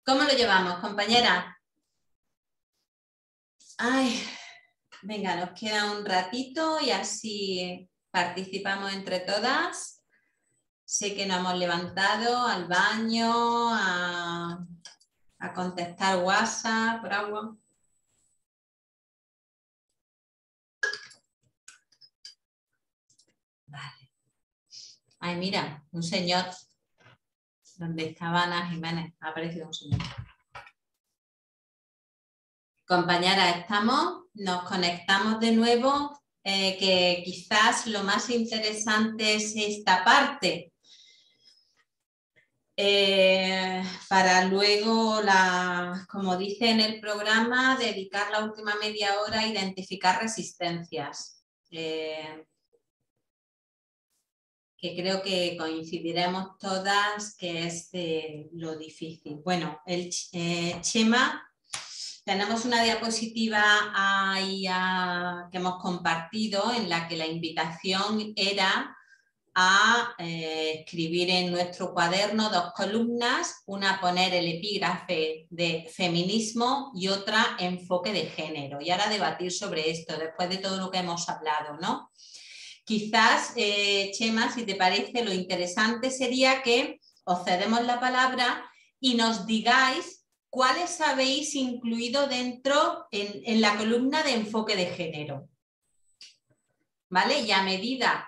¿Cómo lo llevamos, compañera? Ay, venga, nos queda un ratito y así participamos entre todas. Sé que nos hemos levantado al baño, a, a contestar WhatsApp, por agua. Vale. Ay, mira, un señor. Donde estaba Ana Jiménez, ha aparecido un señor. Compañeras, estamos, nos conectamos de nuevo, eh, que quizás lo más interesante es esta parte. Eh, para luego, la, como dice en el programa, dedicar la última media hora a identificar resistencias. Eh, que creo que coincidiremos todas que es de lo difícil. Bueno, el eh, Chema, tenemos una diapositiva ahí a, que hemos compartido en la que la invitación era a eh, escribir en nuestro cuaderno dos columnas, una poner el epígrafe de feminismo y otra enfoque de género. Y ahora debatir sobre esto después de todo lo que hemos hablado, ¿no? Quizás, eh, Chema, si te parece, lo interesante sería que os cedemos la palabra y nos digáis cuáles habéis incluido dentro en, en la columna de enfoque de género. ¿Vale? Y a medida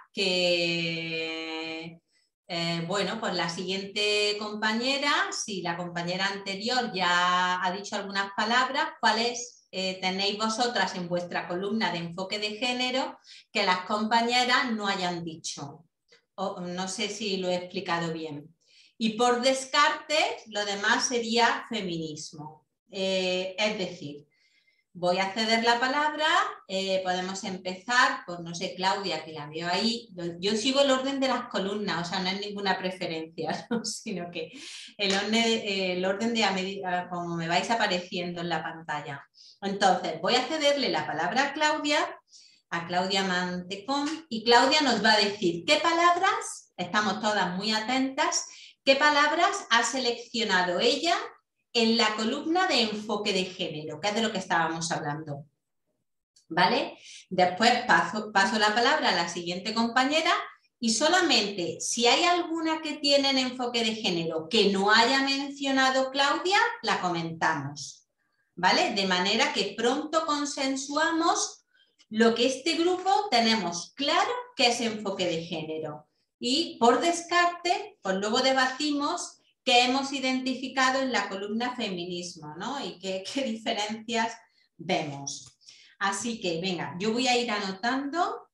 que, eh, bueno, pues la siguiente compañera, si la compañera anterior ya ha dicho algunas palabras, ¿cuáles Eh, tenéis vosotras en vuestra columna de enfoque de género que las compañeras no hayan dicho? O, no sé si lo he explicado bien. Y por descarte, lo demás sería feminismo. Eh, es decir, voy a ceder la palabra, eh, podemos empezar por, no sé, Claudia, que la veo ahí. Yo sigo el orden de las columnas, o sea, no es ninguna preferencia, ¿no? Sino que el orden, eh, el orden de a medida como me vais apareciendo en la pantalla. Entonces, voy a cederle la palabra a Claudia, a Claudia Mantecón, y Claudia nos va a decir qué palabras, estamos todas muy atentas, qué palabras ha seleccionado ella en la columna de enfoque de género, que es de lo que estábamos hablando. ¿Vale? Después paso, paso la palabra a la siguiente compañera y solamente si hay alguna que tiene en enfoque de género que no haya mencionado Claudia, la comentamos. ¿Vale? De manera que pronto consensuamos lo que este grupo tenemos claro que es enfoque de género. Y por descarte, pues luego debatimos qué hemos identificado en la columna feminismo, ¿no? Y qué, qué diferencias vemos. Así que, venga, yo voy a ir anotando.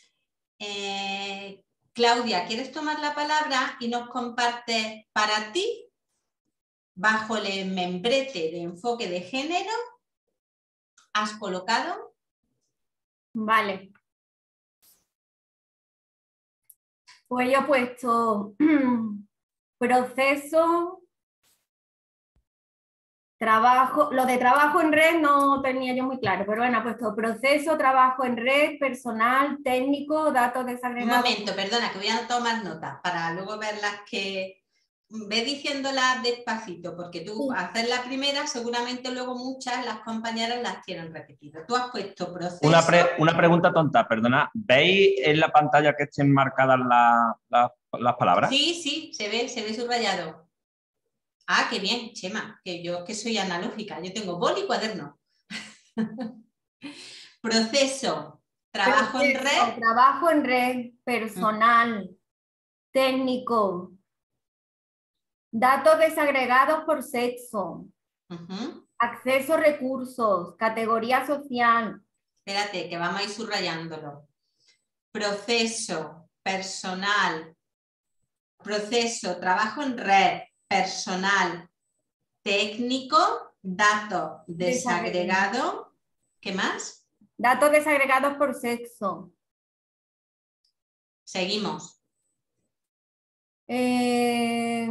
Eh, Claudia, ¿quieres tomar la palabra y nos compartes para ti, bajo el membrete de enfoque de género, has colocado? Vale. Pues yo he puesto proceso, trabajo, lo de trabajo en red no tenía yo muy claro, pero bueno, he puesto proceso, trabajo en red, personal, técnico, datos desagregados. Un momento, perdona, que voy a tomar notas para luego ver las que... Ve diciéndolas despacito, porque tú sí. Hacer la primera, seguramente luego muchas las compañeras las tienen repetido. Tú has puesto proceso... Una, pre una pregunta tonta, perdona. ¿Veis en la pantalla que estén marcadas la, la, las palabras? Sí, sí, se ve, se ve subrayado. Ah, qué bien, Chema, que yo que soy analógica, yo tengo boli y cuaderno. Proceso, trabajo Proceso, en red. Trabajo en red, personal, mm. técnico. Datos desagregados por sexo. Uh-huh. Acceso a recursos. Categoría social. Espérate, que vamos a ir subrayándolo. Proceso, personal. Proceso, trabajo en red, personal, técnico, datos desagregados. ¿Qué más? Datos desagregados por sexo. Seguimos. Eh...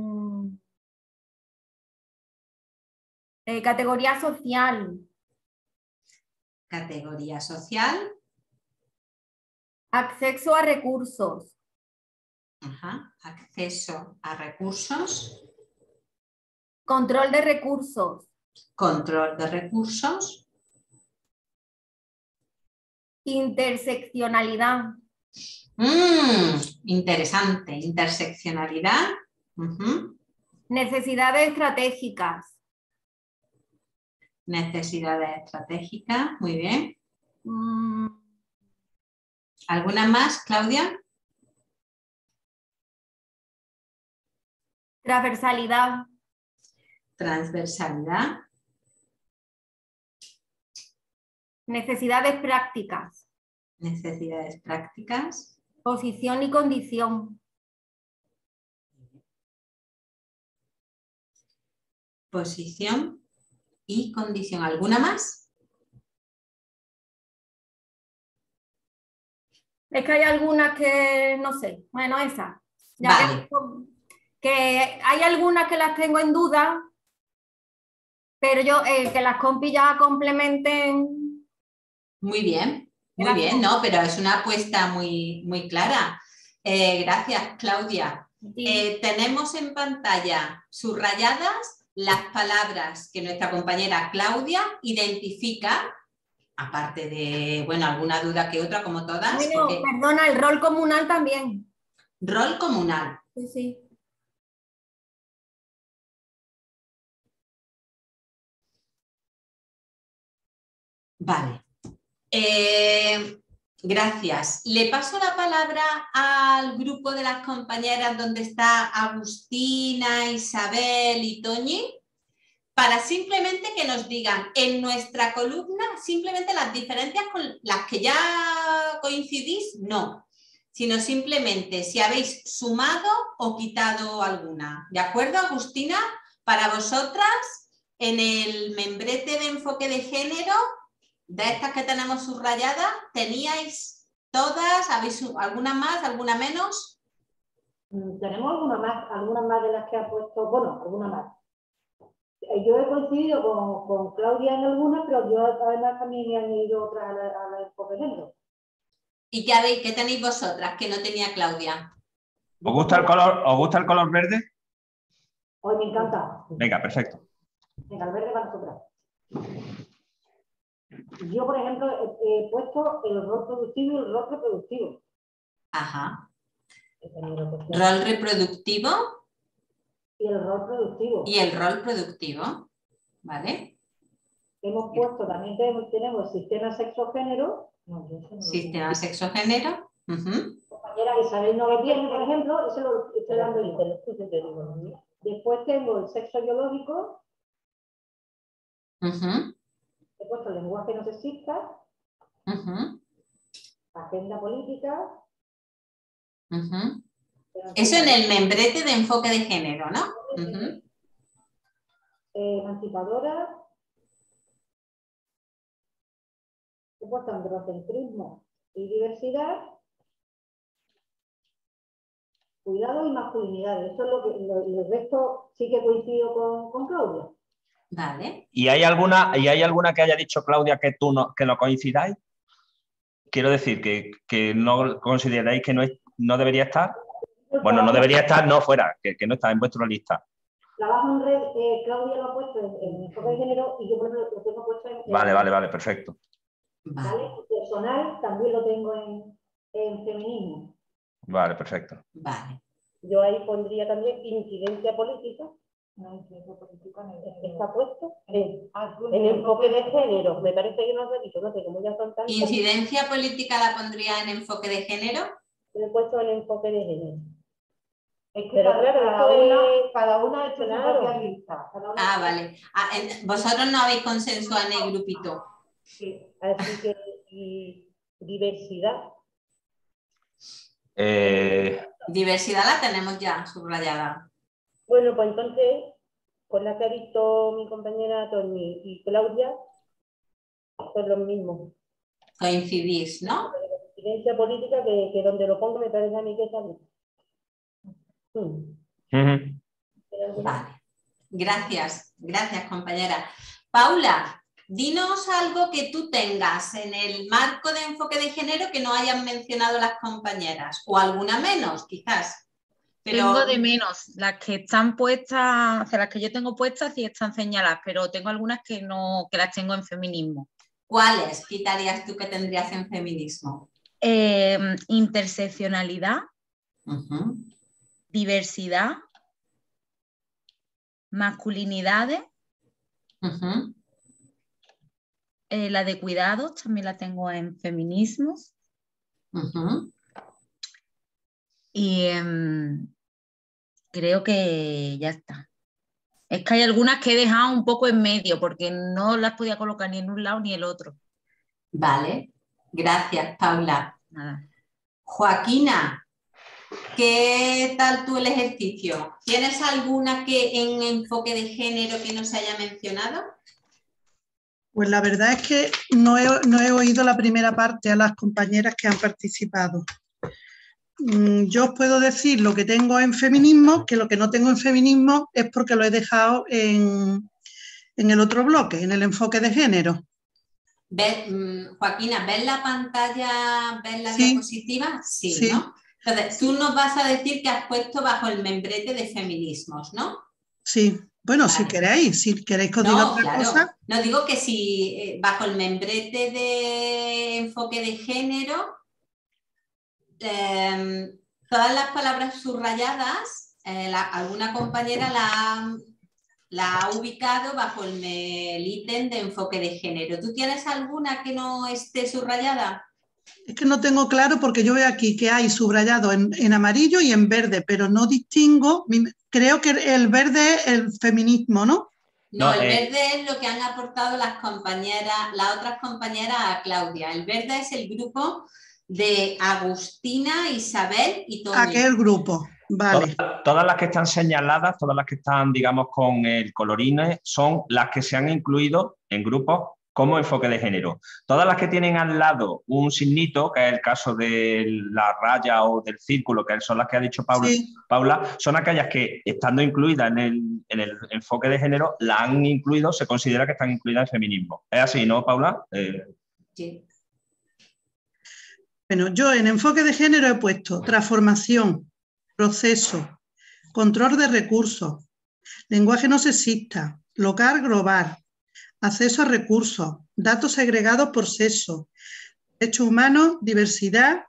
Eh, categoría social. Categoría social. Acceso a recursos. Ajá. Acceso a recursos. Control de recursos. Control de recursos. Interseccionalidad. Mm, interesante. Interseccionalidad. Uh-huh. Necesidades estratégicas. Necesidades estratégicas. Muy bien. Mm. ¿Alguna más, Claudia? Transversalidad. Transversalidad. Necesidades prácticas. Necesidades prácticas. Posición y condición. Posición y condición. ¿Alguna más? Es que hay algunas que no sé. Bueno, esa. Ya vale. que, que hay algunas que las tengo en duda, pero yo eh, que las compi ya complementen. Muy bien, muy Gracias. bien, no, pero es una apuesta muy, muy clara. Eh, gracias, Claudia. Sí. Eh, tenemos en pantalla subrayadas las palabras que nuestra compañera Claudia identifica, aparte de, bueno, alguna duda que otra, como todas. Bueno, porque... perdona, el rol comunal también. Rol comunal. Sí, sí. Vale. Eh, gracias. Le paso la palabra al grupo de las compañeras donde está Agustina, Isabel y Toñi, para simplemente que nos digan en nuestra columna simplemente las diferencias con las que ya coincidís, no, sino simplemente si habéis sumado o quitado alguna. ¿De acuerdo, Agustina? Para vosotras, en el membrete de enfoque de género, de estas que tenemos subrayadas, ¿teníais todas? ¿Habéis alguna más, alguna menos? Tenemos algunas más, algunas más de las que ha puesto, bueno, algunas más. Yo he coincidido con, con Claudia en algunas, pero yo además también he añadido otras al enfoque de género. ¿Y qué, habéis, qué tenéis vosotras que no tenía Claudia? ¿Os gusta el color, ¿os gusta el color verde? Hoy me encanta. Venga, perfecto. Venga, el verde para nosotras. Yo, por ejemplo, he, he puesto el rol productivo y el rol reproductivo. Ajá. Rol reproductivo. Y el rol productivo. Y el rol productivo. ¿Vale? Hemos puesto, también tenemos, tenemos sistema sexo-género. No, no sistema sexo-género. Uh-huh. Compañera Isabel no lo tiene, por ejemplo, ese lo estoy dando yo. Después tengo el sexo biológico. Uh-huh. He puesto el lenguaje no sexista. Uh-huh. Agenda política. Uh-huh. Eso en el membrete de enfoque de género, ¿no? Uh-huh. eh, emancipadora. He puesto androcentrismo y diversidad. Cuidado y masculinidad. Eso es lo que lo, el resto sí que coincido con, con Claudia. Vale. ¿Y hay alguna, y hay alguna que haya dicho Claudia que tú no, que no coincidáis? Quiero decir que, que no consideráis que no, es, no debería estar. Bueno, no debería estar, no fuera, que, que no está en vuestra lista. Trabajo en red, eh, Claudia lo ha puesto en, en enfoque de género y yo por ejemplo lo tengo puesto en... Vale, vale, vale, perfecto. Vale. Personal también lo tengo en, en feminismo. Vale, perfecto. Vale. Yo ahí pondría también incidencia política. No, incidencia política no está puesto en, en enfoque de género. Me parece que no se ha dicho, no sé cómo ya son tantas. ¿Incidencia política la pondría en enfoque de género? Lo he puesto en enfoque de género. Es que Pero cada, claro, cada, es, una, cada una ha hecho su claro. propia lista. Ah, vale. Ah, en, vosotros no habéis consensuado en el grupito. Sí, así que y diversidad. Eh... Diversidad la tenemos ya subrayada. Bueno, pues entonces, con la que ha visto mi compañera Tony y Claudia, son los mismos. Coincidís, ¿no? La incidencia política, que, que donde lo pongo me parece a mí que sale. Hmm. Uh-huh. Vale. Gracias, gracias, compañera. Paula, dinos algo que tú tengas en el marco de enfoque de género que no hayan mencionado las compañeras, o alguna menos, quizás. Pero... Tengo de menos. Las que están puestas, o sea, las que yo tengo puestas sí están señaladas, pero tengo algunas que no, que las tengo en feminismo. ¿Cuáles quitarías tú que tendrías en feminismo? Eh, interseccionalidad, uh-huh. diversidad, masculinidades, uh-huh. eh, la de cuidados también la tengo en feminismos. Uh-huh. Y eh, creo que ya está. Es que hay algunas que he dejado un poco en medio porque no las podía colocar ni en un lado ni el otro. Vale, gracias, Paula. Nada. Joaquina, ¿qué tal tú el ejercicio? ¿Tienes alguna que en enfoque de género que no se haya mencionado? Pues la verdad es que no he, no he oído la primera parte a las compañeras que han participado. Yo os puedo decir lo que tengo en feminismo, que lo que no tengo en feminismo es porque lo he dejado en, en el otro bloque, en el enfoque de género. ¿Ves, Joaquina, ¿ves la pantalla, ves la sí. diapositiva? Sí, sí, ¿no? Entonces, tú nos vas a decir que has puesto bajo el membrete de feminismos, ¿no? Sí, bueno, vale. si queréis, si queréis que os no, diga otra claro. cosa. No, digo que si eh, bajo el membrete de enfoque de género, eh, todas las palabras subrayadas, eh, la, alguna compañera la, la ha ubicado bajo el, el ítem de enfoque de género. ¿Tú tienes alguna que no esté subrayada? Es que no tengo claro porque yo veo aquí que hay subrayado en, en amarillo y en verde, pero no distingo, creo que el verde es el feminismo, ¿no? No, el eh, verde es lo que han aportado las compañeras, las otras compañeras a Claudia. El verde es el grupo de Agustina, Isabel y Tony. Aquel grupo, vale. Todas, todas las que están señaladas, todas las que están, digamos, con el colorine, son las que se han incluido en grupos como enfoque de género. Todas las que tienen al lado un signito, que es el caso de la raya o del círculo, que son las que ha dicho Paula, sí. Paula son aquellas que, estando incluidas en el, en el enfoque de género, la han incluido, se considera que están incluidas en feminismo. ¿Es así, no, Paula? Eh... Sí. Bueno, yo en enfoque de género he puesto transformación, proceso, control de recursos, lenguaje no sexista, local global, acceso a recursos, datos segregados por sexo, derechos humanos, diversidad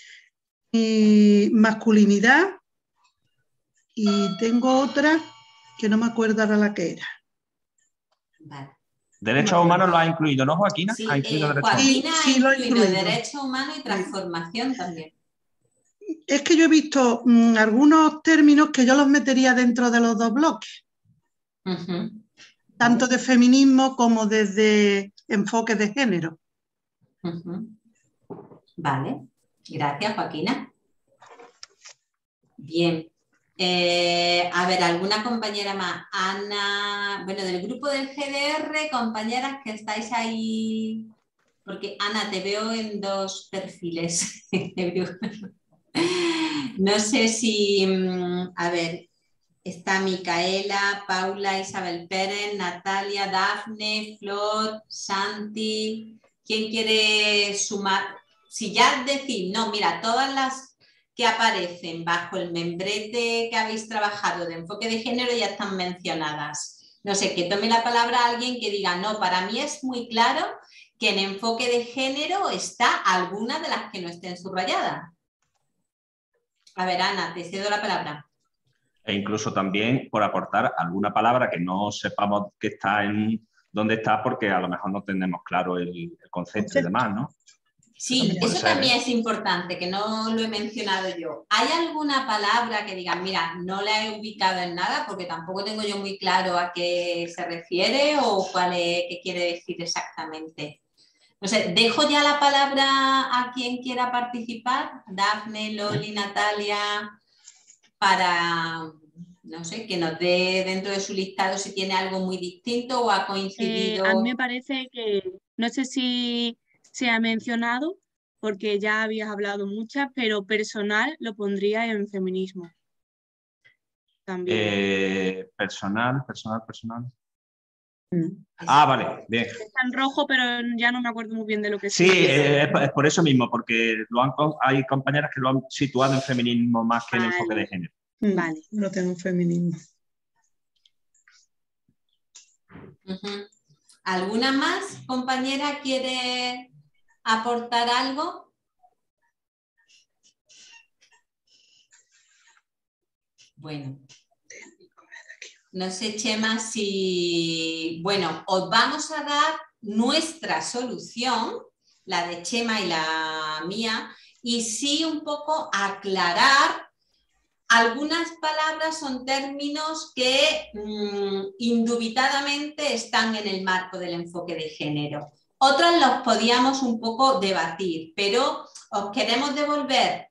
y masculinidad. Y tengo otra que no me acuerdo ahora la que era. Vale. Derechos no, humanos lo ha incluido, ¿no, Joaquina? Sí, ¿Ha incluido eh, derechos Joaquina humanos? Sí, sí, ha incluido, incluido derechos humanos y transformación sí. también. Es que yo he visto mmm, algunos términos que yo los metería dentro de los dos bloques. Uh-huh. Tanto de feminismo como desde enfoque de género. Uh-huh. Vale, gracias, Joaquina. Bien. Eh, a ver, ¿alguna compañera más? Ana, bueno, del grupo del G D R, compañeras que estáis ahí, porque Ana, te veo en dos perfiles. No sé si, a ver, está Micaela, Paula, Isabel Pérez, Natalia, Dafne, Flor, Santi. ¿Quién quiere sumar? Si ya decís, no, mira, todas las que aparecen bajo el membrete que habéis trabajado de enfoque de género ya están mencionadas. No sé, que tome la palabra alguien que diga, no, para mí es muy claro que en enfoque de género está alguna de las que no estén subrayadas. A ver, Ana, te cedo la palabra. E incluso también por aportar alguna palabra que no sepamos que está en dónde está, porque a lo mejor no tenemos claro el, el concepto y demás, ¿no? Sí, eso ser, también ¿eh? es importante, que no lo he mencionado yo. ¿Hay alguna palabra que digan, mira, no la he ubicado en nada porque tampoco tengo yo muy claro a qué se refiere o cuál es, qué quiere decir exactamente? No sé, dejo ya la palabra a quien quiera participar, Dafne, Loli, Natalia, para, no sé, que nos dé dentro de su listado si tiene algo muy distinto o ha coincidido. Eh, a mí me parece que, no sé si se ha mencionado, porque ya habías hablado muchas, pero personal lo pondría en feminismo. También. Eh, personal, personal, personal. Mm. Ah, vale, bien. Está en rojo, pero ya no me acuerdo muy bien de lo que sí. Sí, eh, es por eso mismo, porque lo han, hay compañeras que lo han situado en feminismo más que vale. en enfoque de género. Vale. Lo tengo en feminismo. Uh-huh. ¿Alguna más compañera quiere aportar algo? Bueno. No sé, Chema, si... Bueno, os vamos a dar nuestra solución, la de Chema y la mía, y sí un poco aclarar algunas palabras o términos que mmm, indubitadamente están en el marco del enfoque de género. Otros los podíamos un poco debatir, pero os queremos devolver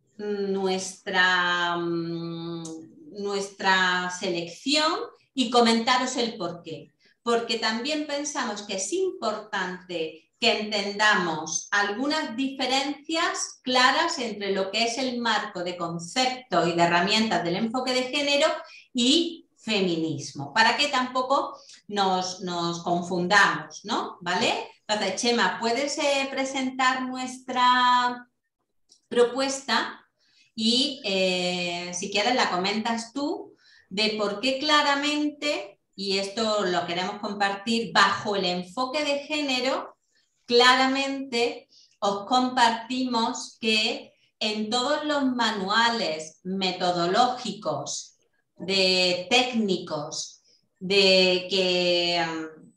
nuestra... Mmm, nuestra selección y comentaros el por qué. Porque también pensamos que es importante que entendamos algunas diferencias claras entre lo que es el marco de conceptos y de herramientas del enfoque de género y feminismo, para que tampoco nos, nos confundamos, ¿no? ¿Vale? Entonces, Chema, ¿puedes eh, presentar nuestra propuesta? Y eh, si quieres la comentas tú de por qué claramente, y esto lo queremos compartir bajo el enfoque de género, claramente os compartimos que en todos los manuales metodológicos, de técnicos, de que,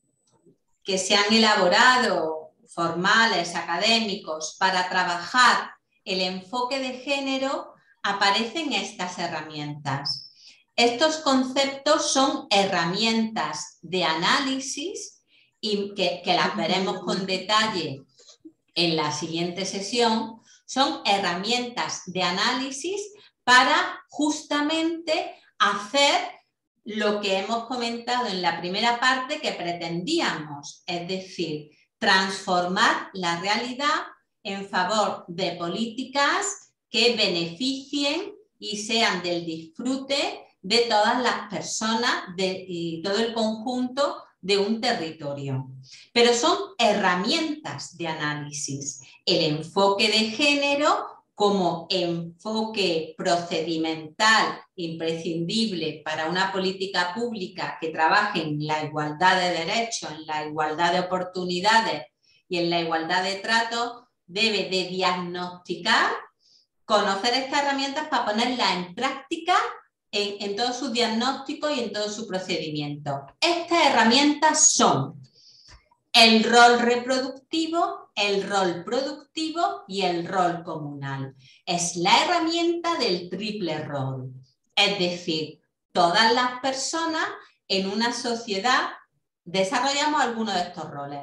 que se han elaborado, formales, académicos, para trabajar el enfoque de género, aparecen estas herramientas. Estos conceptos son herramientas de análisis y que, que las veremos con detalle en la siguiente sesión. Son herramientas de análisis para justamente hacer lo que hemos comentado en la primera parte que pretendíamos, es decir, transformar la realidad en favor de políticas que beneficien y sean del disfrute de todas las personas de, y todo el conjunto de un territorio. Pero son herramientas de análisis. El enfoque de género como enfoque procedimental imprescindible para una política pública que trabaje en la igualdad de derechos, en la igualdad de oportunidades y en la igualdad de trato, debe de diagnosticar, conocer estas herramientas para ponerlas en práctica en, en todo su diagnóstico y en todo su procedimiento. Estas herramientas son el rol reproductivo, el rol productivo y el rol comunal. Es la herramienta del triple rol. Es decir, todas las personas en una sociedad desarrollamos alguno de estos roles.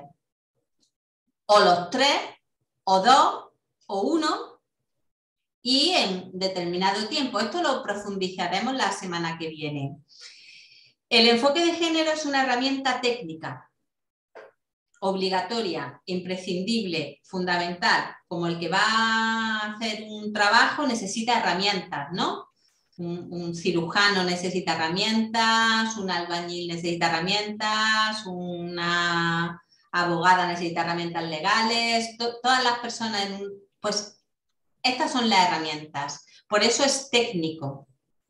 O los tres, o dos, o uno, y en determinado tiempo. Esto lo profundizaremos la semana que viene. El enfoque de género es una herramienta técnica, obligatoria, imprescindible, fundamental. Como el que va a hacer un trabajo necesita herramientas, ¿no? Un, un cirujano necesita herramientas, un albañil necesita herramientas, una abogada necesita herramientas legales, to, todas las personas, en un, pues estas son las herramientas. Por eso es técnico.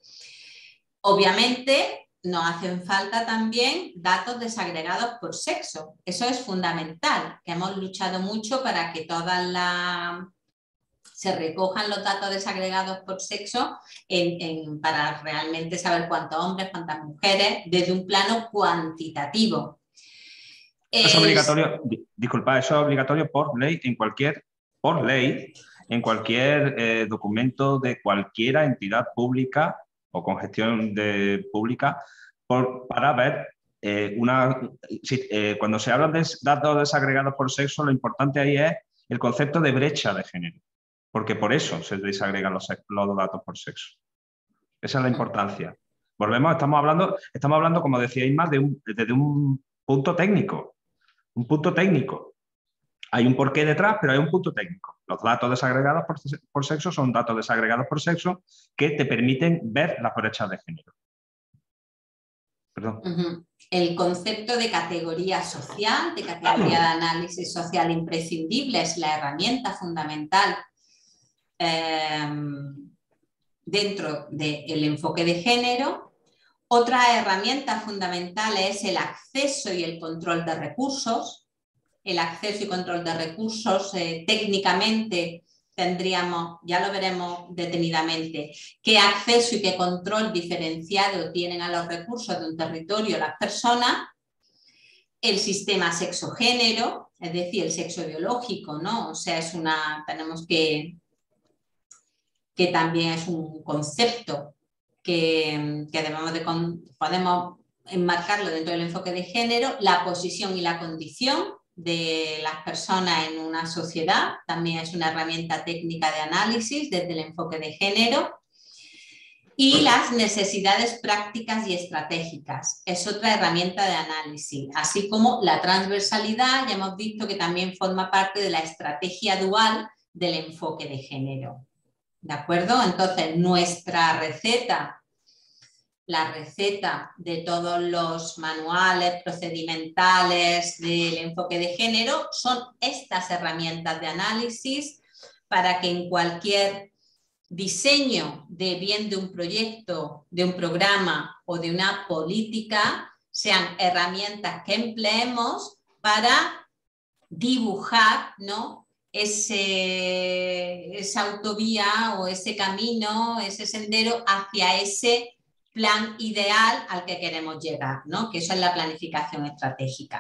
Obviamente nos hacen falta también datos desagregados por sexo. Eso es fundamental, que hemos luchado mucho para que todas las... se recojan los datos desagregados por sexo en, en, para realmente saber cuántos hombres, cuántas mujeres, desde un plano cuantitativo. Es obligatorio, disculpa, eso es obligatorio por ley en cualquier, por ley, en cualquier eh, documento de cualquier entidad pública o con gestión de, pública por, para ver eh, una... Si, eh, cuando se habla de datos desagregados por sexo, lo importante ahí es el concepto de brecha de género, porque por eso se desagregan los, los datos por sexo. Esa es la importancia. Volvemos, estamos hablando, estamos hablando como decía Isma, de un, desde un punto técnico. Un punto técnico. Hay un porqué detrás, pero hay un punto técnico. Los datos desagregados por, por sexo son datos desagregados por sexo que te permiten ver las brechas de género. Perdón. Uh-huh. El concepto de categoría social, de categoría de análisis social imprescindible, es la herramienta fundamental. Eh, dentro del enfoque de género. Otra herramienta fundamental es el acceso y el control de recursos. El acceso y control de recursos, eh, técnicamente tendríamos, ya lo veremos detenidamente, qué acceso y qué control diferenciado tienen a los recursos de un territorio las personas. El sistema sexo-género, es decir, el sexo biológico, ¿no? O sea, es una, tenemos que, que también es un concepto que, que debemos de, podemos enmarcarlo dentro del enfoque de género. La posición y la condición de las personas en una sociedad también es una herramienta técnica de análisis desde el enfoque de género. Y las necesidades prácticas y estratégicas es otra herramienta de análisis, así como la transversalidad, ya hemos visto que también forma parte de la estrategia dual del enfoque de género. ¿De acuerdo? Entonces, nuestra receta, la receta de todos los manuales procedimentales del enfoque de género son estas herramientas de análisis para que en cualquier diseño de bien de un proyecto, de un programa o de una política sean herramientas que empleemos para dibujar, ¿no?, ese, esa autovía o ese camino, ese sendero hacia ese plan ideal al que queremos llegar, ¿no?, que eso es la planificación estratégica.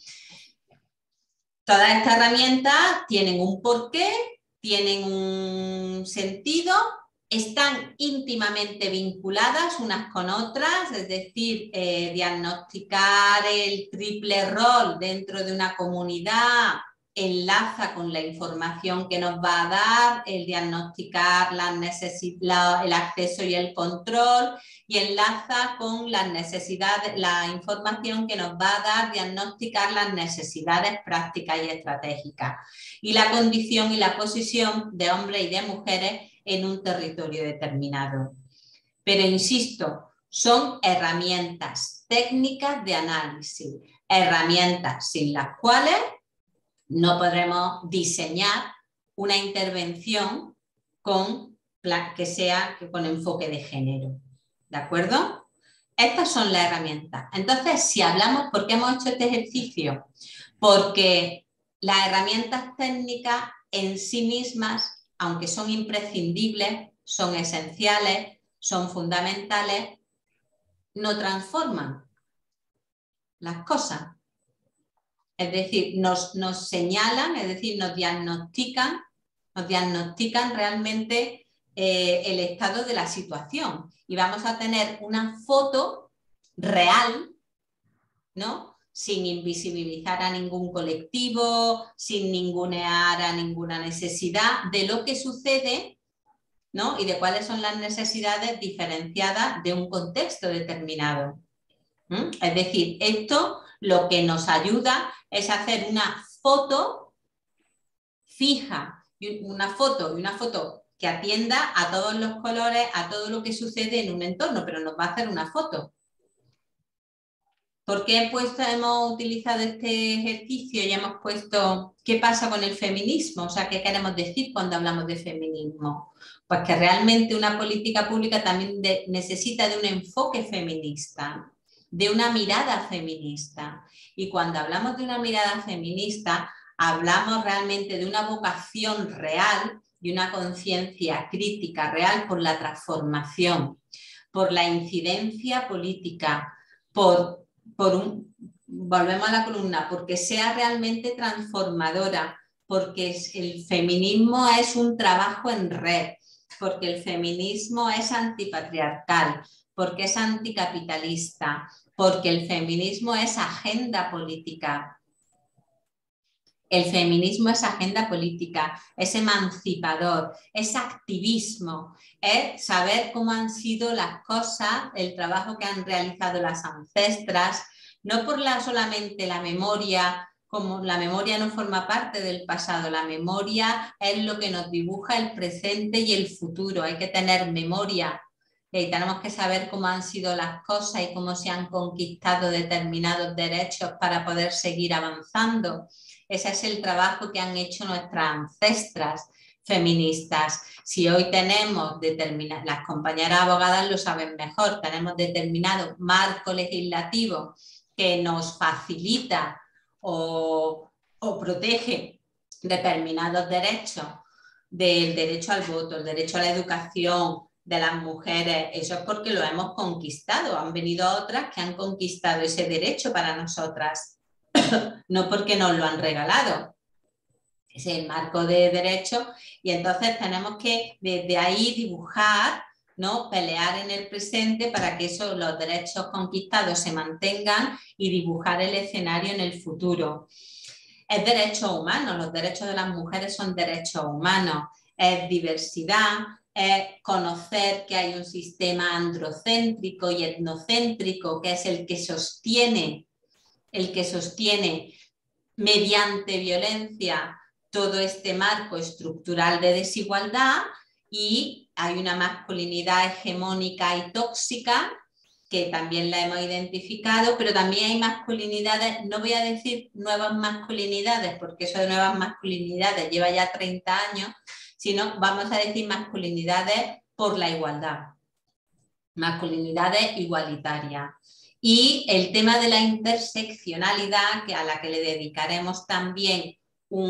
Todas estas herramientas tienen un porqué, tienen un sentido, están íntimamente vinculadas unas con otras, es decir, eh, diagnosticar el triple rol dentro de una comunidad enlaza con la información que nos va a dar, el diagnosticar las la, el acceso y el control, y enlaza con las necesidades, la información que nos va a dar, diagnosticar las necesidades prácticas y estratégicas, y la condición y la posición de hombres y de mujeres en un territorio determinado. Pero insisto, son herramientas técnicas de análisis, herramientas sin las cuales no podremos diseñar una intervención con, que sea con enfoque de género. ¿De acuerdo? Estas son las herramientas. Entonces, si hablamos, ¿por qué hemos hecho este ejercicio? Porque las herramientas técnicas en sí mismas, aunque son imprescindibles, son esenciales, son fundamentales, no transforman las cosas. Es decir, nos, nos señalan, es decir, nos diagnostican, nos diagnostican realmente eh, el estado de la situación. Y vamos a tener una foto real, ¿no?, sin invisibilizar a ningún colectivo, sin ningunear a ninguna necesidad de lo que sucede, ¿no?, y de cuáles son las necesidades diferenciadas de un contexto determinado. ¿Mm? Es decir, esto lo que nos ayuda es hacer una foto fija, una foto y una foto que atienda a todos los colores, a todo lo que sucede en un entorno, pero nos va a hacer una foto. ¿Por qué pues, hemos utilizado este ejercicio y hemos puesto qué pasa con el feminismo? O sea, ¿qué queremos decir cuando hablamos de feminismo? Pues que realmente una política pública también de, necesita de un enfoque feminista, de una mirada feminista. Y cuando hablamos de una mirada feminista, hablamos realmente de una vocación real y una conciencia crítica real por la transformación, por la incidencia política, por, por un, volvemos a la columna, porque sea realmente transformadora, porque el feminismo es un trabajo en red, porque el feminismo es antipatriarcal, porque es anticapitalista, porque el feminismo es agenda política. El feminismo es agenda política, es emancipador, es activismo, es saber cómo han sido las cosas, el trabajo que han realizado las ancestras, no por la, solamente la memoria, como la memoria no forma parte del pasado, la memoria es lo que nos dibuja el presente y el futuro, hay que tener memoria. Y tenemos que saber cómo han sido las cosas y cómo se han conquistado determinados derechos para poder seguir avanzando. Ese es el trabajo que han hecho nuestras ancestras. feministas. Si hoy tenemos determinadas, las compañeras abogadas lo saben mejor, tenemos determinado marco legislativo que nos facilita o, o protege determinados derechos, del derecho al voto, el derecho a la educación de las mujeres, eso es porque lo hemos conquistado. Han venido otras que han conquistado ese derecho para nosotras, no porque nos lo han regalado. Ese es el marco de derecho y entonces tenemos que desde ahí dibujar, ¿no? Pelear en el presente para que esos, los derechos conquistados se mantengan y dibujar el escenario en el futuro. Es derechos humanos, los derechos de las mujeres son derechos humanos, es diversidad, es conocer que hay un sistema androcéntrico y etnocéntrico que es el que sostiene, el que sostiene mediante violencia todo este marco estructural de desigualdad, y hay una masculinidad hegemónica y tóxica que también la hemos identificado, pero también hay masculinidades, no voy a decir nuevas masculinidades, porque eso de nuevas masculinidades lleva ya treinta años, sino vamos a decir masculinidades por la igualdad, masculinidades igualitarias. Y el tema de la interseccionalidad, que a la que le dedicaremos también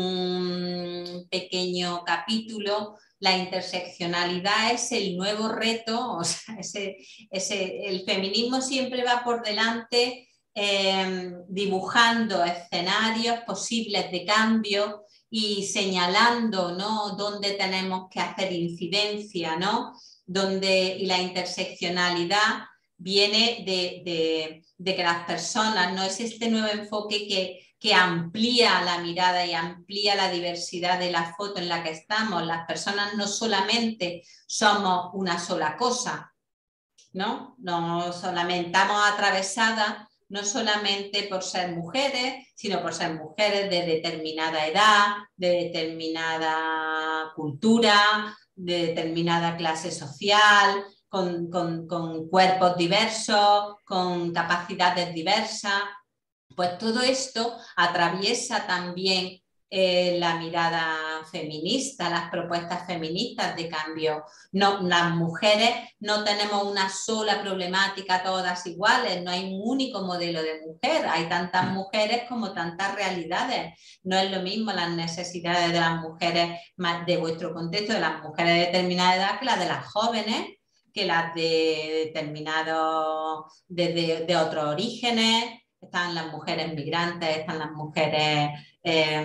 un pequeño capítulo. La interseccionalidad es el nuevo reto, o sea, ese, ese, el feminismo siempre va por delante eh, dibujando escenarios posibles de cambio y señalando, ¿no?, dónde tenemos que hacer incidencia, ¿no? Donde, y la interseccionalidad viene de, de, de que las personas, no es este nuevo enfoque que que amplía la mirada y amplía la diversidad de la foto en la que estamos. Las personas no solamente somos una sola cosa, ¿no? Nos lamentamos atravesadas no solamente por ser mujeres, sino por ser mujeres de determinada edad, de determinada cultura, de determinada clase social, con, con, con cuerpos diversos, con capacidades diversas. Pues todo esto atraviesa también eh, la mirada feminista, las propuestas feministas de cambio. No, las mujeres no tenemos una sola problemática todas iguales, no hay un único modelo de mujer, hay tantas mujeres como tantas realidades. No es lo mismo las necesidades de las mujeres de vuestro contexto, de las mujeres de determinada edad, que las de las jóvenes, que las de determinados, de, de, de otros orígenes. Están las mujeres migrantes, están las mujeres eh,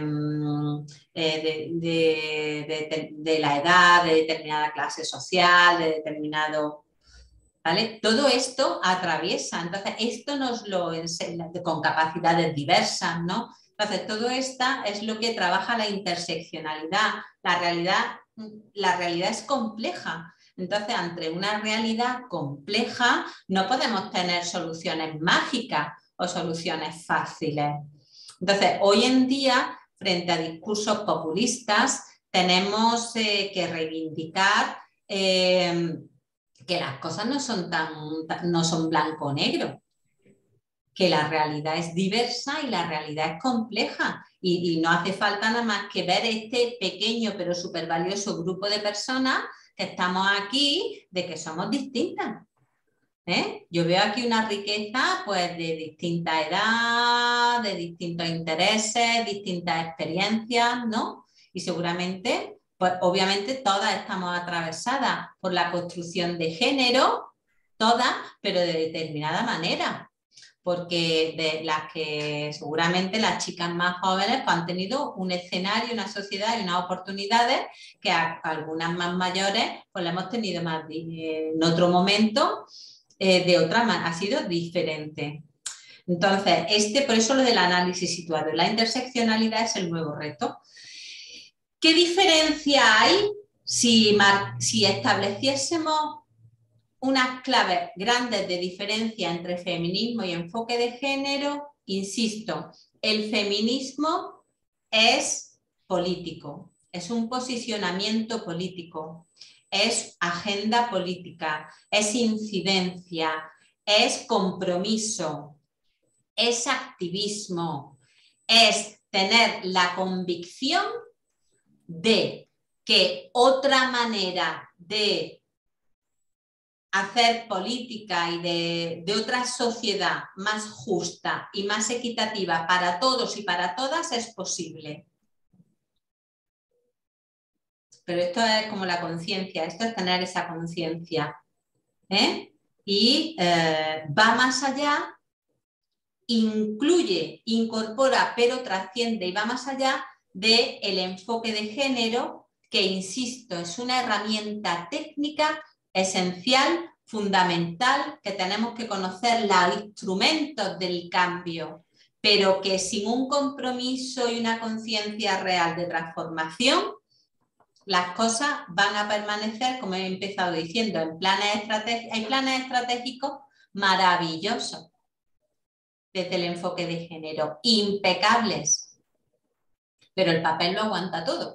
de, de, de, de la edad, de determinada clase social, de determinado... ¿Vale? Todo esto atraviesa, entonces esto nos lo enseña con capacidades diversas, ¿no? Entonces todo esto es lo que trabaja la interseccionalidad. La realidad, la realidad es compleja. Entonces, ante una realidad compleja no podemos tener soluciones mágicas o soluciones fáciles. Entonces, hoy en día, frente a discursos populistas, tenemos eh, que reivindicar eh, que las cosas no son, tan, no son blanco o negro, que la realidad es diversa y la realidad es compleja. Y, y no hace falta nada más que ver este pequeño pero súper valioso grupo de personas que estamos aquí, de que somos distintas. ¿Eh? Yo veo aquí una riqueza pues, de distinta edad, de distintos intereses, distintas experiencias, ¿no? Y seguramente, pues obviamente todas estamos atravesadas por la construcción de género, todas, pero de determinada manera. Porque de las que seguramente las chicas más jóvenes pues, han tenido un escenario, una sociedad y unas oportunidades que a algunas más mayores pues la hemos tenido más en otro momento. Eh, de otra manera, ha sido diferente. Entonces, este, por eso lo del análisis situado. La interseccionalidad es el nuevo reto. ¿Qué diferencia hay si, si estableciésemos unas claves grandes de diferencia entre feminismo y enfoque de género? Insisto, el feminismo es político, es un posicionamiento político. Es agenda política, es incidencia, es compromiso, es activismo, es tener la convicción de que otra manera de hacer política y de, de otra sociedad más justa y más equitativa para todos y para todas es posible. Pero esto es como la conciencia, esto es tener esa conciencia, ¿eh? Y eh, va más allá, incluye, incorpora, pero trasciende y va más allá del enfoque de género, que, insisto, es una herramienta técnica esencial, fundamental, que tenemos que conocer los instrumentos del cambio, pero que sin un compromiso y una conciencia real de transformación, las cosas van a permanecer, como he empezado diciendo, en planes estratégicos. Hay planes estratégicos maravillosos desde el enfoque de género, impecables, pero el papel lo aguanta todo.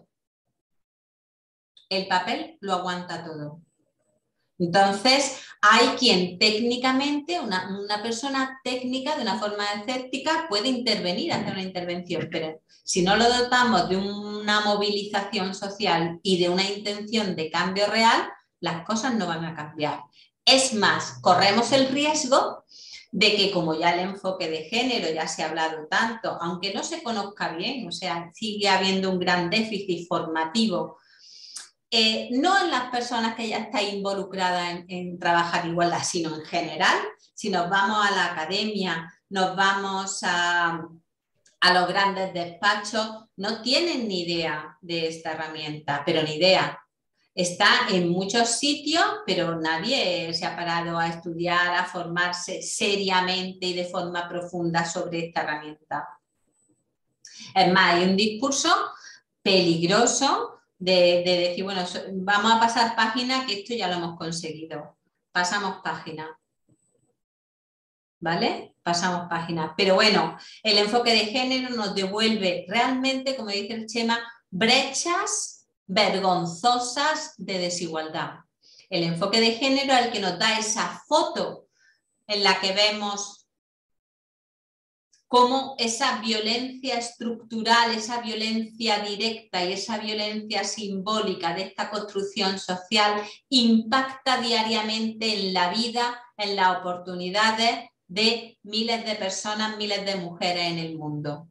El papel lo aguanta todo. Entonces, hay quien técnicamente, una, una persona técnica de una forma escéptica puede intervenir, hacer una intervención, pero si no lo dotamos de una movilización social y de una intención de cambio real, las cosas no van a cambiar. Es más, corremos el riesgo de que, como ya el enfoque de género ya se ha hablado tanto, aunque no se conozca bien, o sea, sigue habiendo un gran déficit formativo, Eh, no en las personas que ya están involucradas en, en trabajar igualdad, sino en general. Si nos vamos a la academia, nos vamos a, a los grandes despachos, no tienen ni idea de esta herramienta, pero ni idea. Está en muchos sitios, pero nadie se ha parado a estudiar, a formarse seriamente y de forma profunda sobre esta herramienta. Es más, hay un discurso peligroso De, de decir, bueno, vamos a pasar página, que esto ya lo hemos conseguido. Pasamos página. ¿Vale? Pasamos página. Pero bueno, el enfoque de género nos devuelve realmente, como dice el Chema, brechas vergonzosas de desigualdad. El enfoque de género es el que nos da esa foto en la que vemos cómo esa violencia estructural, esa violencia directa y esa violencia simbólica de esta construcción social impacta diariamente en la vida, en las oportunidades de miles de personas, miles de mujeres en el mundo.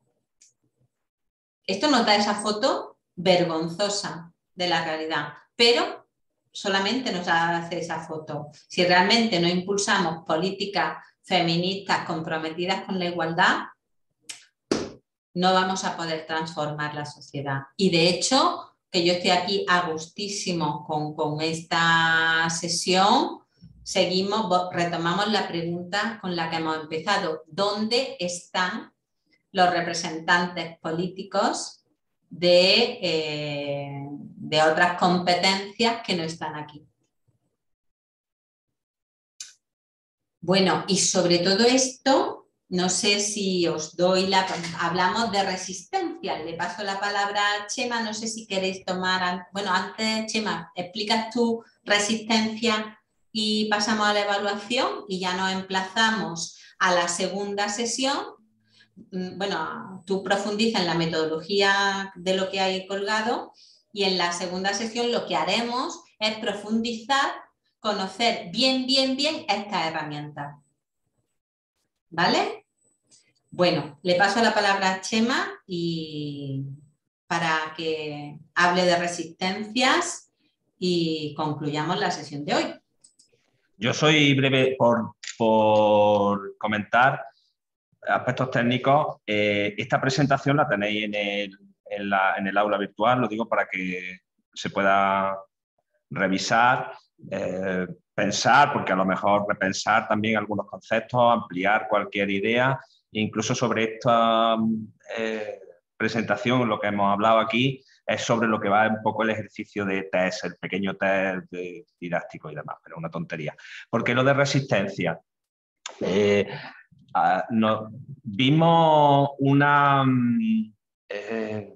Esto nos da esa foto vergonzosa de la realidad, pero solamente nos hace esa foto. Si realmente no impulsamos políticas feministas comprometidas con la igualdad, no vamos a poder transformar la sociedad. Y de hecho, que yo estoy aquí a gustísimo con, con esta sesión, seguimos, retomamos la pregunta con la que hemos empezado. ¿Dónde están los representantes políticos de, eh, de otras competencias que no están aquí? Bueno, y sobre todo esto, no sé si os doy la... Hablamos de resistencia, le paso la palabra a Chema, no sé si queréis tomar... Bueno, antes, Chema, explicas tu resistencia y pasamos a la evaluación y ya nos emplazamos a la segunda sesión. Bueno, tú profundiza en la metodología de lo que hay colgado y en la segunda sesión lo que haremos es profundizar, conocer bien, bien, bien esta herramienta. ¿Vale? Bueno, le paso la palabra a Chema y para que hable de resistencias y concluyamos la sesión de hoy. Yo soy breve por, por comentar aspectos técnicos. Eh, esta presentación la tenéis en el, en, la, en el aula virtual, lo digo para que se pueda revisar. Eh, pensar, porque a lo mejor repensar también algunos conceptos, ampliar cualquier idea, incluso sobre esta eh, presentación, lo que hemos hablado aquí, es sobre lo que va un poco el ejercicio de test, el pequeño test de, didáctico y demás, pero una tontería. Porque lo de resistencia, eh, uh, no, vimos una... Eh,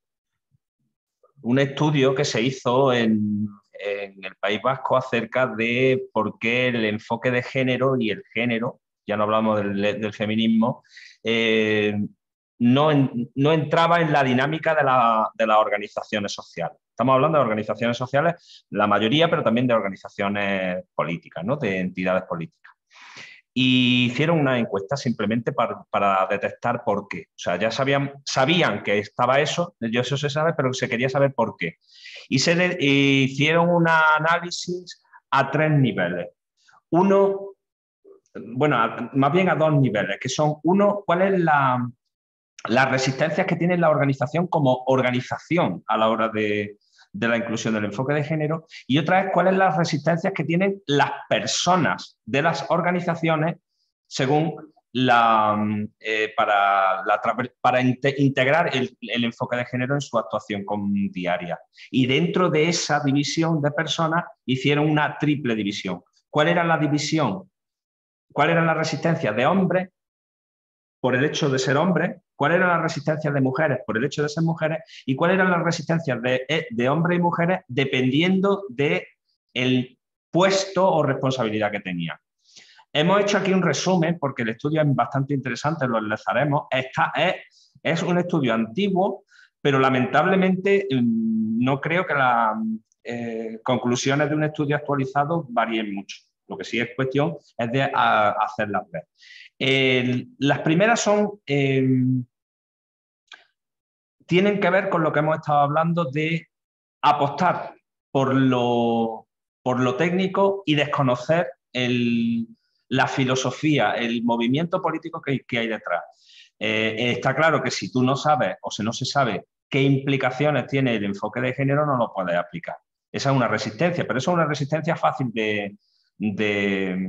un estudio que se hizo en, en el País Vasco acerca de por qué el enfoque de género y el género, ya no hablamos del, del feminismo, eh, no, en, no entraba en la dinámica de, la, de las organizaciones sociales. Estamos hablando de organizaciones sociales, la mayoría, pero también de organizaciones políticas, ¿no? De entidades políticas. Y hicieron una encuesta simplemente para, para detectar por qué. O sea, ya sabían, sabían que estaba eso, yo eso se sabe, pero se quería saber por qué. Y se le, e hicieron un análisis a tres niveles. Uno, bueno, a, más bien a dos niveles, que son, uno, cuál es la, las resistencias que tiene la organización como organización a la hora de, de la inclusión del enfoque de género, y otra es cuáles son las resistencias que tienen las personas de las organizaciones según la, eh, para, la, para integrar el, el enfoque de género en su actuación diaria. Y dentro de esa división de personas hicieron una triple división. ¿Cuál era la división? ¿Cuál era la resistencia de hombres por el hecho de ser hombres? ¿Cuál era la resistencia de mujeres por el hecho de ser mujeres? ¿Y cuál eran las resistencias de, de hombres y mujeres dependiendo del puesto o responsabilidad que tenían? Hemos hecho aquí un resumen porque el estudio es bastante interesante, lo enlazaremos. Esta es, es un estudio antiguo, pero lamentablemente no creo que las eh, conclusiones de un estudio actualizado varíen mucho. Lo que sí es cuestión es de a, hacerlas ver. Eh, las primeras son, eh, tienen que ver con lo que hemos estado hablando de apostar por lo, por lo técnico y desconocer el, la filosofía, el movimiento político que, que hay detrás. Eh, está claro que si tú no sabes o si no se sabe qué implicaciones tiene el enfoque de género, no lo puedes aplicar. Esa es una resistencia, pero eso es una resistencia fácil de... de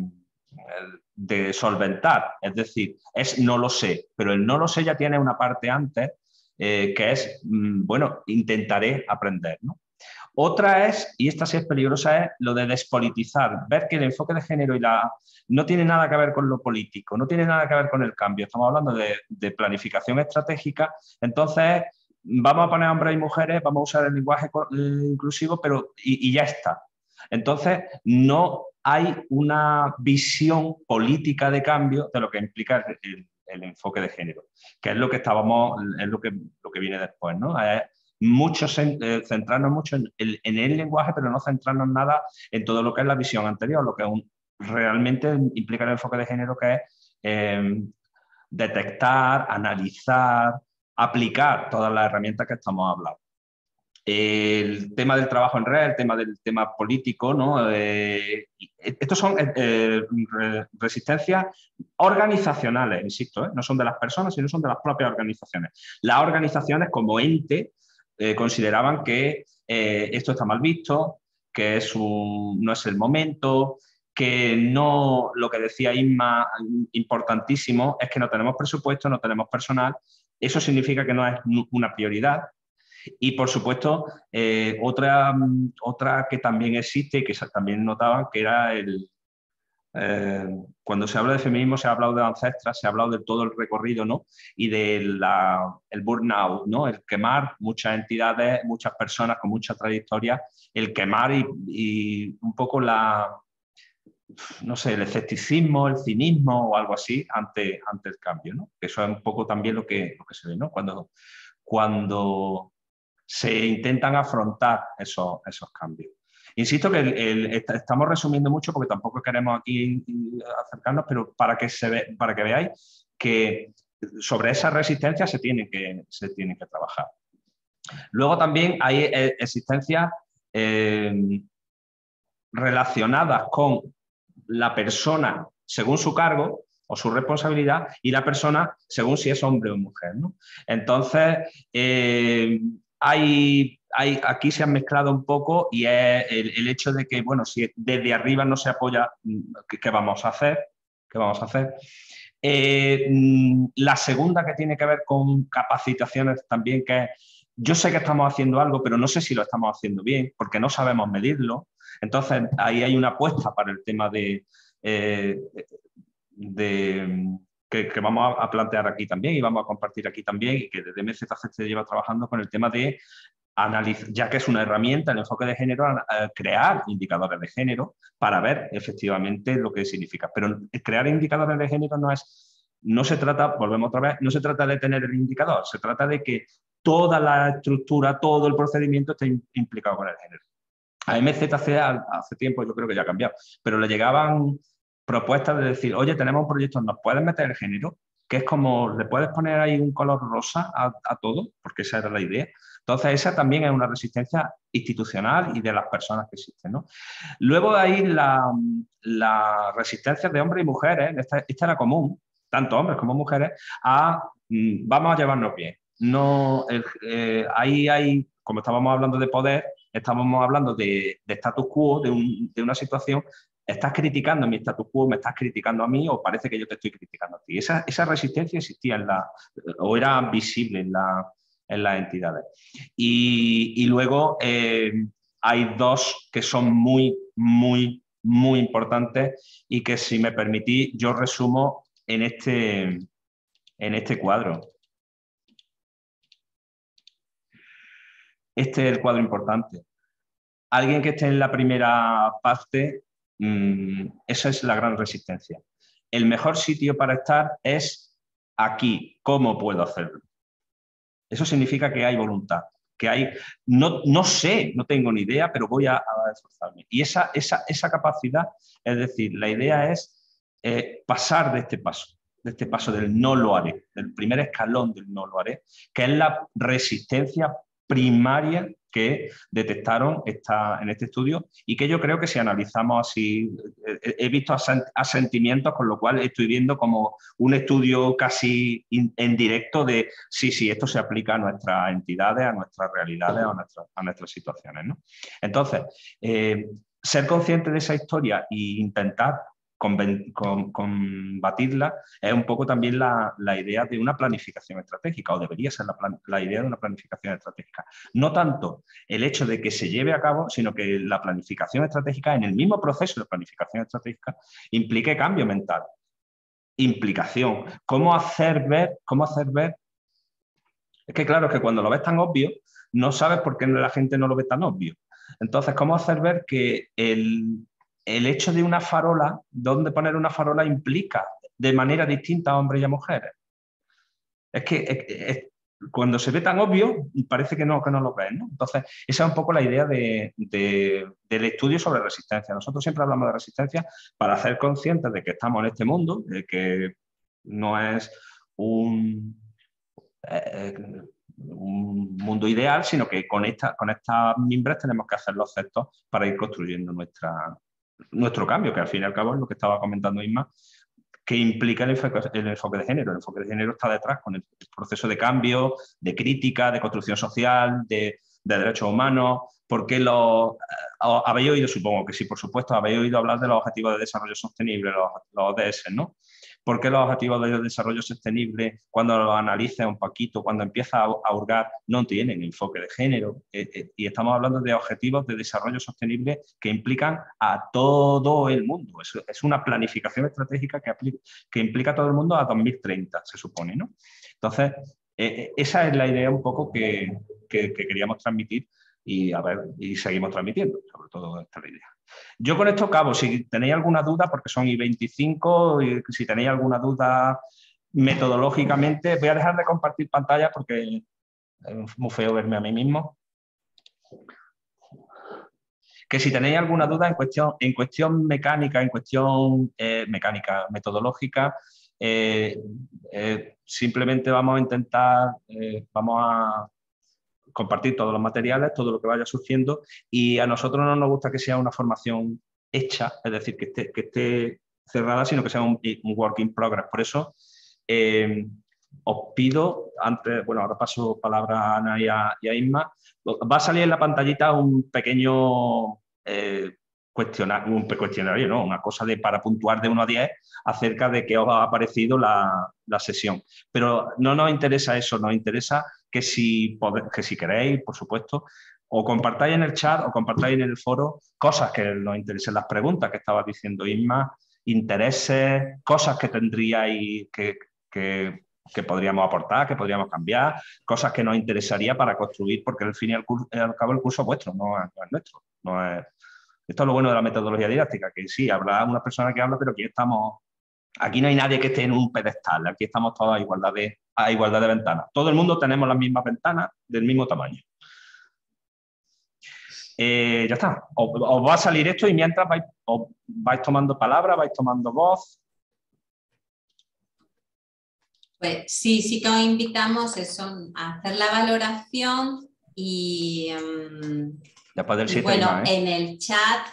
de solventar, es decir, es no lo sé, pero el no lo sé ya tiene una parte antes eh, que es, mmm, bueno, intentaré aprender, ¿no? Otra es, y esta sí es peligrosa, es lo de despolitizar, ver que el enfoque de género y la, no tiene nada que ver con lo político, no tiene nada que ver con el cambio, estamos hablando de, de planificación estratégica, entonces vamos a poner hombres y mujeres, vamos a usar el lenguaje inclusivo, pero y, y ya está. Entonces, no hay una visión política de cambio de lo que implica el, el, el enfoque de género, que es lo que estábamos, es lo que, lo que viene después, ¿no? Es mucho, eh, centrarnos mucho en el, en el lenguaje, pero no centrarnos nada en todo lo que es la visión anterior, lo que un, realmente implica el enfoque de género, que es eh, detectar, analizar, aplicar todas las herramientas que estamos hablando. El tema del trabajo en red, el tema del tema político, ¿no? Eh, estos son eh, resistencias organizacionales, insisto, ¿eh? No son de las personas, sino son de las propias organizaciones. Las organizaciones como ente eh, consideraban que eh, esto está mal visto, que es un, no es el momento, que no, lo que decía Inma, importantísimo, es que no tenemos presupuesto, no tenemos personal, eso significa que no es una prioridad. Y, por supuesto, eh, otra, otra que también existe y que también notaban, que era el... Eh, cuando se habla de feminismo se ha hablado de ancestras, se ha hablado de todo el recorrido, ¿no? Y del de burnout, ¿no? El quemar muchas entidades, muchas personas con mucha trayectoria, el quemar y, y un poco la... no sé, el escepticismo, el cinismo o algo así ante, ante el cambio, ¿no? Eso es un poco también lo que, lo que se ve, ¿no? Cuando... cuando se intentan afrontar esos, esos cambios. Insisto que el, el, estamos resumiendo mucho porque tampoco queremos aquí acercarnos, pero para que, se ve, para que veáis que sobre esa resistencia se tiene que, se tiene que trabajar. Luego también hay existencias eh, relacionadas con la persona según su cargo o su responsabilidad y la persona según si es hombre o mujer, ¿no? Entonces, eh, Hay, hay, aquí se han mezclado un poco y es el, el hecho de que, bueno, si desde arriba no se apoya, ¿qué, qué vamos a hacer? ¿Qué vamos a hacer? Eh, la segunda, que tiene que ver con capacitaciones también, que es, yo sé que estamos haciendo algo, pero no sé si lo estamos haciendo bien, porque no sabemos medirlo. Entonces, ahí hay una apuesta para el tema de... Eh, de Que, que vamos a plantear aquí también y vamos a compartir aquí también y que desde M Z C se lleva trabajando con el tema de analizar, ya que es una herramienta el enfoque de género, a, a crear indicadores de género para ver efectivamente lo que significa. Pero crear indicadores de género no es no se trata, volvemos otra vez, no se trata de tener el indicador, se trata de que toda la estructura, todo el procedimiento esté implicado con el género. A M Z C hace tiempo, yo creo que ya ha cambiado, pero le llegaban propuestas de decir, oye, tenemos un proyecto, ¿nos puedes meter el género? Que es como, ¿le puedes poner ahí un color rosa a, a todo? Porque esa era la idea. Entonces, esa también es una resistencia institucional y de las personas que existen, ¿no? Luego hay la, la resistencia de hombres y mujeres, esta, esta era común, tanto hombres como mujeres, a mmm, vamos a llevarnos bien. No, el, eh, ahí hay, como estábamos hablando de poder, estábamos hablando de, de status quo, de, un, de una situación. Estás criticando mi status quo, me estás criticando a mí o parece que yo te estoy criticando a ti. Esa, esa resistencia existía en la, o era visible en, la, en las entidades. Y, y luego eh, hay dos que son muy, muy, muy importantes y que, si me permitís, yo resumo en este, en este cuadro. Este es el cuadro importante. Alguien que esté en la primera parte, mmm, esa es la gran resistencia. El mejor sitio para estar es aquí. ¿Cómo puedo hacerlo? Eso significa que hay voluntad, que hay, no, no sé, no tengo ni idea, pero voy a, a esforzarme. Y esa, esa, esa capacidad, es decir, la idea es eh, pasar de este paso, de este paso del no lo haré, del primer escalón del no lo haré, que es la resistencia primaria que detectaron esta, en este estudio y que yo creo que si analizamos así, he, he visto asentimientos, con lo cual estoy viendo como un estudio casi in, en directo de sí, sí, esto se aplica a nuestras entidades, a nuestras realidades, a, nuestra, a nuestras situaciones, ¿no? Entonces, eh, ser consciente de esa historia e intentar combatirla es un poco también la, la idea de una planificación estratégica, o debería ser la, plan, la idea de una planificación estratégica. No tanto el hecho de que se lleve a cabo, sino que la planificación estratégica, en el mismo proceso de planificación estratégica, implique cambio mental, implicación. ¿Cómo hacer ver? ¿Cómo hacer ver? Es que claro, es que cuando lo ves tan obvio, no sabes por qué la gente no lo ve tan obvio. Entonces, ¿cómo hacer ver que el... el hecho de una farola, dónde poner una farola implica de manera distinta a hombres y a mujeres? Es que es, es, cuando se ve tan obvio, parece que no, que no lo ves, ¿no? Entonces, esa es un poco la idea de, de, del estudio sobre resistencia. Nosotros siempre hablamos de resistencia para hacer conscientes de que estamos en este mundo, de que no es un... Eh, un mundo ideal, sino que con, esta, con estas mimbres tenemos que hacer los gestos para ir construyendo nuestra, nuestro cambio, que al fin y al cabo es lo que estaba comentando Isma, que implica el enfoque, el enfoque de género. El enfoque de género está detrás con el proceso de cambio, de crítica, de construcción social, de, de derechos humanos. ¿Por qué lo habéis oído? Supongo que sí, por supuesto, habéis oído hablar de los Objetivos de Desarrollo Sostenible, los, los O D S, ¿no? ¿Por qué los Objetivos de Desarrollo Sostenible, cuando los analices un poquito, cuando empieza a, a hurgar, no tienen enfoque de género? Eh, eh, y estamos hablando de objetivos de desarrollo sostenible que implican a todo el mundo. Es, es una planificación estratégica que, aplica, que implica a todo el mundo a dos mil treinta, se supone, ¿no? Entonces, eh, esa es la idea un poco que, que, que queríamos transmitir y, a ver, y seguimos transmitiendo, sobre todo esta es la idea. Yo con esto acabo. Si tenéis alguna duda, porque son i veinticinco, y si tenéis alguna duda metodológicamente, voy a dejar de compartir pantalla porque es muy feo verme a mí mismo. Que si tenéis alguna duda en cuestión, en cuestión mecánica, en cuestión eh, mecánica, metodológica, eh, eh, simplemente vamos a intentar, eh, vamos a compartir todos los materiales, todo lo que vaya surgiendo, y a nosotros no nos gusta que sea una formación hecha, es decir, que esté, que esté cerrada, sino que sea un, un work in progress. Por eso eh, os pido, antes, bueno, ahora paso palabra a Ana y a, y a Isma, va a salir en la pantallita un pequeño eh, cuestionario, un cuestionario, ¿no? Una cosa de, para puntuar de uno a diez acerca de qué os ha parecido la, la sesión. Pero no nos interesa eso, nos interesa que si, que si queréis, por supuesto, o compartáis en el chat o compartáis en el foro cosas que nos interesen, las preguntas que estaba diciendo Isma, intereses, cosas que tendríais que, que, que podríamos aportar, que podríamos cambiar, cosas que nos interesaría para construir, porque al fin y al, curso, al cabo el curso es vuestro, no es, no es nuestro. No es, esto es lo bueno de la metodología didáctica, que sí, habrá una persona que habla, pero aquí estamos Aquí no hay nadie que esté en un pedestal, aquí estamos todos a igualdad de, a igualdad de ventanas. Todo el mundo tenemos las mismas ventanas del mismo tamaño. Eh, ya está, os, os va a salir esto y mientras vais, os vais tomando palabras, vais tomando voz. Pues sí, sí que os invitamos eso, a hacer la valoración y, um, Después del y siete bueno, más, ¿eh? en el chat,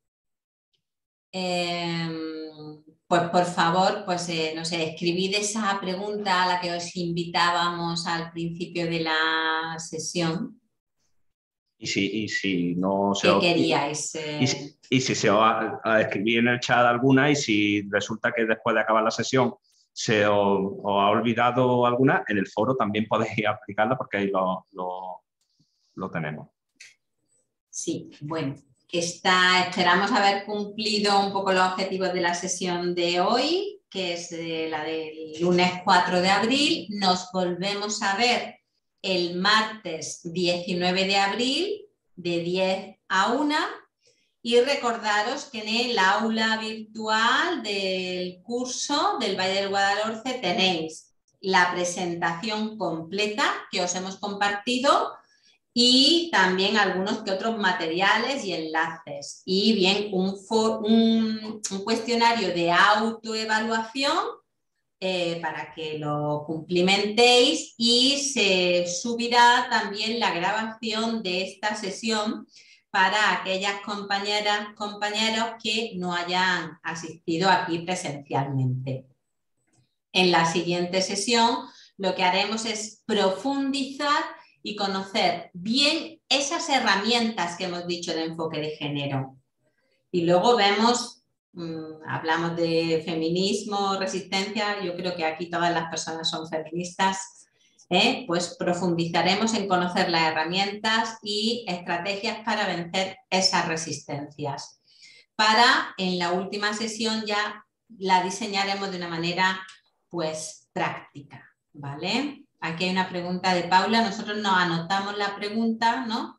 eh, pues por favor, pues eh, no sé, escribid esa pregunta a la que os invitábamos al principio de la sesión. Y si, y si no se ¿Qué os, queríais? Y, Eh? y, si, y si se os ha, ha escribir en el chat alguna y si resulta que después de acabar la sesión se os, os ha olvidado alguna, en el foro también podéis aplicarla porque ahí lo, lo, lo tenemos. Sí, bueno, está, esperamos haber cumplido un poco los objetivos de la sesión de hoy, que es de la del lunes cuatro de abril. Nos volvemos a ver el martes diecinueve de abril de diez a una y recordaros que en el aula virtual del curso del Valle del Guadalhorce tenéis la presentación completa que os hemos compartido y también algunos que otros materiales y enlaces y bien un, for, un, un cuestionario de autoevaluación Eh, para que lo cumplimentéis y se subirá también la grabación de esta sesión para aquellas compañeras, compañeros que no hayan asistido aquí presencialmente. En la siguiente sesión lo que haremos es profundizar y conocer bien esas herramientas que hemos dicho de enfoque de género. Y luego vemos... Hablamos de feminismo, resistencia, yo creo que aquí todas las personas son feministas, ¿eh? Pues profundizaremos en conocer las herramientas y estrategias para vencer esas resistencias. Para, en la última sesión ya la diseñaremos de una manera pues práctica, ¿vale? Aquí hay una pregunta de Paula, nosotros nos anotamos la pregunta, ¿no?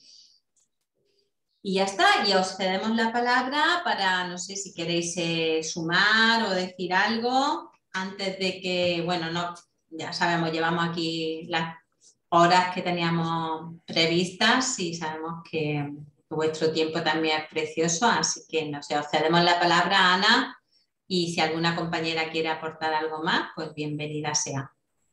Y ya está, y os cedemos la palabra para, no sé si queréis eh, sumar o decir algo antes de que, bueno, no, ya sabemos, llevamos aquí las horas que teníamos previstas y sabemos que vuestro tiempo también es precioso, así que, no sé, os cedemos la palabra a Ana y si alguna compañera quiere aportar algo más, pues bienvenida sea.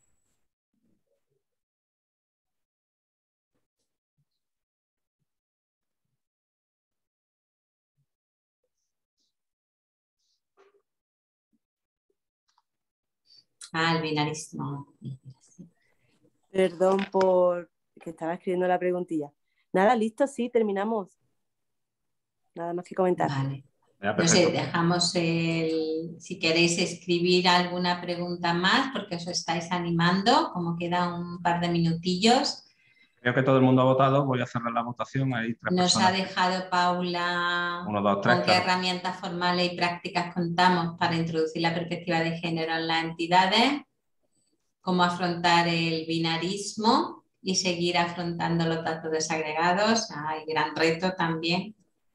Ah, el binarismo. Perdón por que estaba escribiendo la preguntilla. Nada, listo, sí, terminamos. Nada más que comentar. Vale. No sé, dejamos el... Si queréis escribir alguna pregunta más, porque os estáis animando, como queda un par de minutillos. Creo que todo el mundo ha votado, voy a cerrar la votación. Hay tres Nos personas. ha dejado Paula Uno, dos, tres, con qué claro. herramientas formales y prácticas contamos para introducir la perspectiva de género en las entidades, cómo afrontar el binarismo y seguir afrontando los datos desagregados. Hay gran reto también.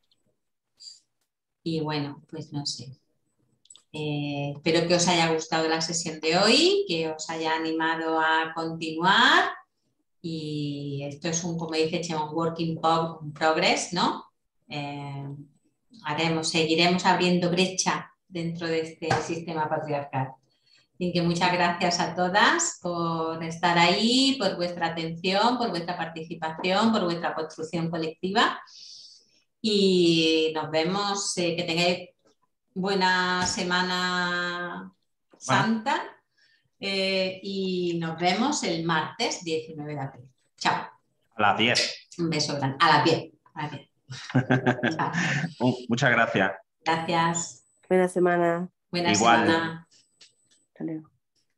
Y bueno, pues no sé. Eh, espero que os haya gustado la sesión de hoy, que os haya animado a continuar. Y esto es un, como dice Chema, un work in progress, ¿no? Eh, haremos, seguiremos abriendo brecha dentro de este sistema patriarcal. Así que muchas gracias a todas por estar ahí, por vuestra atención, por vuestra participación, por vuestra construcción colectiva. Y nos vemos, eh, que tengáis buena Semana Santa. Eh, y nos vemos el martes diecinueve de abril. Chao. A las diez. Un beso grande. A las diez. A las diez. uh, muchas gracias. Gracias. Buena semana. Buena Igual. semana. Hasta luego.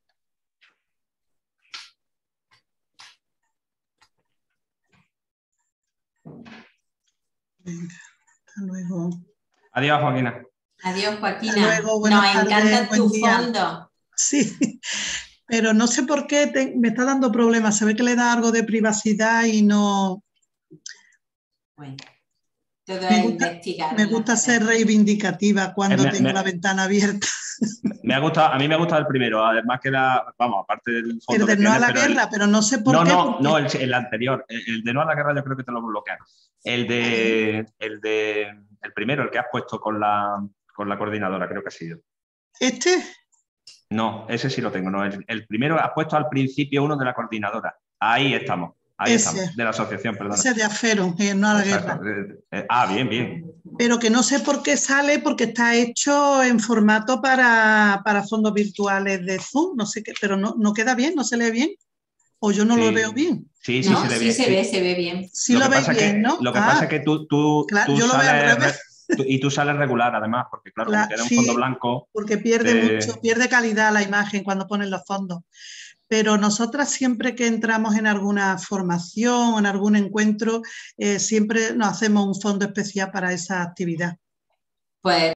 Venga, hasta luego. Adiós, Joaquina. Adiós, Joaquina. Hasta luego, buenas Nos tardes, encanta buen tu día. fondo. Sí, pero no sé por qué te- me está dando problemas. Se ve que le da algo de privacidad y no... Bueno, todo Me es gusta, investigar. me gusta ser reivindicativa cuando Me- tengo me- la ventana abierta. Me ha gustado, a mí me ha gustado el primero, además que era, vamos, aparte del fondo. El de que no tiene, a la pero guerra, el, pero no sé por no, qué. No, porque... no, el, el anterior. El, el de no a la guerra yo creo que te lo bloquean. El de, el de, el primero, el que has puesto con la, con la coordinadora, creo que ha sido. ¿Este? No, ese sí lo tengo. No, el, el primero has puesto al principio uno de la coordinadora. Ahí estamos. Ahí Ese. estamos, de la asociación, perdón. Ese de Afero, eh, no a la Exacto. guerra. Eh, ah, bien, bien. Pero que no sé por qué sale, porque está hecho en formato para, para fondos virtuales de Zoom, no sé qué, pero no, no queda bien, no se lee bien. O yo no sí. lo veo bien. Sí, sí, no, se, ve sí bien, se sí. ve, se ve bien. Sí lo, lo, que veis pasa bien, que, ¿no? Lo que ah, pasa es que tú, tú, claro, tú yo sales... lo veo al revés. Y tú sales regular, además, porque claro, Claro, como queda un sí, fondo blanco... porque pierde te... mucho, pierde calidad la imagen cuando ponen los fondos. Pero nosotras siempre que entramos en alguna formación o en algún encuentro, eh, siempre nos hacemos un fondo especial para esa actividad. Pues